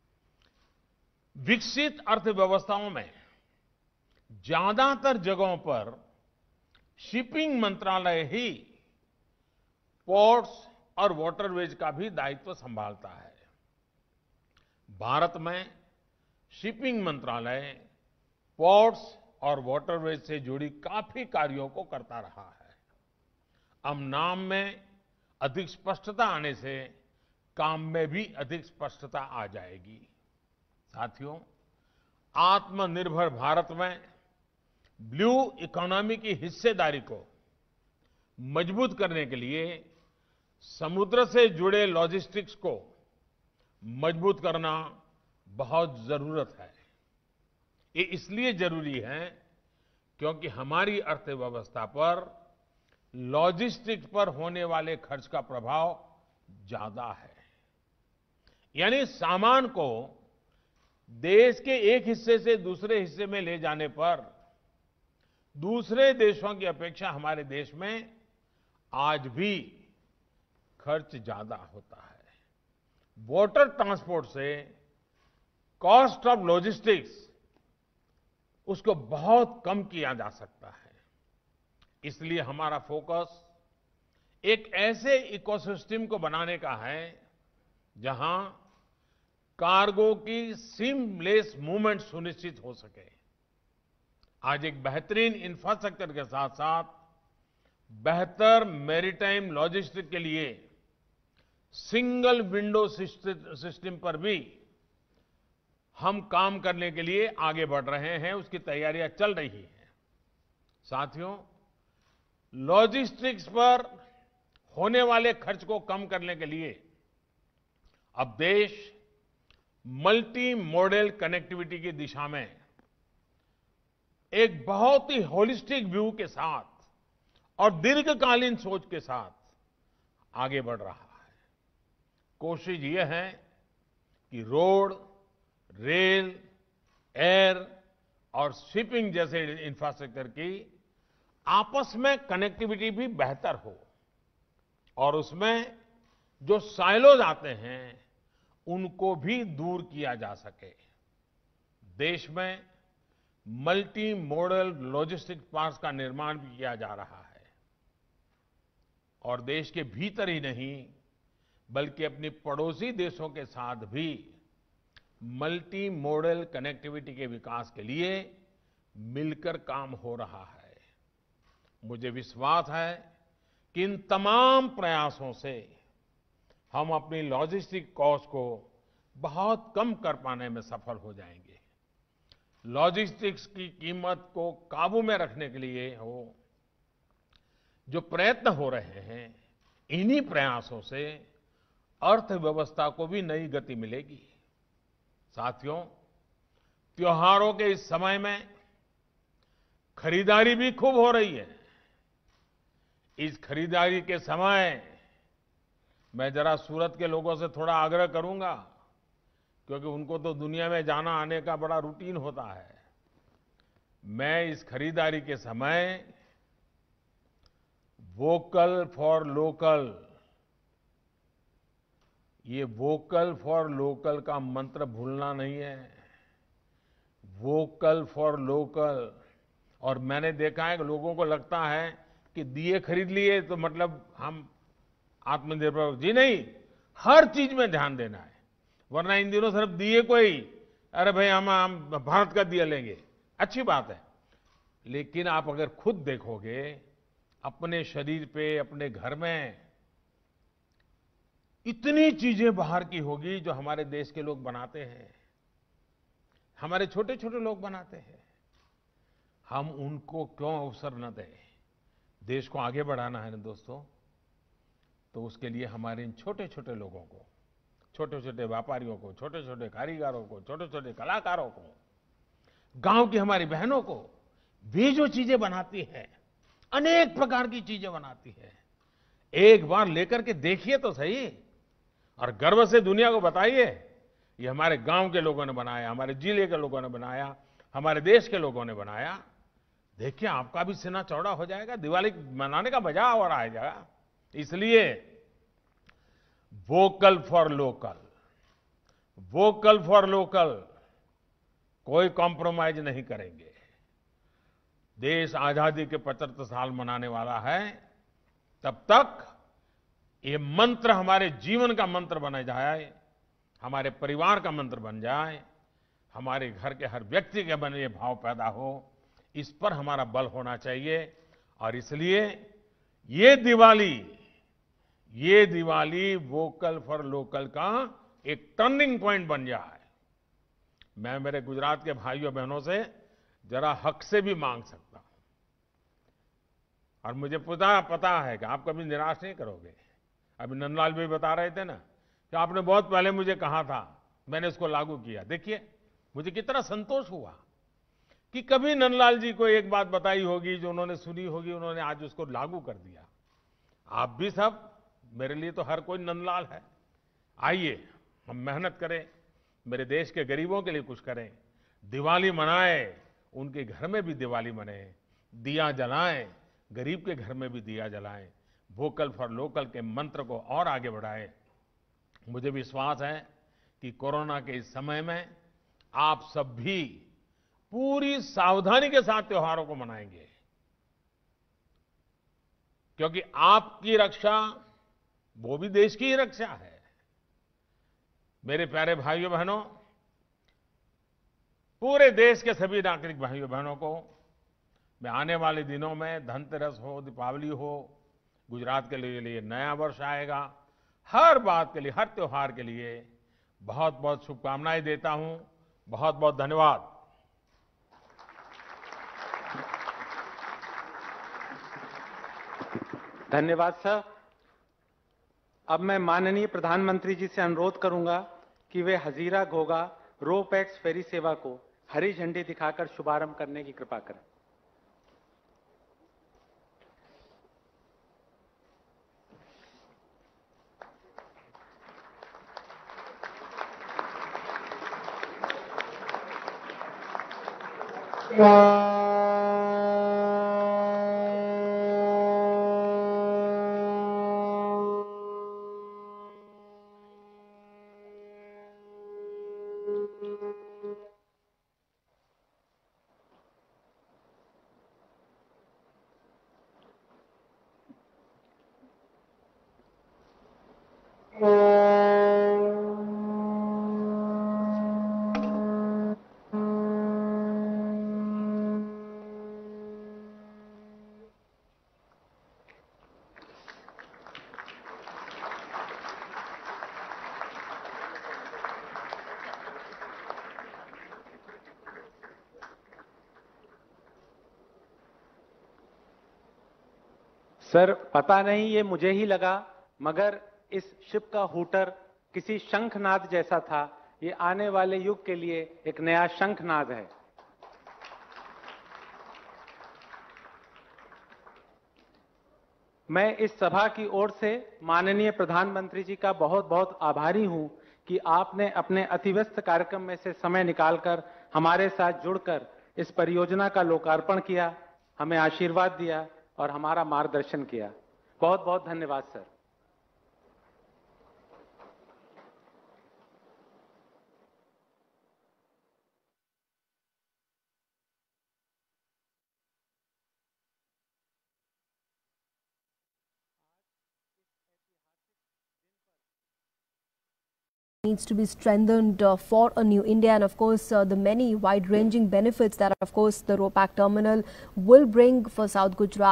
विकसित अर्थव्यवस्थाओं में ज्यादातर जगहों पर शिपिंग मंत्रालय ही पोर्ट्स और वाटरवेज का भी दायित्व संभालता है। भारत में शिपिंग मंत्रालय पोर्ट्स और वाटरवेज से जुड़ी काफी कार्यों को करता रहा है। अब नाम में अधिक स्पष्टता आने से काम में भी अधिक स्पष्टता आ जाएगी। साथियों, आत्मनिर्भर भारत में ब्लू इकोनॉमी की हिस्सेदारी को मजबूत करने के लिए समुद्र से जुड़े लॉजिस्टिक्स को मजबूत करना बहुत जरूरत है। ये इसलिए जरूरी है क्योंकि हमारी अर्थव्यवस्था पर लॉजिस्टिक्स पर होने वाले खर्च का प्रभाव ज्यादा है। यानी सामान को देश के एक हिस्से से दूसरे हिस्से में ले जाने पर दूसरे देशों की अपेक्षा हमारे देश में आज भी खर्च ज्यादा होता है। वाटर ट्रांसपोर्ट से कॉस्ट ऑफ लॉजिस्टिक्स उसको बहुत कम किया जा सकता है। इसलिए हमारा फोकस एक ऐसे इकोसिस्टम को बनाने का है जहां कार्गो की सीमलेस मूवमेंट सुनिश्चित हो सके। आज एक बेहतरीन इंफ्रास्ट्रक्चर के साथ साथ बेहतर मैरीटाइम लॉजिस्टिक के लिए सिंगल विंडो सिस्टम पर भी हम काम करने के लिए आगे बढ़ रहे हैं, उसकी तैयारियां चल रही हैं। साथियों, लॉजिस्टिक्स पर होने वाले खर्च को कम करने के लिए अब देश मल्टी मॉडल कनेक्टिविटी की दिशा में एक बहुत ही होलिस्टिक व्यू के साथ और दीर्घकालीन सोच के साथ आगे बढ़ रहा है। कोशिश यह है कि रोड, रेल, एयर और शिपिंग जैसे इंफ्रास्ट्रक्चर की आपस में कनेक्टिविटी भी बेहतर हो और उसमें जो साइलोज आते हैं उनको भी दूर किया जा सके। देश में मल्टी मॉडल लॉजिस्टिक पार्क्स का निर्माण भी किया जा रहा है और देश के भीतर ही नहीं बल्कि अपनी पड़ोसी देशों के साथ भी मल्टी मॉडल कनेक्टिविटी के विकास के लिए मिलकर काम हो रहा है। मुझे विश्वास है कि इन तमाम प्रयासों से हम अपनी लॉजिस्टिक कॉस्ट को बहुत कम कर पाने में सफल हो जाएंगे। लॉजिस्टिक्स की कीमत को काबू में रखने के लिए हो जो प्रयत्न हो रहे हैं, इन्हीं प्रयासों से अर्थव्यवस्था को भी नई गति मिलेगी। साथियों, त्योहारों के इस समय में खरीदारी भी खूब हो रही है। इस खरीदारी के समय मैं जरा सूरत के लोगों से थोड़ा आग्रह करूंगा, क्योंकि उनको तो दुनिया में जाना आने का बड़ा रूटीन होता है। मैं इस खरीदारी के समय वोकल फॉर लोकल, ये वोकल फॉर लोकल का मंत्र भूलना नहीं है। Vocal for local. और मैंने देखा है कि लोगों को लगता है कि दिए खरीद लिए तो मतलब हम आत्मनिर्भर, जी नहीं, हर चीज में ध्यान देना है। वरना इन दिनों सिर्फ दिए को ही, अरे भाई हम हम भारत का दिया लेंगे, अच्छी बात है, लेकिन आप अगर खुद देखोगे अपने शरीर पे, अपने घर में इतनी चीजें बाहर की होगी जो हमारे देश के लोग बनाते हैं, हमारे छोटे छोटे लोग बनाते हैं। हम उनको क्यों अवसर न दें? देश को आगे बढ़ाना है ना दोस्तों, तो उसके लिए हमारे इन छोटे छोटे लोगों को, छोटे छोटे व्यापारियों को, छोटे छोटे कारीगरों को, छोटे छोटे कलाकारों को, गांव की हमारी बहनों को, वे जो चीजें बनाती है, अनेक प्रकार की चीजें बनाती है, एक बार लेकर के देखिए तो सही और गर्व से दुनिया को बताइए ये हमारे गांव के लोगों ने बनाया, हमारे जिले के लोगों ने बनाया, हमारे देश के लोगों ने बनाया। देखिए आपका भी सीना चौड़ा हो जाएगा, दिवाली मनाने का मजा और आ जाएगा। इसलिए vocal for local, vocal for local, कोई कॉम्प्रोमाइज नहीं करेंगे। देश आजादी के पचहत्तर साल मनाने वाला है, तब तक ये मंत्र हमारे जीवन का मंत्र बन जाए, हमारे परिवार का मंत्र बन जाए, हमारे घर के हर व्यक्ति के मन ये भाव पैदा हो, इस पर हमारा बल होना चाहिए। और इसलिए ये दिवाली ये दिवाली वोकल फॉर लोकल का एक टर्निंग पॉइंट बन जाए। मैं मेरे गुजरात के भाइयों बहनों से जरा हक से भी मांग सकता हूं, और मुझे पता पता है कि आप कभी निराश नहीं करोगे। अभी नंदलाल भी बता रहे थे ना कि आपने बहुत पहले मुझे कहा था, मैंने इसको लागू किया। देखिए मुझे कितना संतोष हुआ कि कभी नंदलाल जी को एक बात बताई होगी जो उन्होंने सुनी होगी, उन्होंने आज उसको लागू कर दिया। आप भी सब, मेरे लिए तो हर कोई नंदलाल है। आइए हम मेहनत करें, मेरे देश के गरीबों के लिए कुछ करें, दिवाली मनाएं, उनके घर में भी दिवाली मनाएं, दिया जलाएं, गरीब के घर में भी दिया जलाएं, वोकल फॉर लोकल के मंत्र को और आगे बढ़ाएं। मुझे विश्वास है कि कोरोना के इस समय में आप सब भी पूरी सावधानी के साथ त्योहारों को मनाएंगे, क्योंकि आपकी रक्षा वो भी देश की ही रक्षा है। मेरे प्यारे भाइयों बहनों, पूरे देश के सभी नागरिक भाइयों बहनों को मैं आने वाले दिनों में, धनतेरस हो, दीपावली हो, गुजरात के लिए, लिए नया वर्ष आएगा, हर बात के लिए, हर त्योहार के लिए बहुत बहुत शुभकामनाएं देता हूं। बहुत बहुत धन्यवाद। धन्यवाद सर। अब मैं माननीय प्रधानमंत्री जी से अनुरोध करूंगा कि वे Hazira Ghogha ro pax ferry सेवा को हरी झंडी दिखाकर शुभारंभ करने की कृपा करें। सर पता नहीं ये मुझे ही लगा, मगर इस शिप का हूटर किसी शंखनाद जैसा था। ये आने वाले युग के लिए एक नया शंखनाद है। मैं इस सभा की ओर से माननीय प्रधानमंत्री जी का बहुत बहुत आभारी हूं कि आपने अपने अतिव्यस्त कार्यक्रम में से समय निकालकर हमारे साथ जुड़कर इस परियोजना का लोकार्पण किया, हमें आशीर्वाद दिया और हमारा मार्गदर्शन किया। बहुत बहुत धन्यवाद sir. needs to be strengthened uh, for a new India, and of course uh, the many wide-ranging benefits that of course the Ro-Pac terminal will bring for South Gujarat.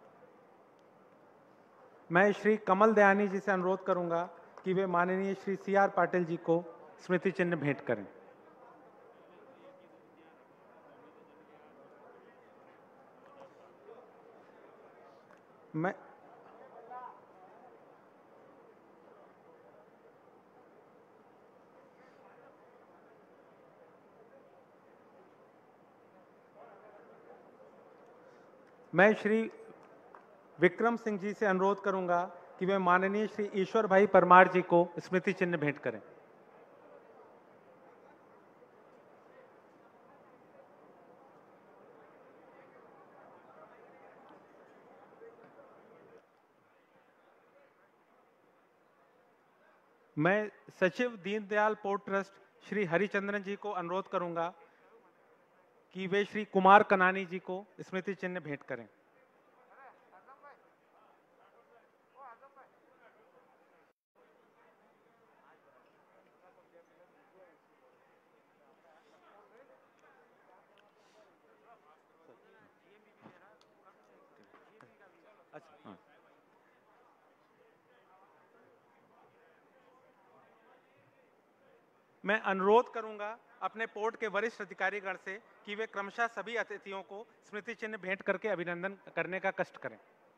मैं श्री कमल दयानी जी से अनुरोध करूंगा कि वे माननीय श्री सी आर पाटिल जी को स्मृति चिन्ह भेंट करें। मैं मैं श्री विक्रम सिंह जी से अनुरोध करूंगा कि वे माननीय श्री ईश्वर भाई परमार जी को स्मृति चिन्ह भेंट करें। मैं सचिव दीनदयाल पोर्ट ट्रस्ट श्री हरिचंद्रन जी को अनुरोध करूंगा कि वे श्री कुमार कनानी जी को स्मृति चिन्ह भेंट करें। मैं अनुरोध करूंगा अपने पोर्ट के वरिष्ठ अधिकारीगण से कि वे क्रमशः सभी अतिथियों को स्मृति चिन्ह भेंट करके अभिनंदन करने का कष्ट करें।